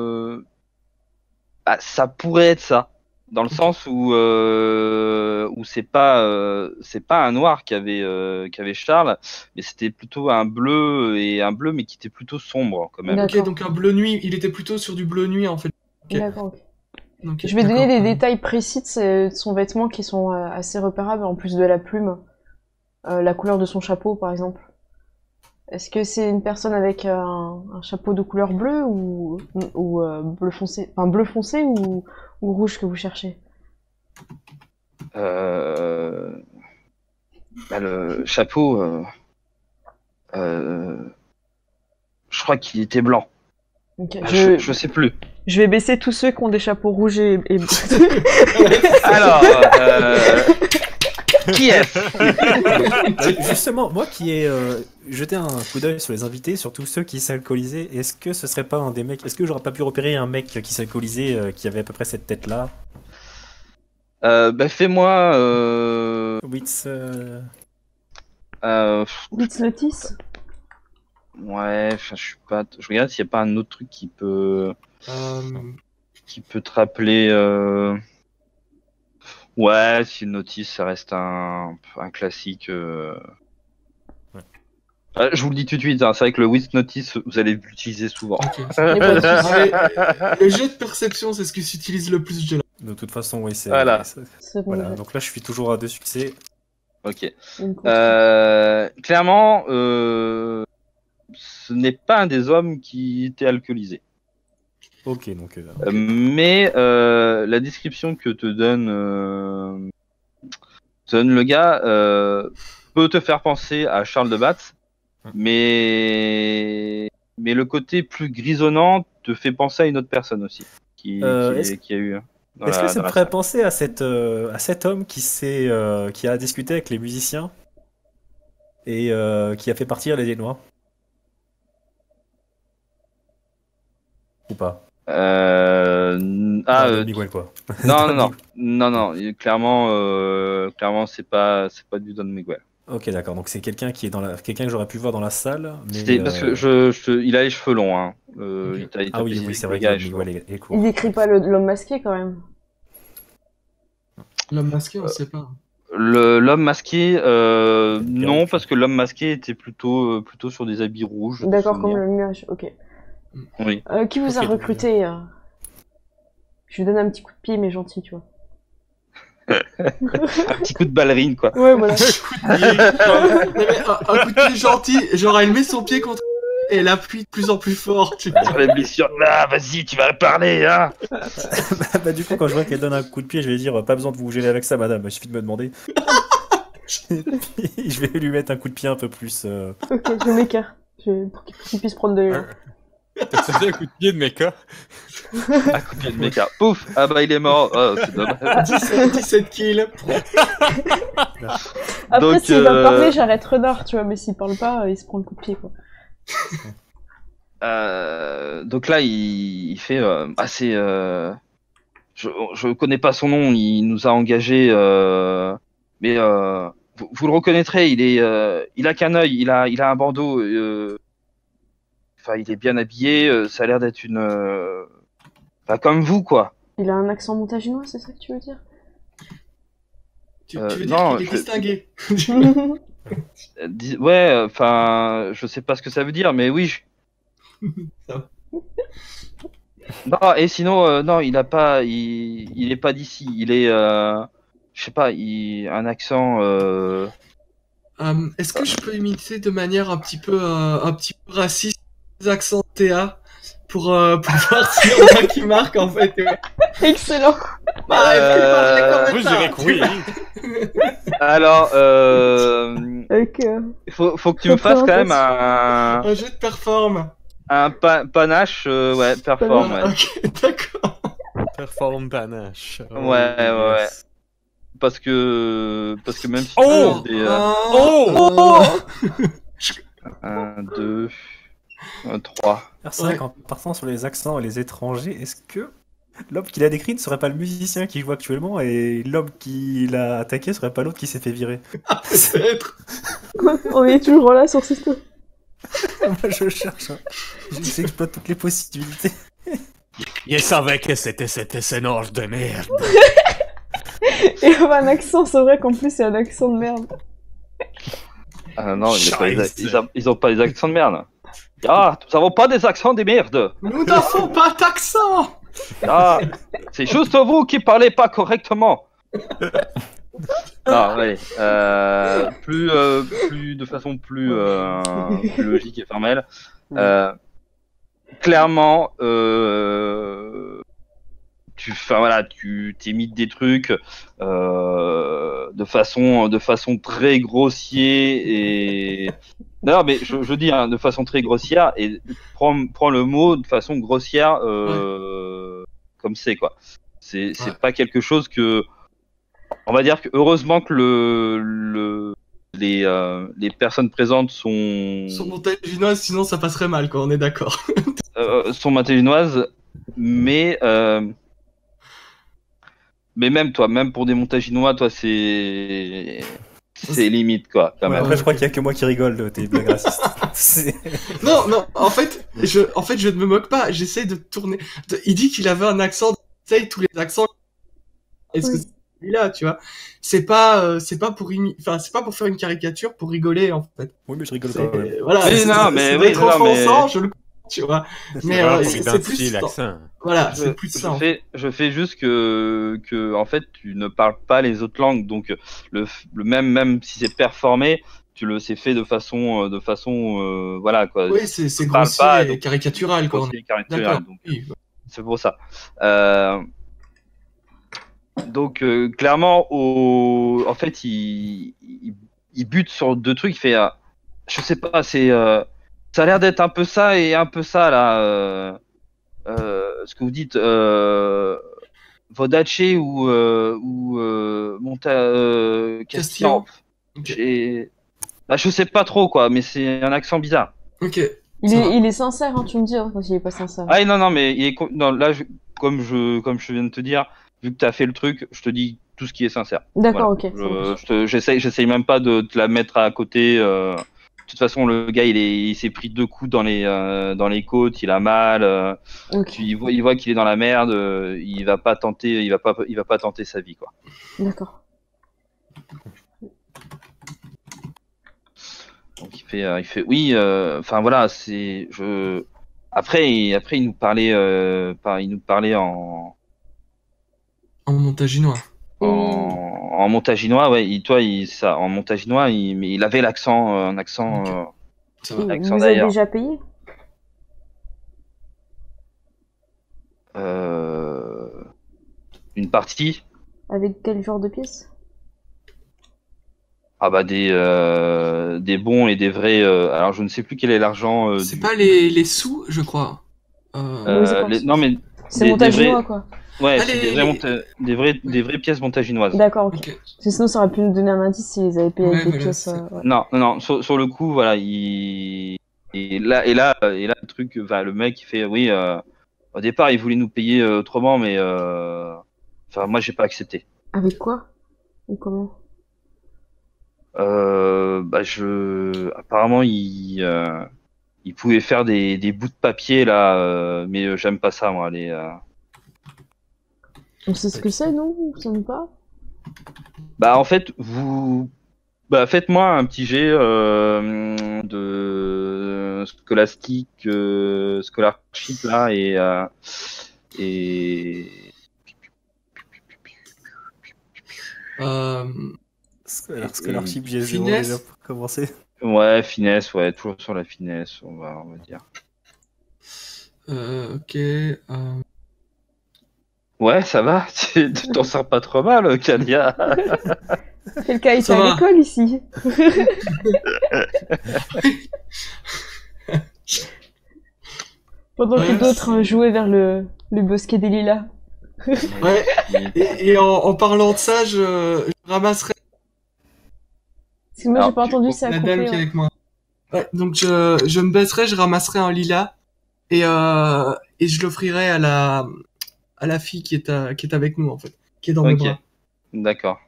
Speaker 4: ça pourrait être ça, dans le sens où c'est pas un noir qu'avait Charles, mais c'était plutôt un bleu mais qui était plutôt sombre quand même.
Speaker 1: D'accord.
Speaker 5: Ok, donc un bleu nuit, il était plutôt sur du bleu nuit en fait. Ok.
Speaker 1: D'accord, ok.
Speaker 5: Donc,
Speaker 1: Je vais donner
Speaker 5: d'accord.
Speaker 1: des détails précis de son vêtement qui sont assez repérables, en plus de la plume. La couleur de son chapeau, par exemple. Est-ce que c'est une personne avec un chapeau de couleur bleue ou bleu foncé, enfin bleu foncé ou rouge que vous cherchez?
Speaker 4: Le chapeau, je crois qu'il était blanc.
Speaker 1: Ok,
Speaker 4: Je sais plus.
Speaker 1: je vais baisser tous ceux qui ont des chapeaux rouges et
Speaker 4: Alors, qui est-ce?
Speaker 2: Justement, moi qui ai jeté un coup d'œil sur les invités, surtout ceux qui s'alcoolisaient, est-ce que ce serait pas un des mecs? Est-ce que j'aurais pas pu repérer un mec qui s'alcoolisait, qui avait à peu près cette tête-là?
Speaker 4: Fais-moi.
Speaker 2: Wits.
Speaker 1: Blitz Notice.
Speaker 4: Ouais, enfin, je suis pas. Je regarde s'il n'y a pas un autre truc qui peut te rappeler. Ouais, si le notice, ça reste un classique. Je vous le dis tout de suite, hein, c'est vrai que le With Notice, vous allez l'utiliser souvent.
Speaker 5: Ok.
Speaker 1: Et pas de soucis.
Speaker 5: Le jet de perception, c'est ce qui s'utilise le plus, Jella.
Speaker 2: De toute façon, oui, c'est.
Speaker 4: Voilà.
Speaker 1: C'est bon,
Speaker 2: Voilà.
Speaker 1: ouais.
Speaker 2: Donc là, je suis toujours à 2 succès.
Speaker 4: Ok.
Speaker 1: Une course.
Speaker 4: Clairement, ce n'est pas un des hommes qui était alcoolisé.
Speaker 2: Ok, donc.
Speaker 4: Mais la description que te donne le gars peut te faire penser à Charles de Batz, mais le côté plus grisonnant te fait penser à une autre personne aussi qui a eu.
Speaker 2: Est-ce que ça me ferait penser à cet homme qui a discuté avec les musiciens et qui a fait partir les Noirs? Ou pas?
Speaker 4: Miguel,
Speaker 2: quoi.
Speaker 4: Non, clairement, c'est pas du Don Miguel.
Speaker 2: Ok, d'accord. Donc c'est quelqu'un qui est quelqu'un que j'aurais pu voir dans la salle. Mais
Speaker 4: C'était parce que il a les cheveux longs, hein.
Speaker 2: Ah oui, c'est vrai
Speaker 4: que
Speaker 2: que Miguel est court.
Speaker 1: Il décrit pas l'homme masqué quand même.
Speaker 5: L'homme masqué, on sait pas.
Speaker 4: L'homme masqué, non, parce que l'homme masqué était plutôt sur des habits rouges. de
Speaker 1: D'accord, comme
Speaker 4: souvenir.
Speaker 1: le nuage. Ok.
Speaker 4: Oui.
Speaker 1: Qui vous a
Speaker 2: Ok,
Speaker 1: recruté Je lui donne un petit coup de pied, mais gentil, tu vois.
Speaker 4: Un petit coup de ballerine, quoi.
Speaker 1: Ouais, voilà.
Speaker 5: Non, mais un coup de pied gentil, genre elle met son pied contre et elle appuie de plus en plus fort. Tu vois.
Speaker 4: Sur les blessures. Ah, vas-y, tu vas parler, hein.
Speaker 2: Bah, du coup, quand je vois qu'elle donne un coup de pied, je vais dire pas besoin de vous gêner avec ça, madame. Il suffit de me demander. Je vais lui mettre un coup de pied un peu plus.
Speaker 1: Ok, je m'écarte. Pour qu'il puisse prendre de l'élan.
Speaker 3: T'as fait un coup de pied de mecha?
Speaker 4: Un coup de pied de méca. Pouf. Ah bah il est mort. Oh, c'est dommage.
Speaker 5: 17 kills.
Speaker 1: Après,
Speaker 4: Donc,
Speaker 1: s'il va parler, j'arrête Renard, tu vois, mais s'il parle pas, il se prend le coup de pied, quoi.
Speaker 4: Donc là, il fait assez. Je connais pas son nom. Il nous a engagés, mais vous le reconnaîtrez. Il a qu'un œil. Il a un bandeau. Enfin, il est bien habillé. Ça a l'air d'être une. Enfin, comme vous, quoi.
Speaker 1: Il a un accent montaginois, c'est ça que tu veux dire?
Speaker 5: Tu veux dire
Speaker 4: non,
Speaker 5: qu'il est distingué.
Speaker 4: Ouais, enfin, je sais pas ce que ça veut dire, mais oui.
Speaker 5: Ça va.
Speaker 4: Non, et sinon, non, il est pas d'ici. Il est, je sais pas, un accent.
Speaker 5: Est-ce que je peux imiter de manière un petit peu raciste les accents TA pour voir s'il y en a qui marquent en fait.
Speaker 1: Excellent.
Speaker 5: Bah,
Speaker 3: Moi, je dirais que oui.
Speaker 4: Alors,
Speaker 1: Avec,
Speaker 4: faut que tu me fasses quand même un
Speaker 5: jeu de perform.
Speaker 4: panache, ouais, perform. Ouais.
Speaker 5: Ok, d'accord.
Speaker 3: Perform panache.
Speaker 4: Ouais. Parce que même si
Speaker 3: Oh
Speaker 4: tu fais
Speaker 3: Oh
Speaker 4: 1, 2, 3.
Speaker 2: R5, en partant sur les accents et les étrangers, est-ce que l'homme qui l'a décrit ne serait pas le musicien qui joue actuellement et l'homme qui l'a attaqué serait pas l'autre qui s'est fait virer?
Speaker 5: Peut-être.
Speaker 1: On est toujours là sur ce truc.
Speaker 2: Moi je cherche, hein. J'exploite toutes les possibilités.
Speaker 3: Je savais que c'était cet SNH de merde.
Speaker 1: Et un accent, c'est vrai qu'en plus c'est un accent de merde.
Speaker 4: Ah non,
Speaker 3: Scheisse.
Speaker 4: ils ont pas des accents de merde. Ah, nous avons pas des accents de merde.
Speaker 5: Nous n'avons pas d'accent.
Speaker 4: Ah, c'est juste vous qui parlez pas correctement. Non, allez. Plus de façon plus logique et formelle. Clairement, tu t'imites des trucs de façon très grossière et d'ailleurs, mais je dis hein, de façon très grossière et prends le mot de façon grossière comme c'est quoi. C'est pas quelque chose que on va dire que heureusement que les personnes présentes sont
Speaker 5: montaginoises, sinon ça passerait mal, quoi, on est d'accord.
Speaker 4: sont montaginoises, mais même toi, même pour des montaginois, toi c'est limite quoi. Quand même.
Speaker 2: Après, je crois qu'il y a que moi qui rigole de tes blagues racistes.
Speaker 5: Non, en fait, je ne me moque pas. J'essaie de tourner. Il dit qu'il avait un accent. Tu sais, tous les accents. Est-ce que c'est celui-là, tu vois? C'est pas pour c'est pas pour faire une caricature, pour rigoler en fait.
Speaker 2: Oui, mais je rigole pas. Ouais.
Speaker 5: Voilà.
Speaker 4: Mais
Speaker 5: d'être offensant, je le tu vois.
Speaker 3: Mais c'est plus l'accent.
Speaker 5: Voilà, c'est plus ça.
Speaker 4: Je fais juste que en fait tu ne parles pas les autres langues, donc le même si c'est performé, c'est fait de façon voilà quoi.
Speaker 5: Oui, c'est grossier et caricatural quoi.
Speaker 4: Caricatural, donc c'est pour ça. Donc clairement en fait il bute sur deux trucs, il fait je sais pas, c'est ça a l'air d'être un peu ça et un peu ça là. Ce que vous dites, Vodace ou Castillan. Okay. Je sais pas trop quoi, mais c'est un accent bizarre.
Speaker 5: Ok.
Speaker 1: Il est sincère, hein, tu me dis, hein, quand il est pas sincère.
Speaker 4: Ah non, mais là, comme je viens de te dire, vu que tu as fait le truc, je te dis tout ce qui est sincère.
Speaker 1: D'accord,
Speaker 4: voilà.
Speaker 1: Ok.
Speaker 4: J'essaye même pas de te la mettre à côté. De toute façon, le gars, il s'est pris 2 coups dans les côtes, il a mal.
Speaker 1: Okay.
Speaker 4: Il voit qu'il est dans la merde. Il va pas tenter sa vie, quoi.
Speaker 1: D'accord.
Speaker 4: Donc il fait oui. Enfin voilà, Après, il nous parlait en
Speaker 5: montaginois.
Speaker 4: En montaginois, ouais. En montaginois, mais il avait un accent.
Speaker 1: Okay. Vous avez déjà payé?
Speaker 4: Une partie.
Speaker 1: Avec quel genre de pièces?
Speaker 4: Ah bah des bons et des vrais. Alors je ne sais plus quel est l'argent.
Speaker 5: C'est pas les sous, je crois.
Speaker 4: Non mais.
Speaker 1: C'est montaginois quoi.
Speaker 4: Ouais, c'est des vraies pièces montaginoises.
Speaker 1: D'accord, ok. Sinon, ça aurait pu nous donner un indice s'ils les avaient payé avec des pièces.
Speaker 4: Ouais. Non. Sur le coup, voilà, et là, le truc, le mec, il fait, oui, au départ, il voulait nous payer autrement, mais moi, j'ai pas accepté.
Speaker 1: Avec quoi? Ou comment?
Speaker 4: Apparemment, il pouvait faire des bouts de papier là, mais j'aime pas ça, moi,
Speaker 1: On sait ce que c'est, non? Vous savez pas?
Speaker 4: En fait, faites-moi un petit jet de scolastique, scholarship là et
Speaker 2: scholarship, j'ai 0 déjà pour commencer.
Speaker 4: Ouais, finesse, ouais, toujours sur la finesse, on va dire.
Speaker 5: Ok.
Speaker 4: Ouais, ça va, tu t'en sors pas trop mal, Kalia.
Speaker 1: Quelqu'un est à l'école ici. Pendant que d'autres jouaient vers le bosquet des lilas.
Speaker 5: Ouais, et en parlant de ça, je ramasserai...
Speaker 1: Parce que moi j'ai pas entendu, ça a
Speaker 5: la
Speaker 1: coupé.
Speaker 5: dame qui est avec moi. Ouais, donc je me baisserai, je ramasserai un lilas, et je l'offrirai à la fille qui est avec nous en fait, qui est dans mes bras.
Speaker 4: D'accord.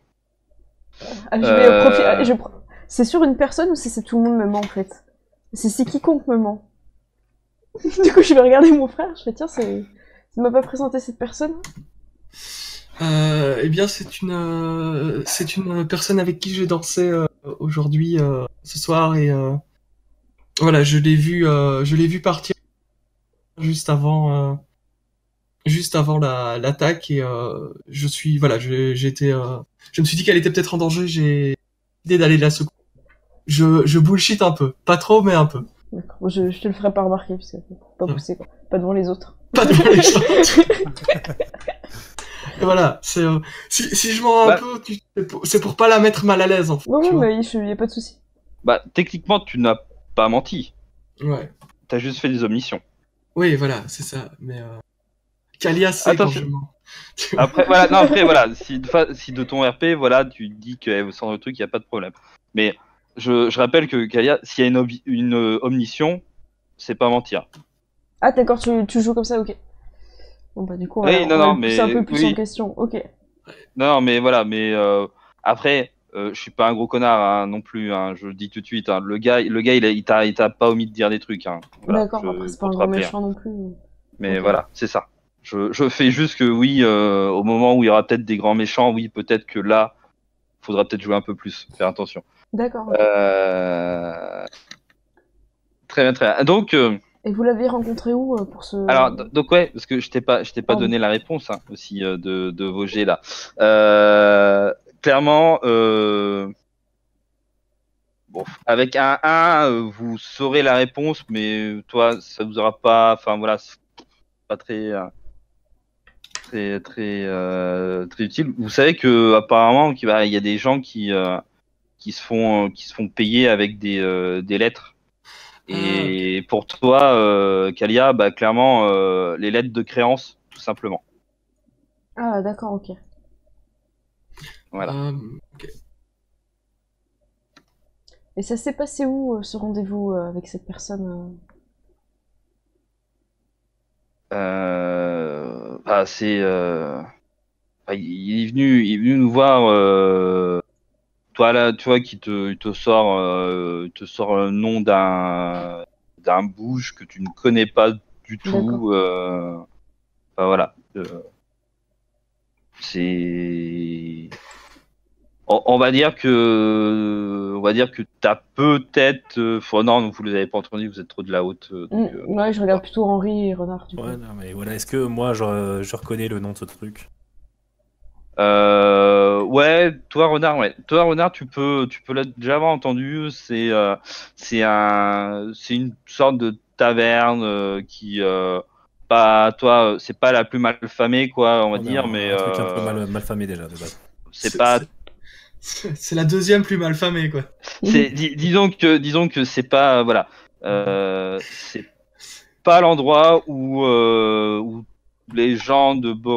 Speaker 1: C'est sur une personne ou c'est tout le monde me ment en fait? C'est si quiconque me ment. Du coup je vais regarder mon frère, je fais tiens, ça m'a pas présenté cette personne?
Speaker 5: Eh bien c'est une personne avec qui j'ai dansé aujourd'hui, ce soir, et voilà, je l'ai vu partir juste avant juste avant l'attaque et je suis voilà, j'étais je me suis dit qu'elle était peut-être en danger, j'ai l'idée d'aller la secourir. Je bullshit un peu, pas trop mais un peu.
Speaker 1: D'accord. Je te le ferai pas remarquer, parce que faut pas pousser, quoi. Pas devant les autres.
Speaker 5: Pas devant les gens. Et voilà, c'est si je mens un peu, c'est pour pas la mettre mal à l'aise en fait.
Speaker 1: Non,
Speaker 5: tu
Speaker 1: non,
Speaker 5: vois.
Speaker 1: mais y a pas de souci.
Speaker 4: Bah, techniquement, tu n'as pas menti.
Speaker 5: Ouais.
Speaker 4: T'as juste fait des omissions.
Speaker 5: Oui, voilà, c'est ça. Mais Kalia sait quand
Speaker 4: Attention.
Speaker 5: je mens. Tu vois.
Speaker 4: Après, voilà, non, après, voilà, si de ton RP, voilà, tu dis qu'elle sort le truc, il n'y a pas de problème. Mais je rappelle que Kalia, s'il y a une omniscient, c'est pas mentir.
Speaker 1: Ah, d'accord, tu joues comme ça, ok. Bon, bah, du coup,
Speaker 4: Oui, non,
Speaker 1: on va
Speaker 4: non,
Speaker 1: le pousser un
Speaker 4: mais
Speaker 1: peu plus
Speaker 4: oui.
Speaker 1: en question. Ok.
Speaker 4: Non, mais voilà, mais après, je suis pas un gros connard hein, non plus. Hein, je le dis tout de suite. Hein, le gars, il t'a pas omis de dire des trucs. Hein, voilà,
Speaker 1: D'accord, après, c'est pas
Speaker 4: pour
Speaker 1: un
Speaker 4: te
Speaker 1: gros
Speaker 4: rappeler. Hein.
Speaker 1: méchant non plus.
Speaker 4: Mais
Speaker 1: Ok.
Speaker 4: voilà, c'est ça. Je fais juste que oui, au moment où il y aura peut-être des grands méchants, oui, peut-être que là, faudra peut-être jouer un peu plus, faire attention.
Speaker 1: D'accord, ok.
Speaker 4: Très bien, très bien. Donc,
Speaker 1: Et vous l'avez rencontré où pour ce...
Speaker 4: alors, donc ouais, parce que je t'ai pas
Speaker 1: Pardon.
Speaker 4: donné la réponse hein, aussi de vos jets là. Clairement, bon, avec un 1, vous saurez la réponse, mais toi, ça vous aura pas, enfin voilà, c'est pas très, très utile. Vous savez que apparemment, il y a des gens qui se font payer avec des lettres. Et pour toi, Kalia, bah, clairement, les lettres de créance, tout simplement.
Speaker 1: Ah, d'accord, ok.
Speaker 4: Voilà.
Speaker 5: Ok.
Speaker 1: Et ça s'est passé où, ce rendez-vous avec cette personne
Speaker 4: Bah, bah, il est venu nous voir. Toi là, tu vois, il te sort le nom d'un bouge que tu ne connais pas du
Speaker 1: D'accord.
Speaker 4: tout. Enfin, voilà. C'est on va dire que t'as peut-être non vous les avez pas entendu, vous êtes trop de la haute donc
Speaker 1: Ouais, je regarde plutôt Henri et Renard, du coup.
Speaker 2: Ouais, non, mais voilà, est-ce que moi je reconnais le nom de ce truc?
Speaker 4: ouais, toi Renard tu peux déjà avoir entendu, c'est une sorte de taverne qui pas toi c'est pas la plus mal famée quoi, on va
Speaker 2: Ouais, mais
Speaker 4: dire mais
Speaker 2: un truc un peu mal famé déjà de base.
Speaker 4: c'est pas
Speaker 5: C'est la deuxième plus mal famée, quoi.
Speaker 4: disons que c'est pas voilà c'est pas l'endroit où les gens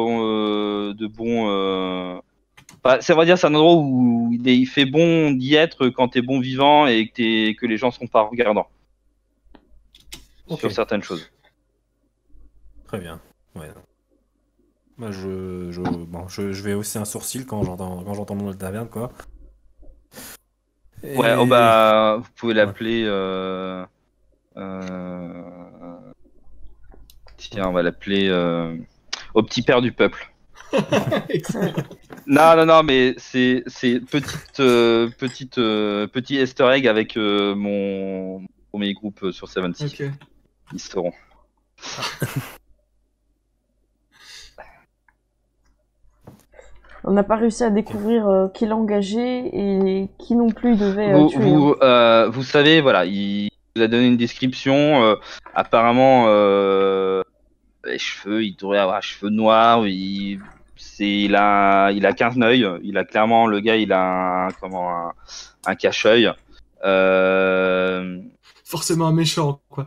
Speaker 4: enfin, ça va dire c'est un endroit où il fait bon d'y être quand t'es bon vivant et que les gens sont pas regardants
Speaker 2: Ok.
Speaker 4: sur certaines choses.
Speaker 2: Très bien. Ouais. Moi, bon, je vais hausser un sourcil quand j'entends le nom de la taverne, quoi.
Speaker 4: Ouais, oh
Speaker 2: Et...
Speaker 4: bah vous pouvez
Speaker 2: Ouais.
Speaker 4: l'appeler tiens, on va l'appeler au petit père du peuple.
Speaker 5: Excellent.
Speaker 4: Non, mais c'est petit Easter egg avec mon premier groupe sur Seven Sea.
Speaker 5: Ok.
Speaker 4: Ils sauront.
Speaker 1: On n'a pas réussi à découvrir qui l'engageait et qui non plus devait tuer. Hein.
Speaker 4: Vous savez, voilà, il vous a donné une description. Apparemment, les cheveux, il devrait avoir les cheveux noirs. Il a 15 œil. Il a clairement, le gars, il a un cache-œil.
Speaker 5: Forcément un méchant, quoi.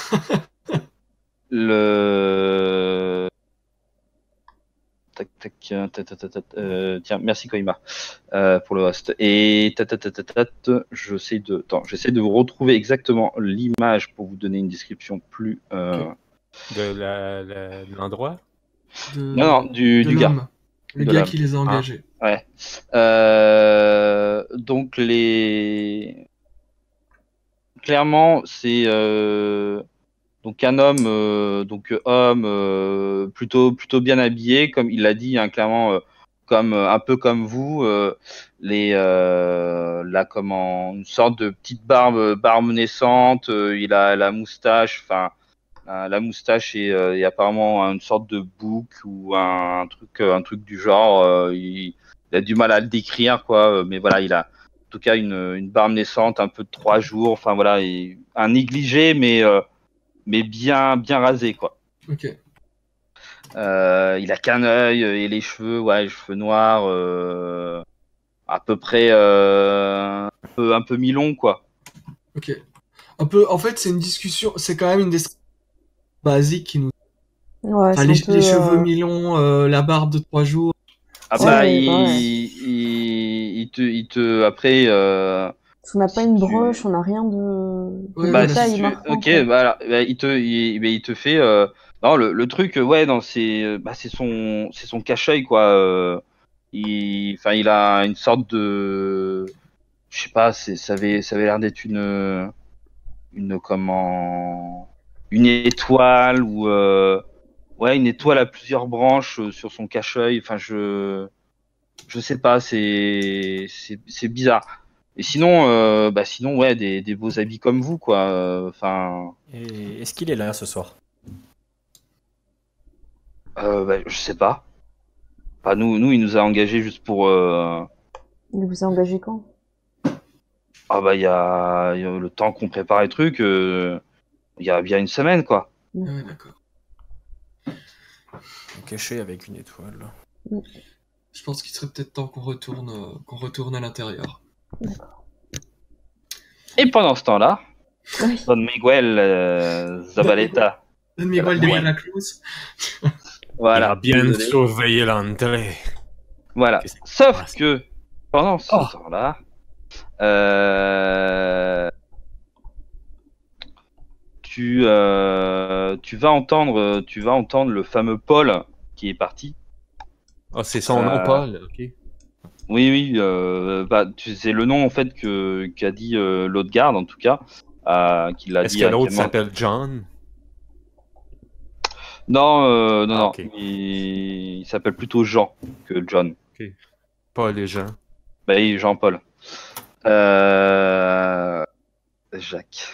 Speaker 4: Le tac tac tiens merci Koima pour le host et j'essaie de vous retrouver exactement l'image pour vous donner une description plus
Speaker 3: De l'endroit?
Speaker 4: non du gars
Speaker 5: l'homme. Le
Speaker 4: de
Speaker 5: gars
Speaker 4: l'homme.
Speaker 5: qui les a engagés.
Speaker 4: Ouais. Donc clairement c'est donc un homme, plutôt bien habillé, comme il l'a dit, hein, clairement, comme un peu comme vous, là comment une sorte de petite barbe naissante, il a la moustache, enfin la moustache et apparemment une sorte de bouc ou un truc du genre. Il a du mal à le décrire, quoi. Mais voilà, il a en tout cas une barbe naissante, un peu de 3 jours. Enfin voilà, un négligé, mais bien rasé, quoi.
Speaker 5: Ok.
Speaker 4: Il a qu'un œil et les cheveux noirs, à peu près un peu mi-long, quoi.
Speaker 5: Ok. Un peu, en fait, c'est une discussion, c'est quand même une description basique qui nous.
Speaker 1: Ouais,
Speaker 5: Enfin,
Speaker 1: c'est
Speaker 5: les,
Speaker 1: un peu,
Speaker 5: les cheveux mi-longs, la barbe de 3 jours.
Speaker 4: Ah
Speaker 1: Ouais,
Speaker 4: bah,
Speaker 1: ouais.
Speaker 4: après,
Speaker 1: On n'a pas une
Speaker 4: tu-
Speaker 1: broche, on n'a rien de
Speaker 5: Ouais,
Speaker 4: bah,
Speaker 5: voilà,
Speaker 4: si
Speaker 1: détail
Speaker 4: tu,
Speaker 1: marquant,
Speaker 4: ok,
Speaker 1: quoi.
Speaker 4: bah, bah, il te fait, non, le truc, ouais, non, c'est son cache-œil, quoi. Enfin, il a une sorte de, je sais pas, ça avait l'air d'être une étoile ou, ouais, une étoile à plusieurs branches sur son cache-œil. Enfin, je sais pas, c'est bizarre. Et sinon, sinon, ouais, des beaux habits comme vous, quoi. Enfin,
Speaker 2: Et est-ce qu'il est là ce soir?
Speaker 4: je sais pas. Enfin, nous, il nous a engagés juste pour.
Speaker 1: Il vous a engagé quand?
Speaker 4: Ah bah, il y a le temps qu'on prépare les trucs. Il y a bien une semaine, quoi.
Speaker 5: Ah ouais, d'accord.
Speaker 2: Caché avec une étoile.
Speaker 5: Je pense qu'il serait peut-être temps qu'on retourne à l'intérieur.
Speaker 4: Et pendant ce temps-là,
Speaker 1: Oui.
Speaker 4: Don Miguel Zabaleta.
Speaker 5: Don Miguel de Veracruz.
Speaker 3: Il
Speaker 4: Voilà.
Speaker 3: a bien
Speaker 4: désolé.
Speaker 3: surveillé l'entrée.
Speaker 4: Voilà.
Speaker 3: Qu'est-ce qui se
Speaker 4: Sauf
Speaker 3: passe?
Speaker 4: que pendant ce
Speaker 3: Oh.
Speaker 4: temps-là, tu vas entendre le fameux Paul qui est parti.
Speaker 3: Ah, c'est son nom, Paul. Ok.
Speaker 4: Oui, c'est le nom en fait qu'a dit l'autre garde en tout cas, qu'il a
Speaker 3: Est-ce
Speaker 4: dit
Speaker 3: que
Speaker 4: à
Speaker 3: l'autre
Speaker 4: Clément.
Speaker 3: s'appelle John?
Speaker 4: Non, non,
Speaker 3: Ah,
Speaker 4: non.
Speaker 3: ok.
Speaker 4: Il s'appelle plutôt Jean que John.
Speaker 3: Paul et Jean.
Speaker 4: Bah oui, Jean-Paul. Jacques.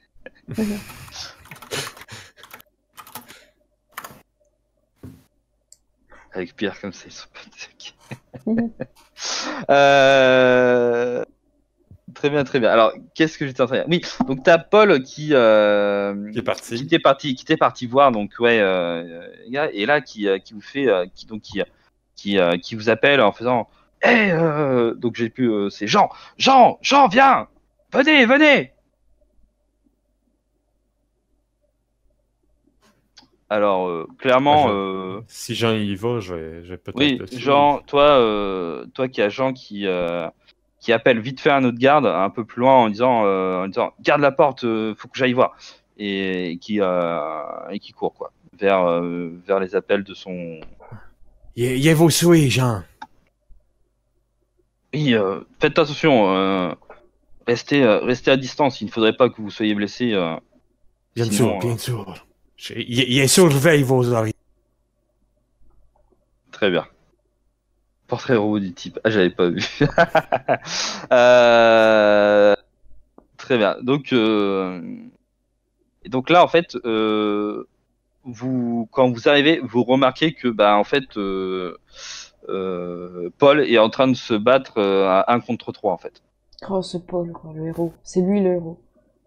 Speaker 4: Avec Pierre comme ça, ils sont pas très bien, très bien. Alors, qu'est-ce que j'étais en train de dire? Oui, donc t'as Paul qui
Speaker 3: Qui est parti.
Speaker 4: qui était parti voir, donc ouais, gars, et là qui vous fait, qui vous appelle en faisant, hey, donc j'ai pu, c'est Jean, viens, venez. Alors, clairement,
Speaker 3: Si Jean y va, je vais peut-être
Speaker 4: oui,
Speaker 3: le suivre.
Speaker 4: Jean, toi qui as Jean qui appelle vite fait un autre garde un peu plus loin en disant garde la porte, faut que j'aille voir, et qui court, quoi, vers les appels de son.
Speaker 3: Il est vos souhaits, Jean.
Speaker 4: Oui, faites attention, restez à distance, il ne faudrait pas que vous soyez blessé.
Speaker 3: Bien
Speaker 4: Sinon,
Speaker 3: sûr, bien sûr. Il surveille vos oreilles.
Speaker 4: Très bien. Portrait robot du type. Ah, j'avais pas vu. Très bien. Donc, et donc là, en fait, quand vous arrivez, vous remarquez que, bah, en fait, Paul est en train de se battre à 1 contre 3, en fait.
Speaker 1: Oh, ce Paul, quoi, le héros. C'est lui le héros.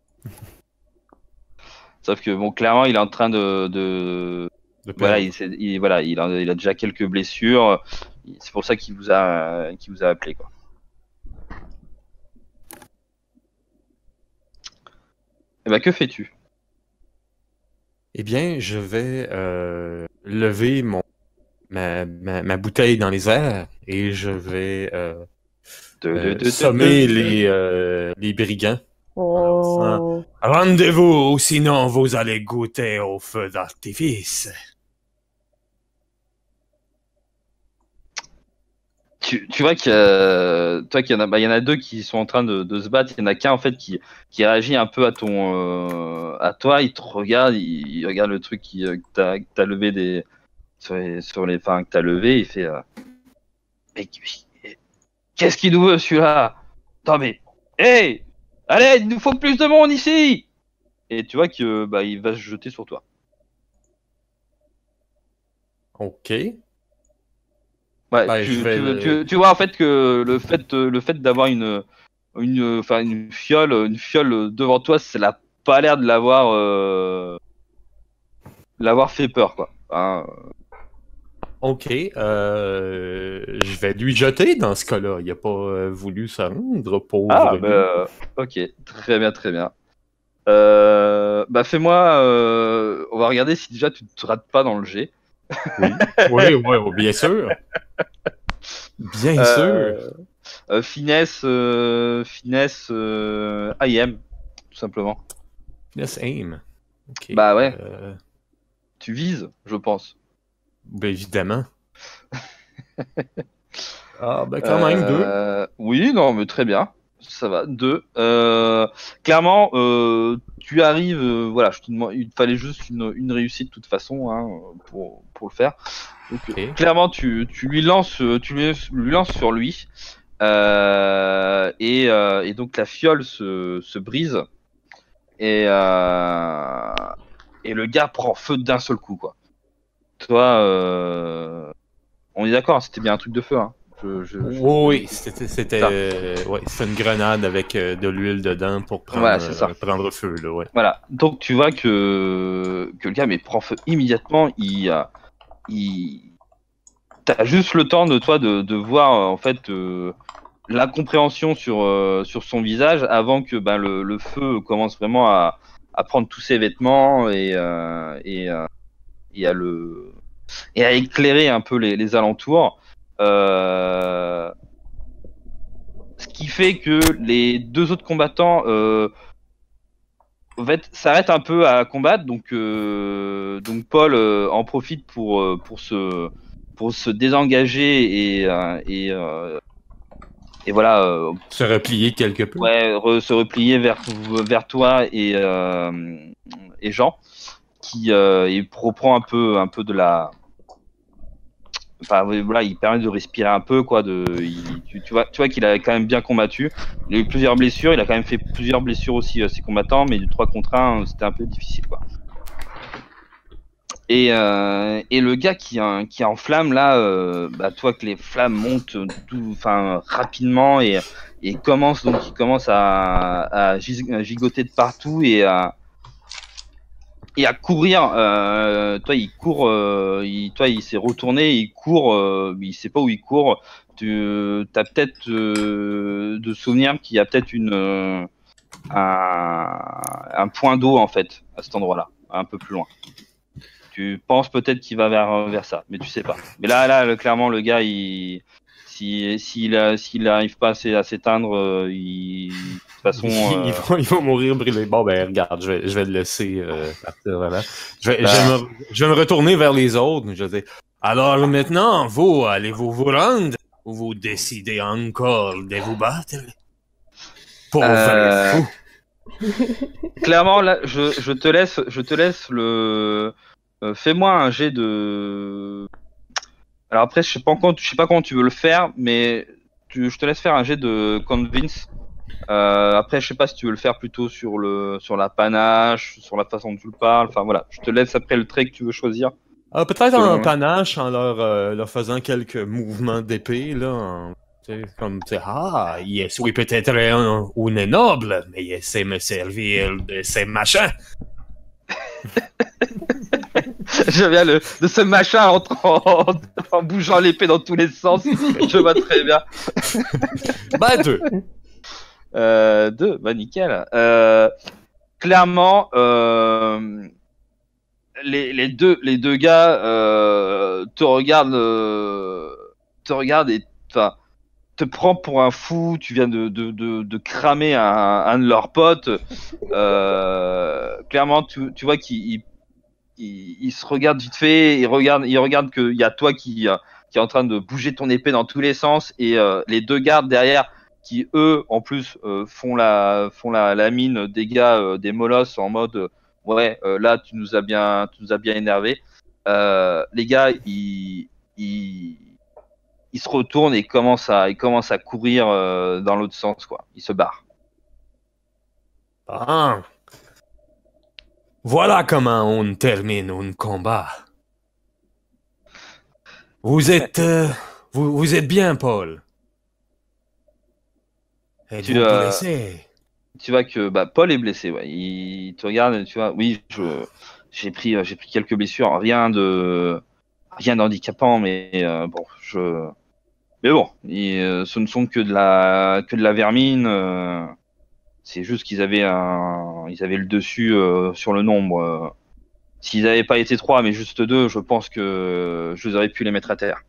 Speaker 4: Sauf que, bon, clairement, il est en train
Speaker 3: De
Speaker 4: voilà,
Speaker 3: perdre.
Speaker 4: il a déjà quelques blessures. C'est pour ça qu'il vous a appelé, quoi. Et bah, que fais-tu?
Speaker 3: Eh bien, je vais lever ma bouteille dans les airs et je vais sommer les brigands.
Speaker 1: Oh.
Speaker 3: Rendez-vous, ou sinon vous allez goûter au feu d'artifice.
Speaker 4: Tu vois qu'il y en a, il y en a deux qui sont en train de se battre. Il y en a qu'un en fait qui réagit un peu à toi. Il te regarde, il regarde le truc que t'as levé enfin, que t'as levé. Il fait, mais qu'est-ce qu'il nous veut celui-là? Attends, mais, hey, allez, il nous faut plus de monde ici. Et tu vois que il va se jeter sur toi.
Speaker 3: Ok.
Speaker 4: Ouais,
Speaker 3: Ben, je vais...
Speaker 4: tu vois en fait que le fait d'avoir enfin, une fiole devant toi, ça n'a pas l'air de l'avoir fait peur, quoi. Hein.
Speaker 3: Ok, je vais lui jeter dans ce cas-là. Il a pas voulu se rendre, pauvre
Speaker 4: Ah,
Speaker 3: lui.
Speaker 4: ok, très bien, très bien. Bah fais-moi, on va regarder si déjà tu te rates pas dans le jet.
Speaker 3: Oui. Oui, oui, bien sûr. Bien sûr.
Speaker 4: Finesse, IM, tout simplement.
Speaker 3: Yes, aim. Ok.
Speaker 4: Bah ouais, tu vises, je pense.
Speaker 3: Ben évidemment. Ah, ben quand même, deux.
Speaker 4: Oui, non, mais très bien. Ça va. Deux. Clairement, tu arrives. Voilà, je te demande, il te fallait juste une réussite de toute façon hein, pour le faire. Donc,
Speaker 3: Ok.
Speaker 4: clairement, tu lui lances sur lui. Et donc la fiole se brise et, et le gars prend feu d'un seul coup, quoi. Toi, on est d'accord, c'était bien un truc de feu, hein.
Speaker 3: Oui, ouais, c'était une grenade avec de l'huile dedans pour
Speaker 4: Voilà, c'est ça.
Speaker 3: prendre feu, là, ouais.
Speaker 4: Voilà. Donc tu vois que le gars mais prend feu immédiatement. T'as juste le temps de toi de voir en fait l'incompréhension sur son visage avant que ben, le feu commence vraiment à prendre tous ses vêtements et à et à éclairer un peu les alentours. Ce qui fait que les deux autres combattants en fait, s'arrête un peu à combattre, donc Paul en profite pour se désengager et voilà,
Speaker 3: Se replier quelque peu.
Speaker 4: ouais, se replier vers toi et Jean, qui il reprend un peu de la, enfin oui, voilà, il permet de respirer un peu quoi, tu vois qu'il a quand même bien combattu. Il a eu plusieurs blessures, il a quand même fait plusieurs blessures aussi ses combattants, mais du 3 contre 1, c'était un peu difficile quoi. Et le gars qui est en flamme là, bah, toi que les flammes montent enfin rapidement et il commence à gigoter de partout et à courir. Toi il court, toi il s'est retourné, il court, il sait pas où il court. Tu as peut-être de souvenir qu'il y a peut-être un point d'eau en fait à cet endroit-là, un peu plus loin. Tu penses peut-être qu'il va vers ça, mais tu sais pas. Mais clairement, le gars, s'il n'arrive pas à s'éteindre, de toute façon,
Speaker 3: Ils vont mourir brûlés. Bon, ben, regarde, je vais le laisser partir, voilà.
Speaker 4: bah,
Speaker 3: Je vais me retourner vers les autres. Je vais dire, alors maintenant, vous, allez-vous vous rendre ou vous décidez encore de vous battre? Pauvre
Speaker 4: euh,
Speaker 3: fou.
Speaker 4: clairement, là, je te laisse le. Fais-moi un jet de. Alors après, je sais pas comment tu veux le faire, mais je te laisse faire un jet de convince. Après, je sais pas si tu veux le faire plutôt sur la panache, sur la façon dont tu le parles. Enfin voilà, je te laisse après le trait que tu veux choisir.
Speaker 3: Peut-être
Speaker 4: Selon.
Speaker 3: en panache, en leur faisant quelques mouvements d'épée, là. Tu sais, comme, tu sais, ah, yes, oui, peut-être on est noble, mais il essaie de me servir de ces machins.
Speaker 4: Je viens de ce machin en bougeant l'épée dans tous les sens. Je vois très bien.
Speaker 3: Ben, deux.
Speaker 4: Deux, bah nickel. Clairement, les deux gars te regardent et enfin, te prend pour un fou. Tu viens de cramer un de leurs potes. Clairement, tu vois qu'il se regarde vite fait. Il regarde qu'il y a toi qui est en train de bouger ton épée dans tous les sens et les deux gardes derrière qui eux en plus font la mine des gars des molosses en mode ouais là tu nous as bien énervé. Les gars ils se retournent et ils commencent à courir dans l'autre sens quoi. Ils se barrent.
Speaker 3: Ah. Voilà comment on termine un combat. Vous êtes... vous êtes bien, Paul.
Speaker 4: Tu,
Speaker 3: Êtes-vous blessé?
Speaker 4: Tu vois que Paul est blessé, ouais. Il te regarde, tu vois. Oui, j'ai pris quelques blessures, rien d'handicapant, mais bon, mais bon, ce ne sont que de la vermine. C'est juste qu'ils avaient le dessus sur le nombre. S'ils n'avaient pas été 3, mais juste 2, je pense que je vous aurais pu les mettre à terre.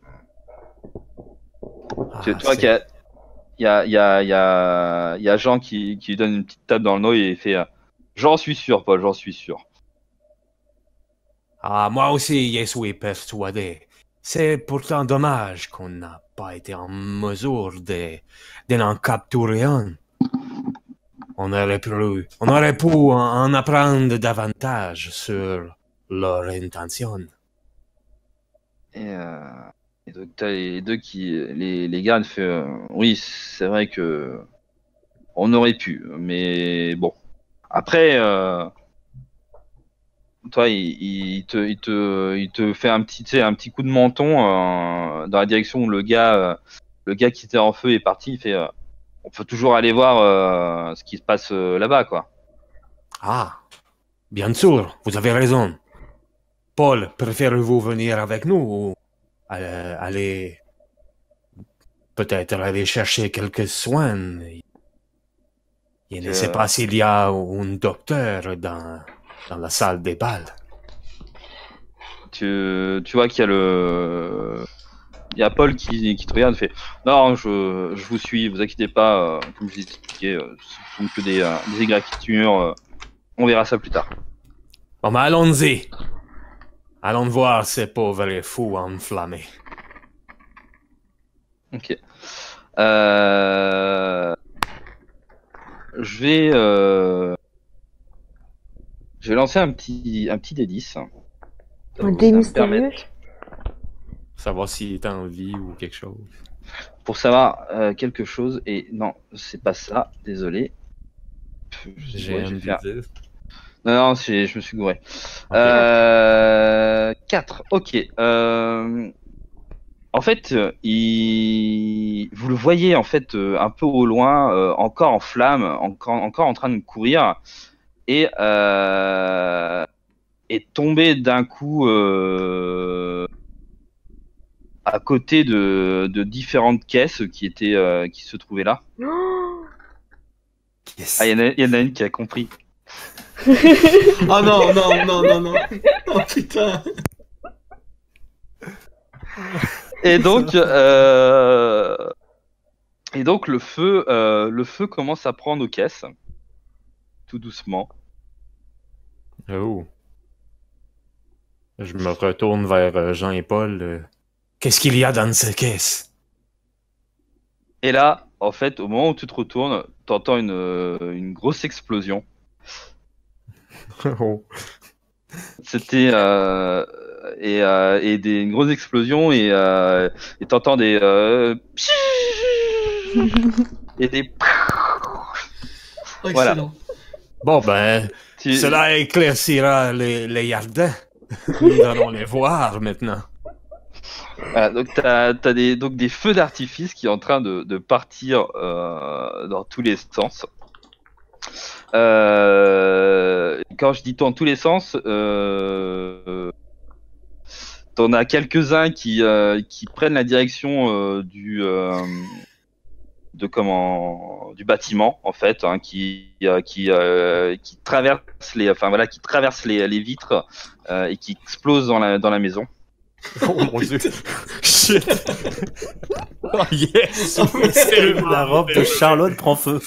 Speaker 4: Tu vois qu'il y a Jean qui lui donne une petite tape dans le dos et il fait j'en suis sûr, Paul, j'en suis sûr.
Speaker 3: Ah, moi aussi, je suis persuadé. C'est pourtant dommage qu'on n'a pas été en mesure d'en capturer un. On aurait pu en apprendre davantage sur leur intention.
Speaker 4: Et donc t'as les deux les gardes fait oui, c'est vrai que on aurait pu, mais bon. Après, toi, il te fait un petit coup de menton dans la direction où le gars qui était en feu est parti. Il fait on peut toujours aller voir ce qui se passe là-bas, quoi.
Speaker 3: Ah, bien sûr, vous avez raison. Paul, préférez-vous venir avec nous ou aller peut-être aller chercher quelques soins? Je ne sais pas s'il y a un docteur dans la salle des balles.
Speaker 4: Tu vois qu'il y a Paul qui te regarde et fait non, je vous suis, vous inquiétez pas, comme je vous ai expliqué, ce sont que des égratignures, on verra ça plus tard.
Speaker 3: Bon, mais allons-y. Allons voir ces pauvres fous enflammés.
Speaker 4: Ok. Je vais lancer un petit D10.
Speaker 1: Un dé mystérieux.
Speaker 3: Savoir s'il est en vie ou quelque chose.
Speaker 4: Pour savoir quelque chose, et non, c'est pas ça, désolé.
Speaker 3: J'ai un D10.
Speaker 4: Non, je me suis gouré.
Speaker 3: Okay.
Speaker 4: 4, ok. En fait, vous le voyez en fait un peu au loin, encore en flammes, encore en train de courir, et tomber d'un coup à côté de différentes caisses qui se trouvaient là.
Speaker 2: Yes.
Speaker 4: Ah, il y en a une qui a compris.
Speaker 5: Oh non, non, non, non, non. Oh putain.
Speaker 4: Et donc le feu commence à prendre aux caisses, tout doucement.
Speaker 3: Oh. Je me retourne vers Jean et Paul. Qu'est-ce qu'il y a dans ces caisses?
Speaker 4: Et là, en fait, au moment où tu te retournes, t'entends une grosse explosion.
Speaker 3: Oh.
Speaker 4: C'était une grosse explosion et t'entends des et des
Speaker 5: Oh,
Speaker 4: voilà.
Speaker 5: excellent.
Speaker 3: Bon, ben, cela éclaircira les jardins. Nous allons les voir maintenant.
Speaker 4: Voilà, donc t'as des feux d'artifice qui sont en train de partir dans tous les sens. Quand je dis dans tous les sens, t'en as quelques-uns qui prennent la direction du bâtiment en fait, hein, qui traversent les vitres et qui explosent dans la maison.
Speaker 3: Oh mon dieu. Shit. Oh yes.
Speaker 2: La robe de Charlotte prend feu.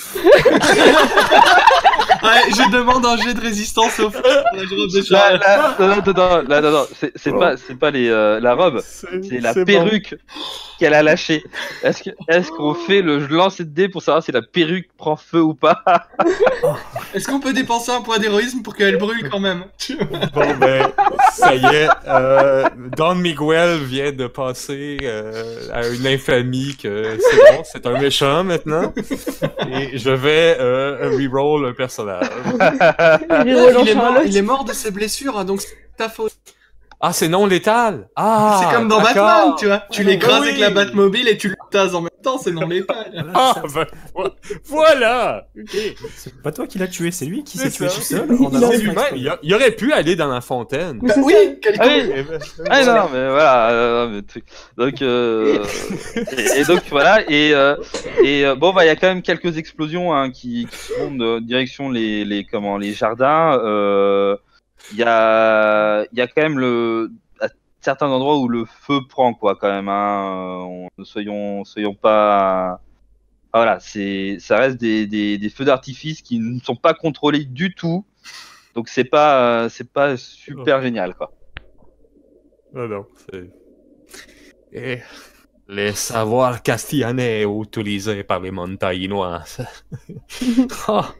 Speaker 5: Ouais, je demande un jet de résistance au feu pour la robe de Charlotte.
Speaker 4: Non, c'est pas la robe, c'est la perruque qu'elle a lâchée. Est-ce qu'on fait le lancer de dés pour savoir si la perruque prend feu ou pas?
Speaker 5: Est-ce qu'on peut dépenser un point d'héroïsme pour qu'elle brûle quand même?
Speaker 3: Bon ben, ça y est, Don Miguel vient de passer à une infamie que c'est bon, c'est un méchant maintenant. Et je vais reroll un personnage.
Speaker 5: Il est mort de ses blessures, hein, donc c'est ta faute.
Speaker 3: Ah, c'est non létal. Ah,
Speaker 5: c'est comme dans
Speaker 3: d'accord.
Speaker 5: Batman, tu vois. Tu l'écrases
Speaker 3: Oui.
Speaker 5: avec la Batmobile et tu le tases en même temps, c'est non létal.
Speaker 3: Ah, ben, voilà. Ok.
Speaker 2: C'est pas toi qui l'as tué, c'est lui qui
Speaker 3: C'est
Speaker 2: s'est tué
Speaker 3: ça.
Speaker 2: tout seul.
Speaker 1: Il
Speaker 2: En
Speaker 1: a-
Speaker 2: allant
Speaker 3: C'est
Speaker 2: se
Speaker 3: lui-même.
Speaker 2: faire
Speaker 3: Il aurait pu aller dans la fontaine.
Speaker 1: Mais c'est
Speaker 5: Oui,
Speaker 1: ça.
Speaker 5: quelqu'un.
Speaker 4: Ah oui.
Speaker 3: Eh ben,
Speaker 4: Ah non, mais voilà. mais donc, et donc voilà. Bon, bah, il y a quand même quelques explosions hein, qui vont de direction les jardins. Il y a quand même à certains endroits où le feu prend quoi quand même. Hein. Soyons pas. Ah, voilà, ça reste des feux d'artifice qui ne sont pas contrôlés du tout. Donc c'est pas super génial quoi.
Speaker 3: Ah non, c'est... Et les savoirs castellanais utilisés par les montagnnois. Ah,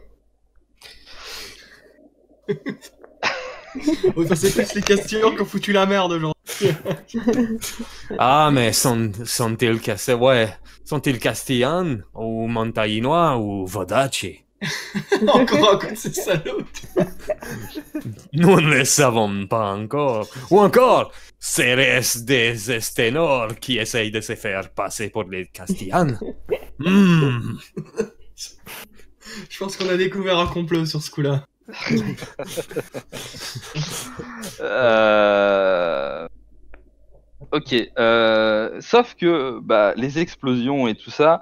Speaker 5: Oh, ça, c'est plus les Castillans qui ont foutu la merde aujourd'hui.
Speaker 3: ah, mais sont-ils sont-ils castillans ou montagnnois ou vodaci?
Speaker 5: Encore un coup de ces salauds.
Speaker 3: Nous ne le savons pas encore. Ou encore, serait-ce des esténors qui essayent de se faire passer pour les castillans? Hmm.
Speaker 5: Je pense qu'on a découvert un complot sur ce coup-là.
Speaker 4: Ok, sauf que bah, les explosions et tout ça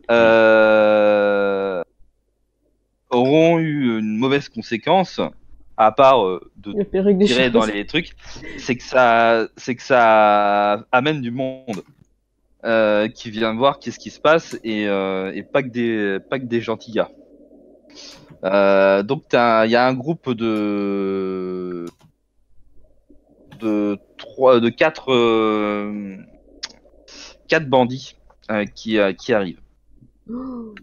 Speaker 4: auront eu une mauvaise conséquence, à part de
Speaker 1: La perruque des
Speaker 4: tirer dans
Speaker 1: choses.
Speaker 4: les trucs, c'est que ça amène du monde qui vient voir qu'est-ce qui se passe et pas que des gentils gars. Donc il y a un groupe de quatre bandits qui arrivent.
Speaker 1: Oh,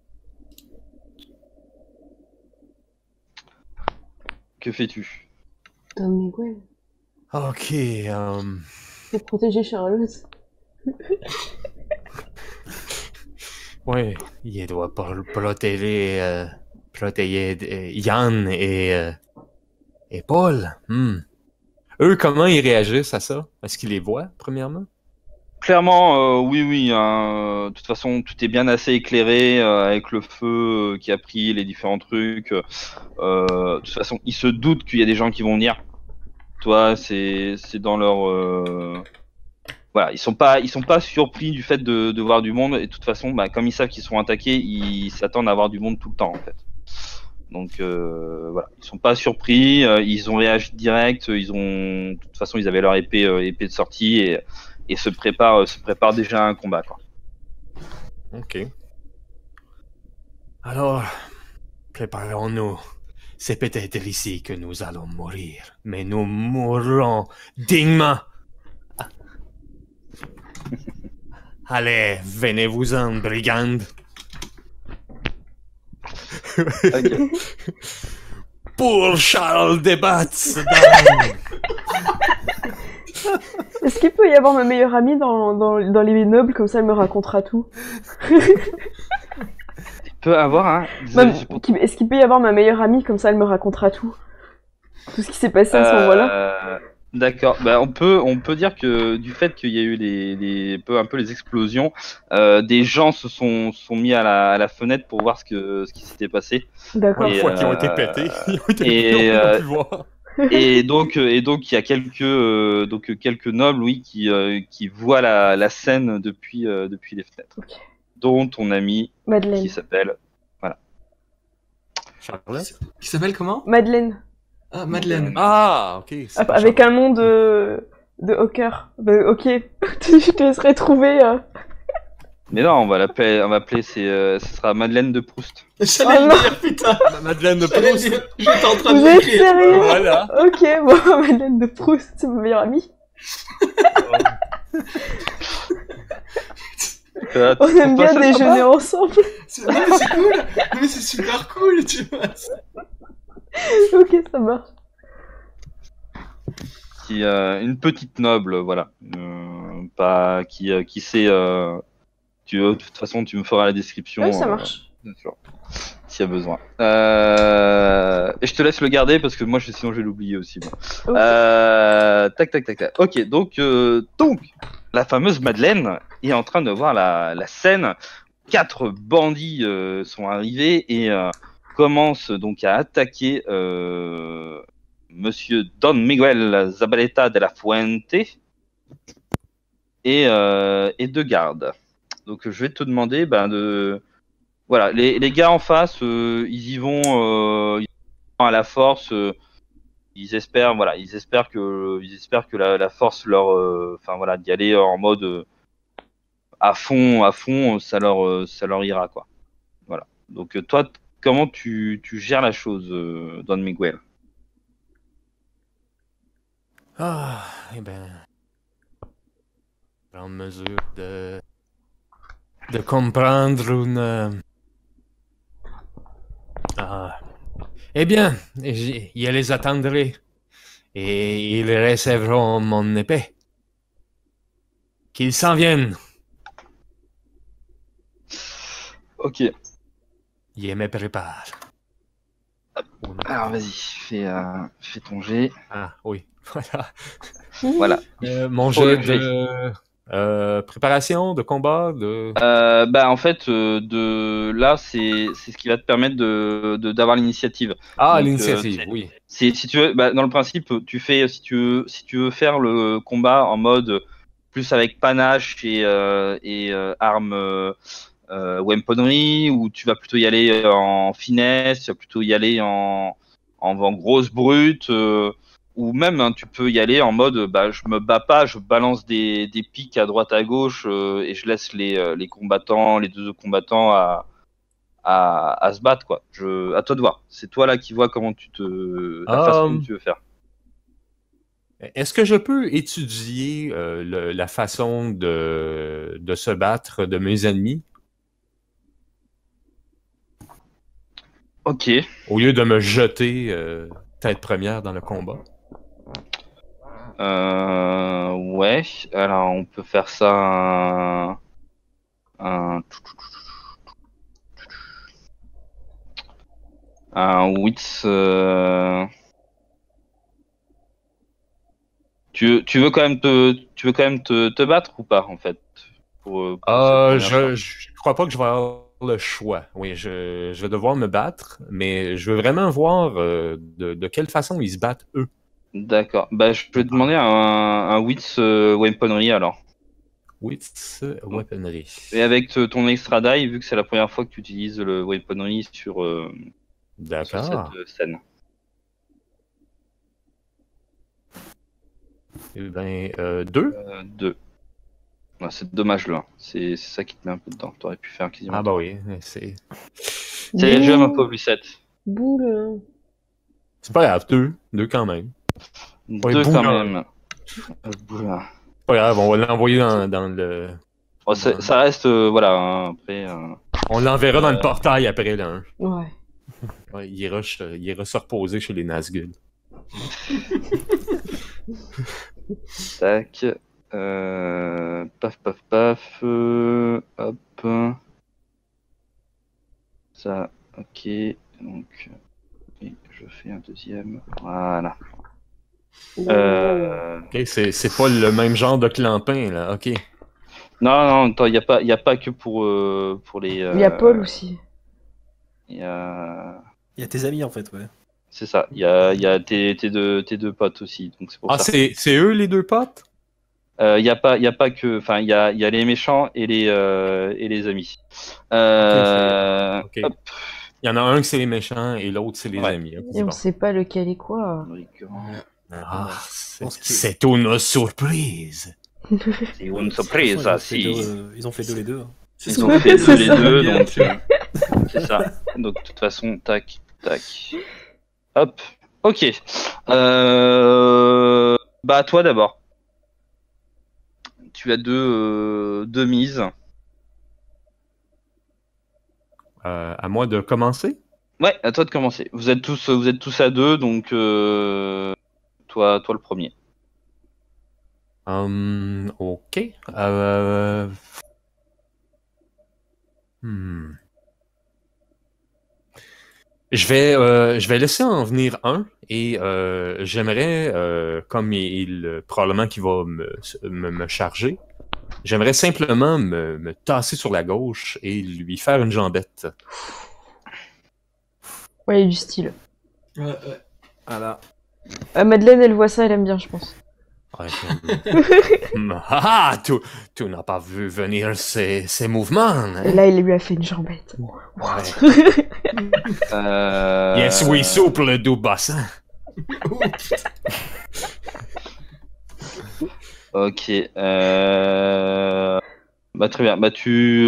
Speaker 4: Que fais-tu?
Speaker 1: putain, mais ouais.
Speaker 3: Ok,
Speaker 1: Faut protéger Charlotte.
Speaker 3: ouais, il doit protéger Yann et Paul. Hmm. Eux, comment ils réagissent à ça? Est-ce qu'ils les voient, premièrement?
Speaker 4: Clairement, oui. Hein. De toute façon, tout est bien assez éclairé avec le feu qui a pris les différents trucs. De toute façon, ils se doutent qu'il y a des gens qui vont venir. Toi, c'est dans leur voilà, ils sont pas surpris du fait de voir du monde. Et de toute façon, bah, comme ils savent qu'ils seront attaqués, ils s'attendent à avoir du monde tout le temps en fait. Donc voilà, ils sont pas surpris. Ils ont réagi direct. De toute façon, ils avaient leur épée de sortie et se préparent déjà à un combat quoi.
Speaker 3: Ok. Alors, préparons-nous. C'est peut-être ici que nous allons mourir, mais nous mourrons dignement. Allez, venez-vous-en, brigande.
Speaker 4: Ok.
Speaker 3: Pour Charles de Batz.
Speaker 1: Est-ce qu'il peut y avoir ma meilleure amie dans les nobles, comme ça elle me racontera tout?
Speaker 4: Peut avoir un.
Speaker 1: Est-ce qu'il peut y avoir ma meilleure amie, comme ça elle me racontera tout? Tout ce qui s'est passé à ce moment-là?
Speaker 4: D'accord. Bah, on peut dire que du fait qu'il y a eu un peu les explosions, des gens se sont mis à la fenêtre pour voir ce qui s'était passé.
Speaker 1: D'accord.
Speaker 3: Une
Speaker 4: Et,
Speaker 3: fois qu'ils ont été pétés, ils ont été
Speaker 4: et,
Speaker 3: pétés, on peut plus voir.
Speaker 4: et donc il y a quelques nobles, oui, qui voient la scène depuis les fenêtres,
Speaker 1: Ok.
Speaker 4: dont ton ami
Speaker 1: Madeleine.
Speaker 4: qui s'appelle.
Speaker 3: Charlotte?
Speaker 5: Qui s'appelle comment?
Speaker 1: Madeleine.
Speaker 5: Ah, Madeleine.
Speaker 3: Ah, ok. c'est pas
Speaker 1: Avec
Speaker 3: Charlotte.
Speaker 1: un nom de hawker. Bah, ok. Je te laisserai trouver.
Speaker 4: Mais non, on va appeler ce sera Madeleine de Proust.
Speaker 5: J'allais
Speaker 1: Oh
Speaker 5: le
Speaker 1: non.
Speaker 5: dire, putain.
Speaker 3: Madeleine de
Speaker 5: J'allais le
Speaker 3: Proust.
Speaker 5: dire. J'étais en train
Speaker 1: Vous
Speaker 5: de
Speaker 1: êtes
Speaker 5: l'écrire.
Speaker 1: sérieux?
Speaker 3: Voilà.
Speaker 1: Ok, bon, Madeleine de Proust, c'est ma meilleure amie. On aime bien déjeuner ensemble.
Speaker 5: Non, mais c'est cool. Non, mais c'est super cool, tu vois.
Speaker 1: Ok, ça marche.
Speaker 4: Une petite noble, voilà. Pas qui sait. De toute façon, tu me feras la description.
Speaker 1: Ouais, ça marche.
Speaker 4: Bien sûr. S'il y a besoin. Et je te laisse le garder parce que moi, sinon, je vais l'oublier aussi. Moi.
Speaker 1: Ok.
Speaker 4: Tac, tac, tac, tac. Ok, donc, la fameuse Madeleine est en train de voir la scène. 4 bandits sont arrivés et commencent donc à attaquer Monsieur Don Miguel Zabaleta de la Fuente et 2 gardes. Donc, je vais te demander de voilà, les gars en face, ils vont à la force. Ils espèrent, voilà, ils espèrent que la force leur, enfin voilà, d'y aller en mode à fond, ça leur ira quoi. Voilà. Donc toi, comment tu gères la chose, Don Miguel?
Speaker 3: Ah, eh ben, en mesure de comprendre une. Ah, eh bien, je les attendrai et ils recevront mon épée. Qu'ils s'en viennent.
Speaker 4: Ok.
Speaker 3: Je me prépare.
Speaker 4: Alors vas-y, fais ton jet.
Speaker 3: Ah, oui, voilà.
Speaker 4: Voilà.
Speaker 3: Mon
Speaker 4: Pour le
Speaker 3: jet de préparation, de combat, de.
Speaker 4: En fait, c'est ce qui va te permettre d'avoir l'initiative.
Speaker 3: Ah,
Speaker 4: Donc,
Speaker 3: l'initiative, oui.
Speaker 4: si tu veux, dans le principe, tu fais, si tu veux faire le combat en mode plus avec panache et armes weaponry, ou tu vas plutôt y aller en finesse, tu vas plutôt y aller en grosse brute, ou même hein, tu peux y aller en mode je me bats pas, je balance des pics à droite à gauche et je laisse les combattants, les deux autres combattants à se battre quoi. À toi de voir. C'est toi là qui vois comment la façon dont tu veux faire.
Speaker 3: Est-ce que je peux étudier la façon de se battre de mes ennemis
Speaker 4: Ok.
Speaker 3: au lieu de me jeter tête première dans le combat?
Speaker 4: Ouais. Alors on peut faire ça un wits. Tu veux quand même te battre ou pas en fait pour cette première fois.
Speaker 3: Je crois pas que je vais avoir le choix. Oui, je vais devoir me battre, mais je veux vraiment voir de quelle façon ils se battent eux.
Speaker 4: D'accord. Je vais te demander un wits weaponry alors.
Speaker 3: Wits, weaponry.
Speaker 4: Et avec ton extra die, vu que c'est la première fois que tu utilises le weaponry sur cette
Speaker 3: D'accord.
Speaker 4: scène.
Speaker 3: Eh ben, 2.
Speaker 4: 2. Ouais, c'est dommage là. C'est ça qui te met un peu dedans. T'aurais pu faire quasiment.
Speaker 3: Ah bah oui, c'est
Speaker 4: C'est le jeu un peu plus 7.
Speaker 1: Boule.
Speaker 3: pas grave, 2. 2 quand même. Ouais,
Speaker 4: 2 quand
Speaker 3: boulin.
Speaker 4: même. Boulin.
Speaker 3: Pas grave, on va l'envoyer dans le.
Speaker 4: Oh, ça reste, voilà, hein, après.
Speaker 3: On l'enverra dans le portail après, là. Hein.
Speaker 1: Ouais.
Speaker 3: Ouais, il ira se reposer chez les Nazgûl.
Speaker 4: Tac. Paf, paf, paf. Hop. Ça, ok. Donc, et je fais un deuxième. Voilà.
Speaker 3: Ok, c'est pas le même genre de clampin, là. Ok.
Speaker 4: Non, attends, il y a pas que pour les.
Speaker 1: Il y a Paul aussi.
Speaker 4: Il y a.
Speaker 2: Il y a tes amis en fait, ouais.
Speaker 4: C'est ça. Il y a tes deux potes aussi. Donc c'est pour
Speaker 3: Ah,
Speaker 4: ça.
Speaker 3: c'est eux les deux potes?
Speaker 4: Il y a pas que. Enfin, il y a les méchants et les amis.
Speaker 3: Ok.
Speaker 4: Hop.
Speaker 3: Il y en a un que c'est les méchants et l'autre c'est les
Speaker 4: Ouais.
Speaker 3: amis. Ok,
Speaker 1: Et on
Speaker 3: bon.
Speaker 1: sait pas lequel est quoi.
Speaker 3: Ah,
Speaker 2: pense que-
Speaker 3: c'est une surprise.
Speaker 4: C'est une surprise, ça, si.
Speaker 2: Ils ont fait deux les deux. Hein.
Speaker 4: Ils ont fait
Speaker 1: C'est
Speaker 4: les
Speaker 1: ça.
Speaker 4: deux,
Speaker 5: Bien
Speaker 4: donc
Speaker 5: fait.
Speaker 4: c'est ça. Donc de toute façon, tac, tac. Hop. Ok. Toi d'abord. Tu as deux mises.
Speaker 3: À moi de commencer?
Speaker 4: Ouais, à toi de commencer. Vous êtes tous à deux, donc toi le premier.
Speaker 3: Ok. Hmm. Je vais laisser en venir un et j'aimerais, comme probablement qu'il va me charger, j'aimerais simplement me tasser sur la gauche et lui faire une jambette.
Speaker 1: Ouais, il y a du style.
Speaker 5: Ouais.
Speaker 2: Voilà.
Speaker 1: Madeleine, elle voit ça, elle aime bien, je pense.
Speaker 3: Ouais, tu n'as pas vu venir ces mouvements, hein?
Speaker 1: Et là, il lui a fait une jambette.
Speaker 3: Ouais. Yes, oui, souple le doux bassin.
Speaker 4: Ok. Bah, très bien. Bah, tu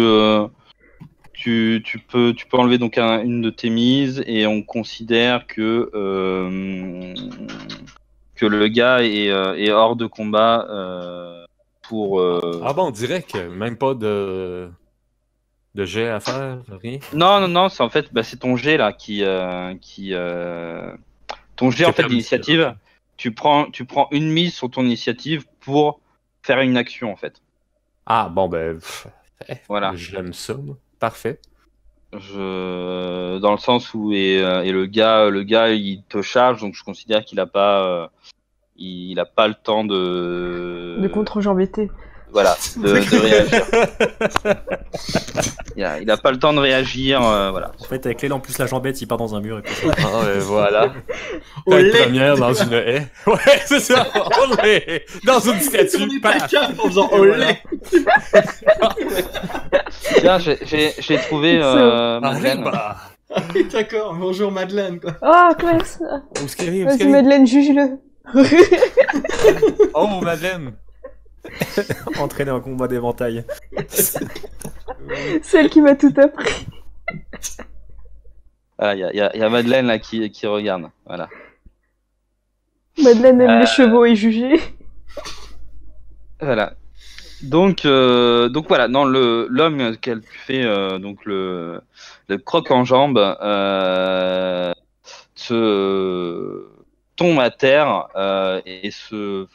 Speaker 4: peux enlever donc une de tes mises et on considère que le gars est hors de combat pour.
Speaker 3: Ah bon, direct, même pas de jet à faire, rien?
Speaker 4: Non, c'est en fait c'est ton jet là ton jet en fait d'initiative. Tu prends une mise sur ton initiative pour faire une action en fait.
Speaker 3: Ah bon
Speaker 4: Voilà.
Speaker 3: J'aime ça, moi. Parfait.
Speaker 4: Dans le sens où le gars il te charge, donc je considère qu'il a pas le temps
Speaker 1: De contre-jambetté.
Speaker 4: voilà de réagir. Il a pas le temps de réagir, voilà.
Speaker 2: En fait, avec l'élan plus la jambette, il part dans un mur et puis
Speaker 3: Voilà.
Speaker 5: Olé.
Speaker 3: Tête première dans une haie. Ouais, c'est ça. Olé. Dans une statue.
Speaker 5: On n'est pas
Speaker 3: Paf.
Speaker 5: calme en faisant
Speaker 3: Et
Speaker 5: olé.
Speaker 4: Tiens, j'ai trouvé Madeleine.
Speaker 3: Bah.
Speaker 5: Ah oui, d'accord, bonjour Madeleine, quoi.
Speaker 1: Ah, classe.
Speaker 3: Où est-ce qu'elle est?
Speaker 1: Vas-y, Madeleine, juge-le.
Speaker 3: Oh, Madeleine.
Speaker 2: entraîner un combat d'éventail.
Speaker 1: Celle qui m'a tout appris.
Speaker 4: Ah, il y a Madeleine là qui regarde, voilà.
Speaker 1: Madeleine aime les chevaux et juger.
Speaker 4: Voilà. Donc voilà, non, l'homme qu'elle fait donc le croc en jambe se tombe à terre et se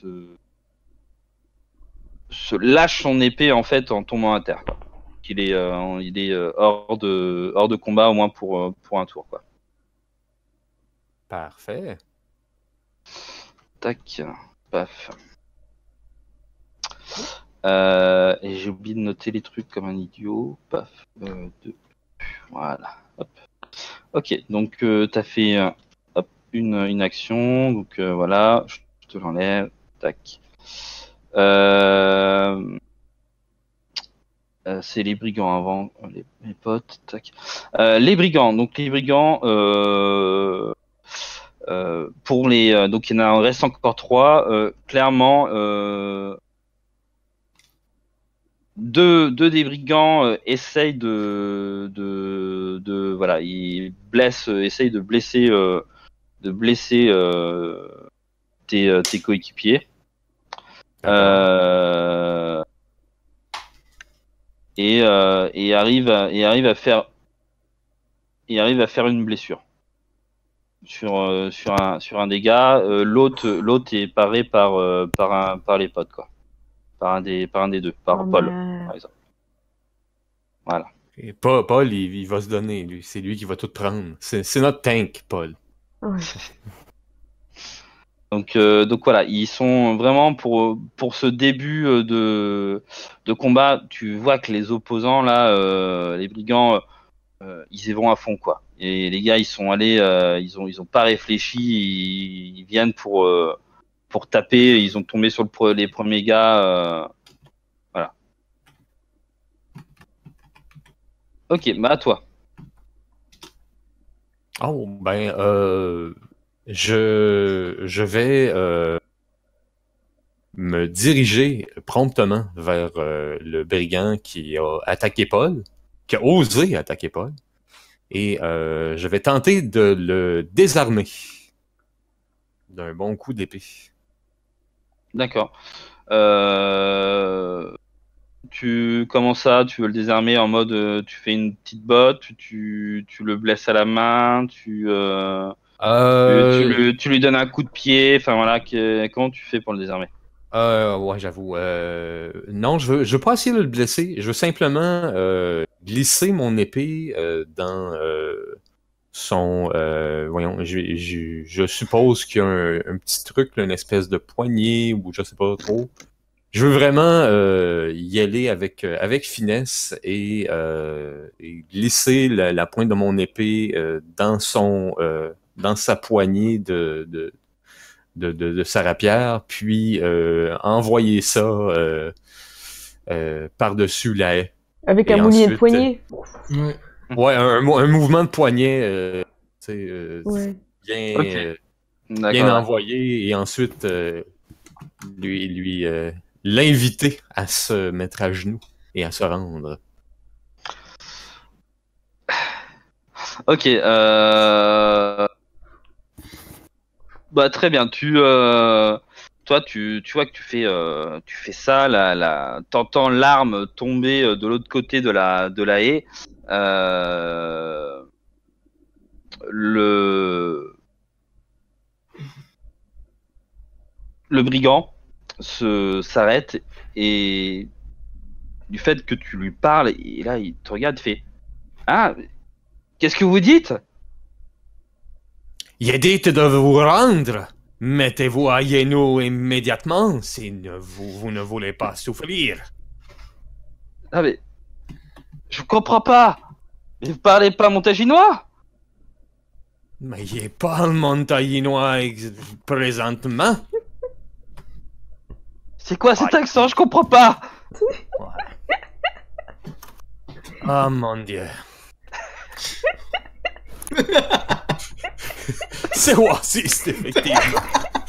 Speaker 4: lâche son épée en fait en tombant à terre, quoi. Il est hors de combat au moins pour un tour, quoi.
Speaker 3: Parfait.
Speaker 4: Tac, paf. Et j'ai oublié de noter les trucs comme un idiot. Paf. 2. Voilà. Hop. Ok, donc t'as fait une action. Donc voilà, je te l'enlève. Tac. C'est les brigands avant, mes potes. Tac. Les brigands. Donc les brigands. Pour les. Donc il y en reste encore 3. Clairement. Deux des brigands essayent voilà, ils essayent de blesser tes coéquipiers et arrivent à faire une blessure sur un dégât. L'autre est paré par les potes, quoi. Par un des deux, par Paul, par exemple. Voilà.
Speaker 3: Et Paul, il va se donner, lui. C'est lui qui va tout prendre. C'est notre tank, Paul.
Speaker 1: Ouais.
Speaker 4: Donc voilà, ils sont vraiment pour ce début de combat. Tu vois que les opposants là, les brigands, ils y vont à fond, quoi. Et les gars, ils sont allés, ils ont pas réfléchi, ils viennent pour taper. Ils ont tombé sur les premiers gars. Voilà. Ok, bah à toi.
Speaker 3: Oh, ben, je vais me diriger promptement vers le brigand qui a attaqué Paul, qui a osé attaquer Paul, et je vais tenter de le désarmer d'un bon coup d'épée.
Speaker 4: D'accord. Comment ça? Tu veux le désarmer en mode tu fais une petite botte, tu le blesses à la main, tu lui donnes un coup de pied, enfin voilà, comment tu fais pour le désarmer?
Speaker 3: Ouais, j'avoue. Non, je veux pas essayer de le blesser. Je veux simplement glisser mon épée sont, voyons, je suppose qu'il y a un petit truc, là, une espèce de poignée ou je sais pas trop. Je veux vraiment y aller avec finesse et glisser la pointe de mon épée dans sa poignée de sa rapière, puis envoyer ça par-dessus la haie.
Speaker 1: Avec
Speaker 3: Et
Speaker 1: un moulinet de
Speaker 3: ensuite,
Speaker 1: poignet.
Speaker 5: Ouais.
Speaker 3: Ouais, un mouvement de poignet tu sais,
Speaker 1: Ouais.
Speaker 3: bien,
Speaker 4: Ok.
Speaker 3: bien
Speaker 4: D'accord.
Speaker 3: envoyé, et ensuite l'inviter à se mettre à genoux et à se rendre.
Speaker 4: Ok. Bah très bien. Toi, tu vois que tu fais ça. T'entends l'arme tomber de l'autre côté de la haie. Euh, le le brigand s'arrête et du fait que tu lui parles, et là il te regarde, il fait ah, qu'est-ce que vous dites?
Speaker 3: Il dit de vous rendre. Mettez-vous à genoux immédiatement si vous ne voulez pas souffrir.
Speaker 4: Ah mais je comprends pas. Mais vous parlez pas montaginois?
Speaker 3: Mais il parle montagninois présentement.
Speaker 4: C'est quoi cet accent? Je comprends pas.
Speaker 3: Ah mon Dieu. C'est raciste, effectivement.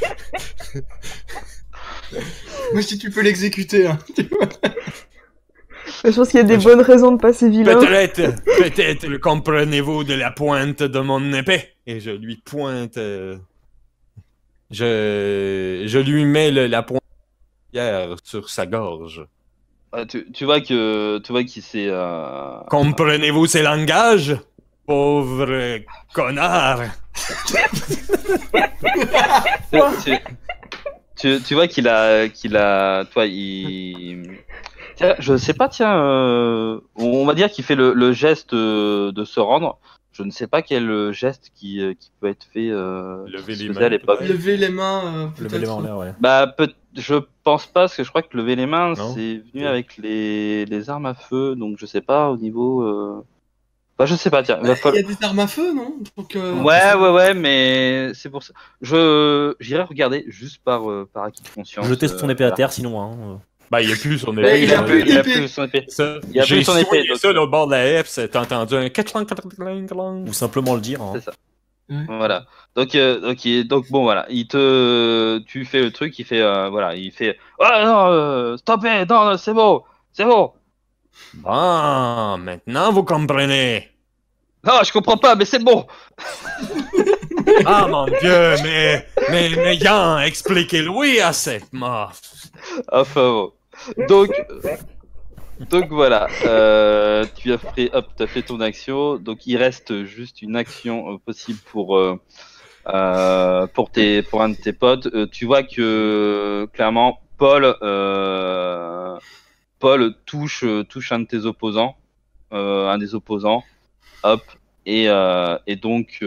Speaker 5: Moi, si tu peux l'exécuter, hein.
Speaker 1: Je pense qu'il y a des bonnes raisons de passer vilain.
Speaker 3: Peut-être comprenez-vous de la pointe de mon épée. Et je lui pointe. Je lui mets la pointe sur sa gorge.
Speaker 4: Ah, tu vois qu'il s'est
Speaker 3: Comprenez-vous ces langages? Pauvre connard!
Speaker 4: tu vois toi, tiens, je sais pas, tiens, on va dire qu'il fait le geste de se rendre. Je ne sais pas quel geste qui peut être fait,
Speaker 3: Lever
Speaker 4: qui se
Speaker 3: les
Speaker 4: faisait à
Speaker 3: mains,
Speaker 4: l'époque.
Speaker 3: peut-être.
Speaker 5: Lever les mains,
Speaker 2: Lever les mains en
Speaker 5: peut-être.
Speaker 2: l'air, ouais.
Speaker 4: Bah, je pense pas, parce que je crois que lever les mains,
Speaker 3: Non.
Speaker 4: c'est venu
Speaker 3: Ok.
Speaker 4: avec les armes à feu, donc je sais pas au niveau. Bah, je sais pas, tiens.
Speaker 5: Bah, il y a des armes à feu, non? Donc,
Speaker 4: Ouais, mais c'est pour ça. J'irai regarder juste par acquis de conscience.
Speaker 2: Je teste ton épée à
Speaker 4: voilà.
Speaker 2: terre, sinon. Hein.
Speaker 3: Ben, il y a plus son
Speaker 5: Mais
Speaker 3: épée.
Speaker 5: il a
Speaker 3: là.
Speaker 5: plus
Speaker 4: Il a
Speaker 5: d'épée.
Speaker 4: plus son épée.
Speaker 3: Ça,
Speaker 4: Il a
Speaker 3: j'ai
Speaker 4: plus son épée,
Speaker 3: soigné
Speaker 4: donc-
Speaker 3: ça là, au bord de la haie, pis t'as entendu un catchlang.
Speaker 2: Ou simplement le dire. Hein.
Speaker 4: C'est ça.
Speaker 5: Ouais.
Speaker 4: Voilà. Donc bon, voilà. Tu fais le truc, il fait, voilà, il fait. Oh non, stoppez, non, c'est bon, c'est bon.
Speaker 3: Bon, maintenant vous comprenez.
Speaker 4: Non, je comprends pas, mais c'est bon.
Speaker 3: Ah mon Dieu, mais Yann, expliquez-lui à cette mort.
Speaker 4: Enfin bon. Donc voilà, t'as fait ton action, donc il reste juste une action possible pour un de tes potes. Tu vois que clairement Paul touche un de tes opposants, un des opposants, hop, et donc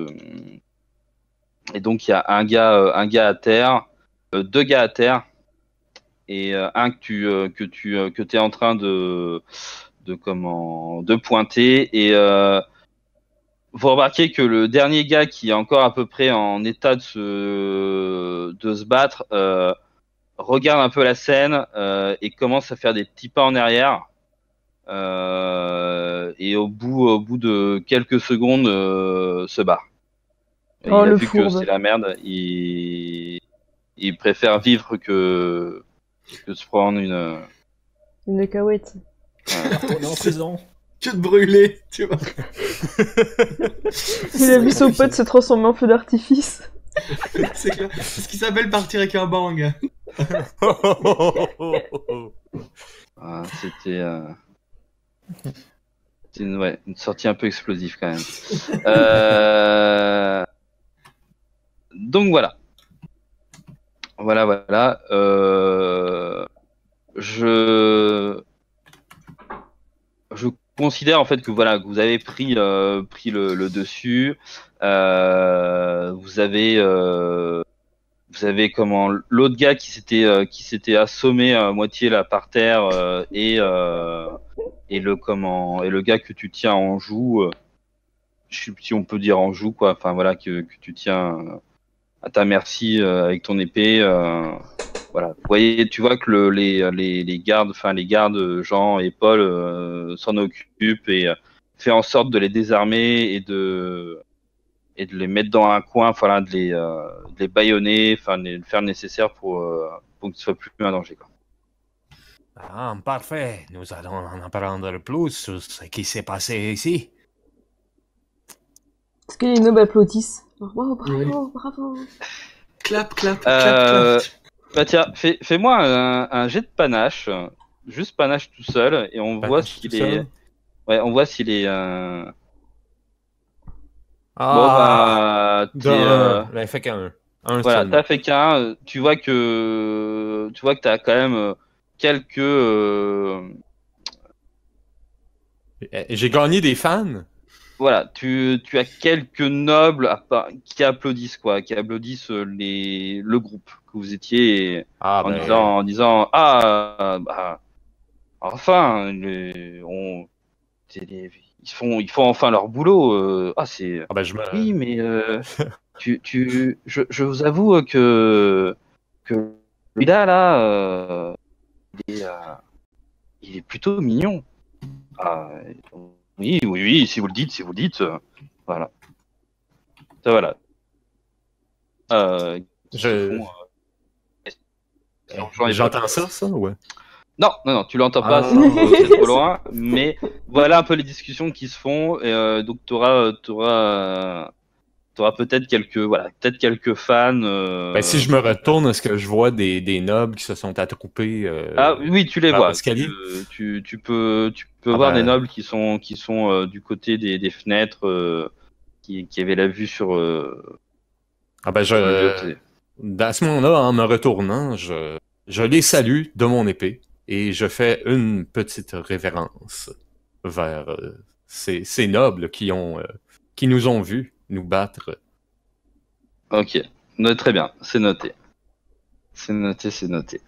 Speaker 4: il y a un gars à terre, deux gars à terre. Et un que t'es en train de pointer, et vous remarquez que le dernier gars qui est encore à peu près en état de se battre regarde un peu la scène et commence à faire des petits pas en arrière, et au bout de quelques secondes se barre. Il
Speaker 1: Oh,
Speaker 4: a
Speaker 1: le
Speaker 4: vu que
Speaker 1: fourbe.
Speaker 4: c'est la merde, il préfère vivre que se prendre une.
Speaker 1: Une cacahuète.
Speaker 2: On est en prison.
Speaker 5: Que de brûler, tu vois.
Speaker 1: Il a vu son pote se transformer en feu d'artifice.
Speaker 5: C'est clair. C'est ce qui s'appelle partir avec un bang.
Speaker 4: Ah, c'était une sortie un peu explosive quand même. Donc voilà. Voilà. Je considère en fait que voilà, que vous avez pris le dessus. Vous avez comment l'autre gars qui s'était assommé à moitié là par terre et le gars que tu tiens en joue, je sais pas si on peut dire en joue quoi, enfin voilà que tu tiens à ta merci avec ton épée. Voilà, tu vois que les gardes, enfin les gardes Jean et Paul s'en occupent et fait en sorte de les désarmer et de les mettre dans un coin, voilà, de les bâillonner, enfin de faire le nécessaire pour qu'ils ne soient plus un danger, quoi.
Speaker 3: Ah, parfait. Nous allons en apprendre plus sur ce qui s'est passé ici.
Speaker 1: Est-ce que les nobles applaudissent? Wow, bravo,
Speaker 5: Oui.
Speaker 1: bravo.
Speaker 5: Clap, clap,
Speaker 4: Euh,
Speaker 5: clap, clap.
Speaker 4: Bah tiens, fais-moi un jet de panache, juste panache tout seul, et on voit s'il est. Ouais, on voit s'il est.
Speaker 3: Ah,
Speaker 4: Bon bah,
Speaker 3: ben, fait qu'un. Un
Speaker 4: voilà,
Speaker 3: seulement.
Speaker 4: t'as fait qu'un. Tu vois que t'as quand même quelques.
Speaker 3: J'ai gagné des fans.
Speaker 4: Voilà, tu as quelques nobles qui applaudissent quoi, qui applaudissent le groupe que vous étiez
Speaker 3: Ah,
Speaker 4: en
Speaker 3: ben.
Speaker 4: disant ah bah enfin ils font enfin leur boulot. C'est
Speaker 3: Ah, ben, je me.
Speaker 4: oui mais je vous avoue que celui-là là il est plutôt mignon. Ah, oui, si vous le dites, voilà. Ça, voilà. Qui se font, Jean et
Speaker 3: J'entends
Speaker 4: Paul.
Speaker 3: ça, ouais.
Speaker 4: Non, tu l'entends pas,
Speaker 3: Ah.
Speaker 4: c'est trop loin, mais voilà un peu les discussions qui se font, et donc t'auras peut-être quelques fans.
Speaker 3: Ben, si je me retourne, est-ce que je vois des nobles qui se sont attroupés
Speaker 4: Ah oui, tu les
Speaker 3: vers
Speaker 4: vois.
Speaker 3: l'escalier?
Speaker 4: Tu peux
Speaker 3: Ah
Speaker 4: voir
Speaker 3: ben.
Speaker 4: des nobles qui sont du côté des fenêtres, qui avaient la vue sur.
Speaker 3: Ah ben,
Speaker 4: sur le côté.
Speaker 3: à ce moment-là, en me retournant, je les salue de mon épée et je fais une petite révérence vers ces nobles qui nous ont vus nous battre.
Speaker 4: Ok, très bien, c'est noté. C'est noté.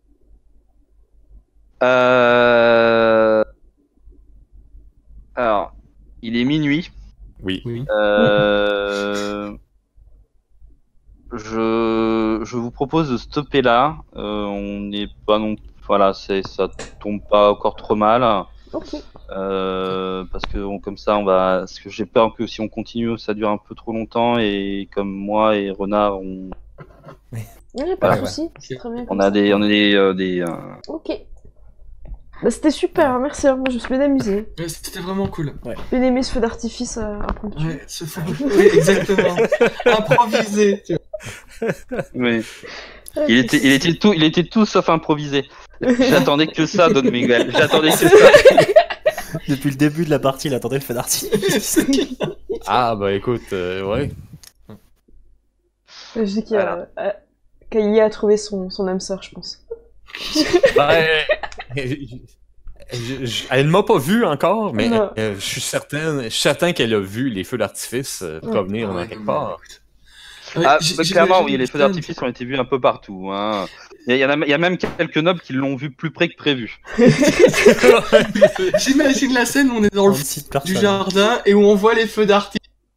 Speaker 4: Alors, il est minuit.
Speaker 3: Oui.
Speaker 4: Je vous propose de stopper là. On n'est pas non, voilà, ça tombe pas encore trop mal.
Speaker 1: Ok.
Speaker 4: Parce que comme ça, parce que j'ai peur que si on continue, ça dure un peu trop longtemps et comme moi et Renard,
Speaker 1: Il n'y a pas
Speaker 4: Voilà,
Speaker 1: de souci, c'est très bien.
Speaker 4: on
Speaker 1: comme
Speaker 4: a
Speaker 1: ça.
Speaker 4: des
Speaker 1: Ok. Bah, c'était super, merci. Moi, je me suis bien amusée.
Speaker 5: Ouais, c'était vraiment cool.
Speaker 1: J'ai bien aimé ce feu d'artifice impromptu.
Speaker 5: Ouais, oui, exactement. Improvisé, tu vois.
Speaker 4: Oui. Il était tout sauf improvisé. J'attendais que ça, Don Miguel. J'attendais que ça.
Speaker 2: Depuis le début de la partie, il attendait le feu d'artifice.
Speaker 3: Ah, bah écoute, ouais.
Speaker 1: Je sais
Speaker 4: Voilà.
Speaker 1: Kaili a trouvé son âme sœur, je pense.
Speaker 3: Ben, elle ne m'a pas vu encore, mais
Speaker 1: Non.
Speaker 3: je suis certain qu'elle a vu les feux d'artifice provenir
Speaker 5: Ah
Speaker 3: dans
Speaker 5: ouais,
Speaker 3: quelque
Speaker 5: non,
Speaker 3: part.
Speaker 5: Ouais,
Speaker 4: Clairement, oui, les feux
Speaker 5: putain,
Speaker 4: d'artifice ont été vus un peu partout. Hein. Il y a même quelques nobles qui l'ont vu plus près que prévu.
Speaker 5: J'imagine la scène où on est dans le fond
Speaker 2: 36
Speaker 5: du
Speaker 2: personnes.
Speaker 5: jardin et où on voit les feux d'artifice.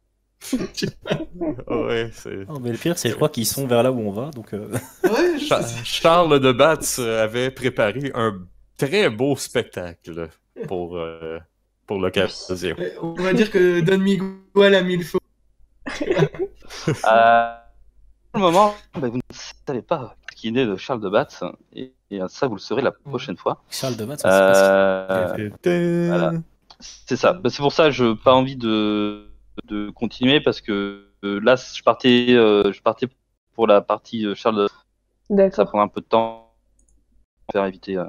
Speaker 3: Ouais, c'est...
Speaker 2: Non, mais le pire, c'est je crois qu'ils sont vers là où on va, donc.
Speaker 5: Ouais,
Speaker 3: Charles de Batz avait préparé un très beau spectacle pour l'occasion.
Speaker 5: ouais, on va dire que Don Miguel a mis le feu.
Speaker 4: Pour le moment, vous ne savez pas ce qui est né de Charles de Batz, et ça, vous le saurez la prochaine fois.
Speaker 2: Charles de Batz, on sait pas
Speaker 4: Voilà. C'est ça. C'est pour ça que je n'ai pas envie de continuer, parce que là, je partais pour la partie Charles de Batz. Ça
Speaker 1: D'accord.
Speaker 4: prend un peu de temps. Je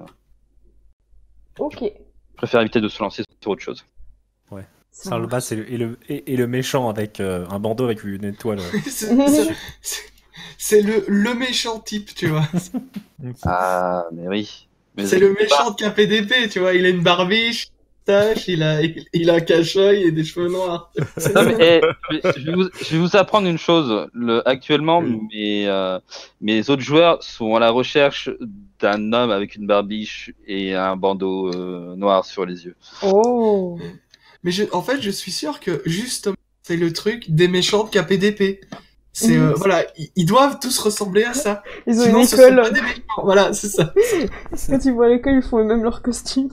Speaker 1: Ok.
Speaker 4: préfère éviter de se lancer sur autre chose.
Speaker 1: Ça
Speaker 2: Charles de
Speaker 1: marche.
Speaker 2: Batz et le méchant avec un bandeau avec une étoile.
Speaker 5: C'est le méchant type, tu vois.
Speaker 4: Ah, mais oui. Mais
Speaker 5: C'est le méchant de KPDP, tu vois. Il a une barbiche. moustache, il a un cache-œil et des cheveux noirs.
Speaker 4: Non, mais, je vais vous apprendre une chose. Actuellement, mes autres joueurs sont à la recherche d'un homme avec une barbiche et un bandeau noir sur les yeux.
Speaker 1: Oh.
Speaker 5: Mais en fait, je suis sûr que justement, c'est le truc des méchants de KPDP. C'est voilà, ils doivent tous ressembler à ça.
Speaker 1: Ils ont
Speaker 5: Sinon,
Speaker 1: une
Speaker 5: ce sont
Speaker 1: école.
Speaker 5: pas des méchants. Voilà, c'est ça.
Speaker 1: Quand ils vont à l'école, ils font eux-mêmes leur costume.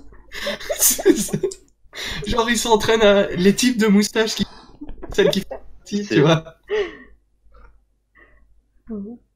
Speaker 5: Genre, ils s'entraînent à les types de moustaches celles qui font petit, tu vois.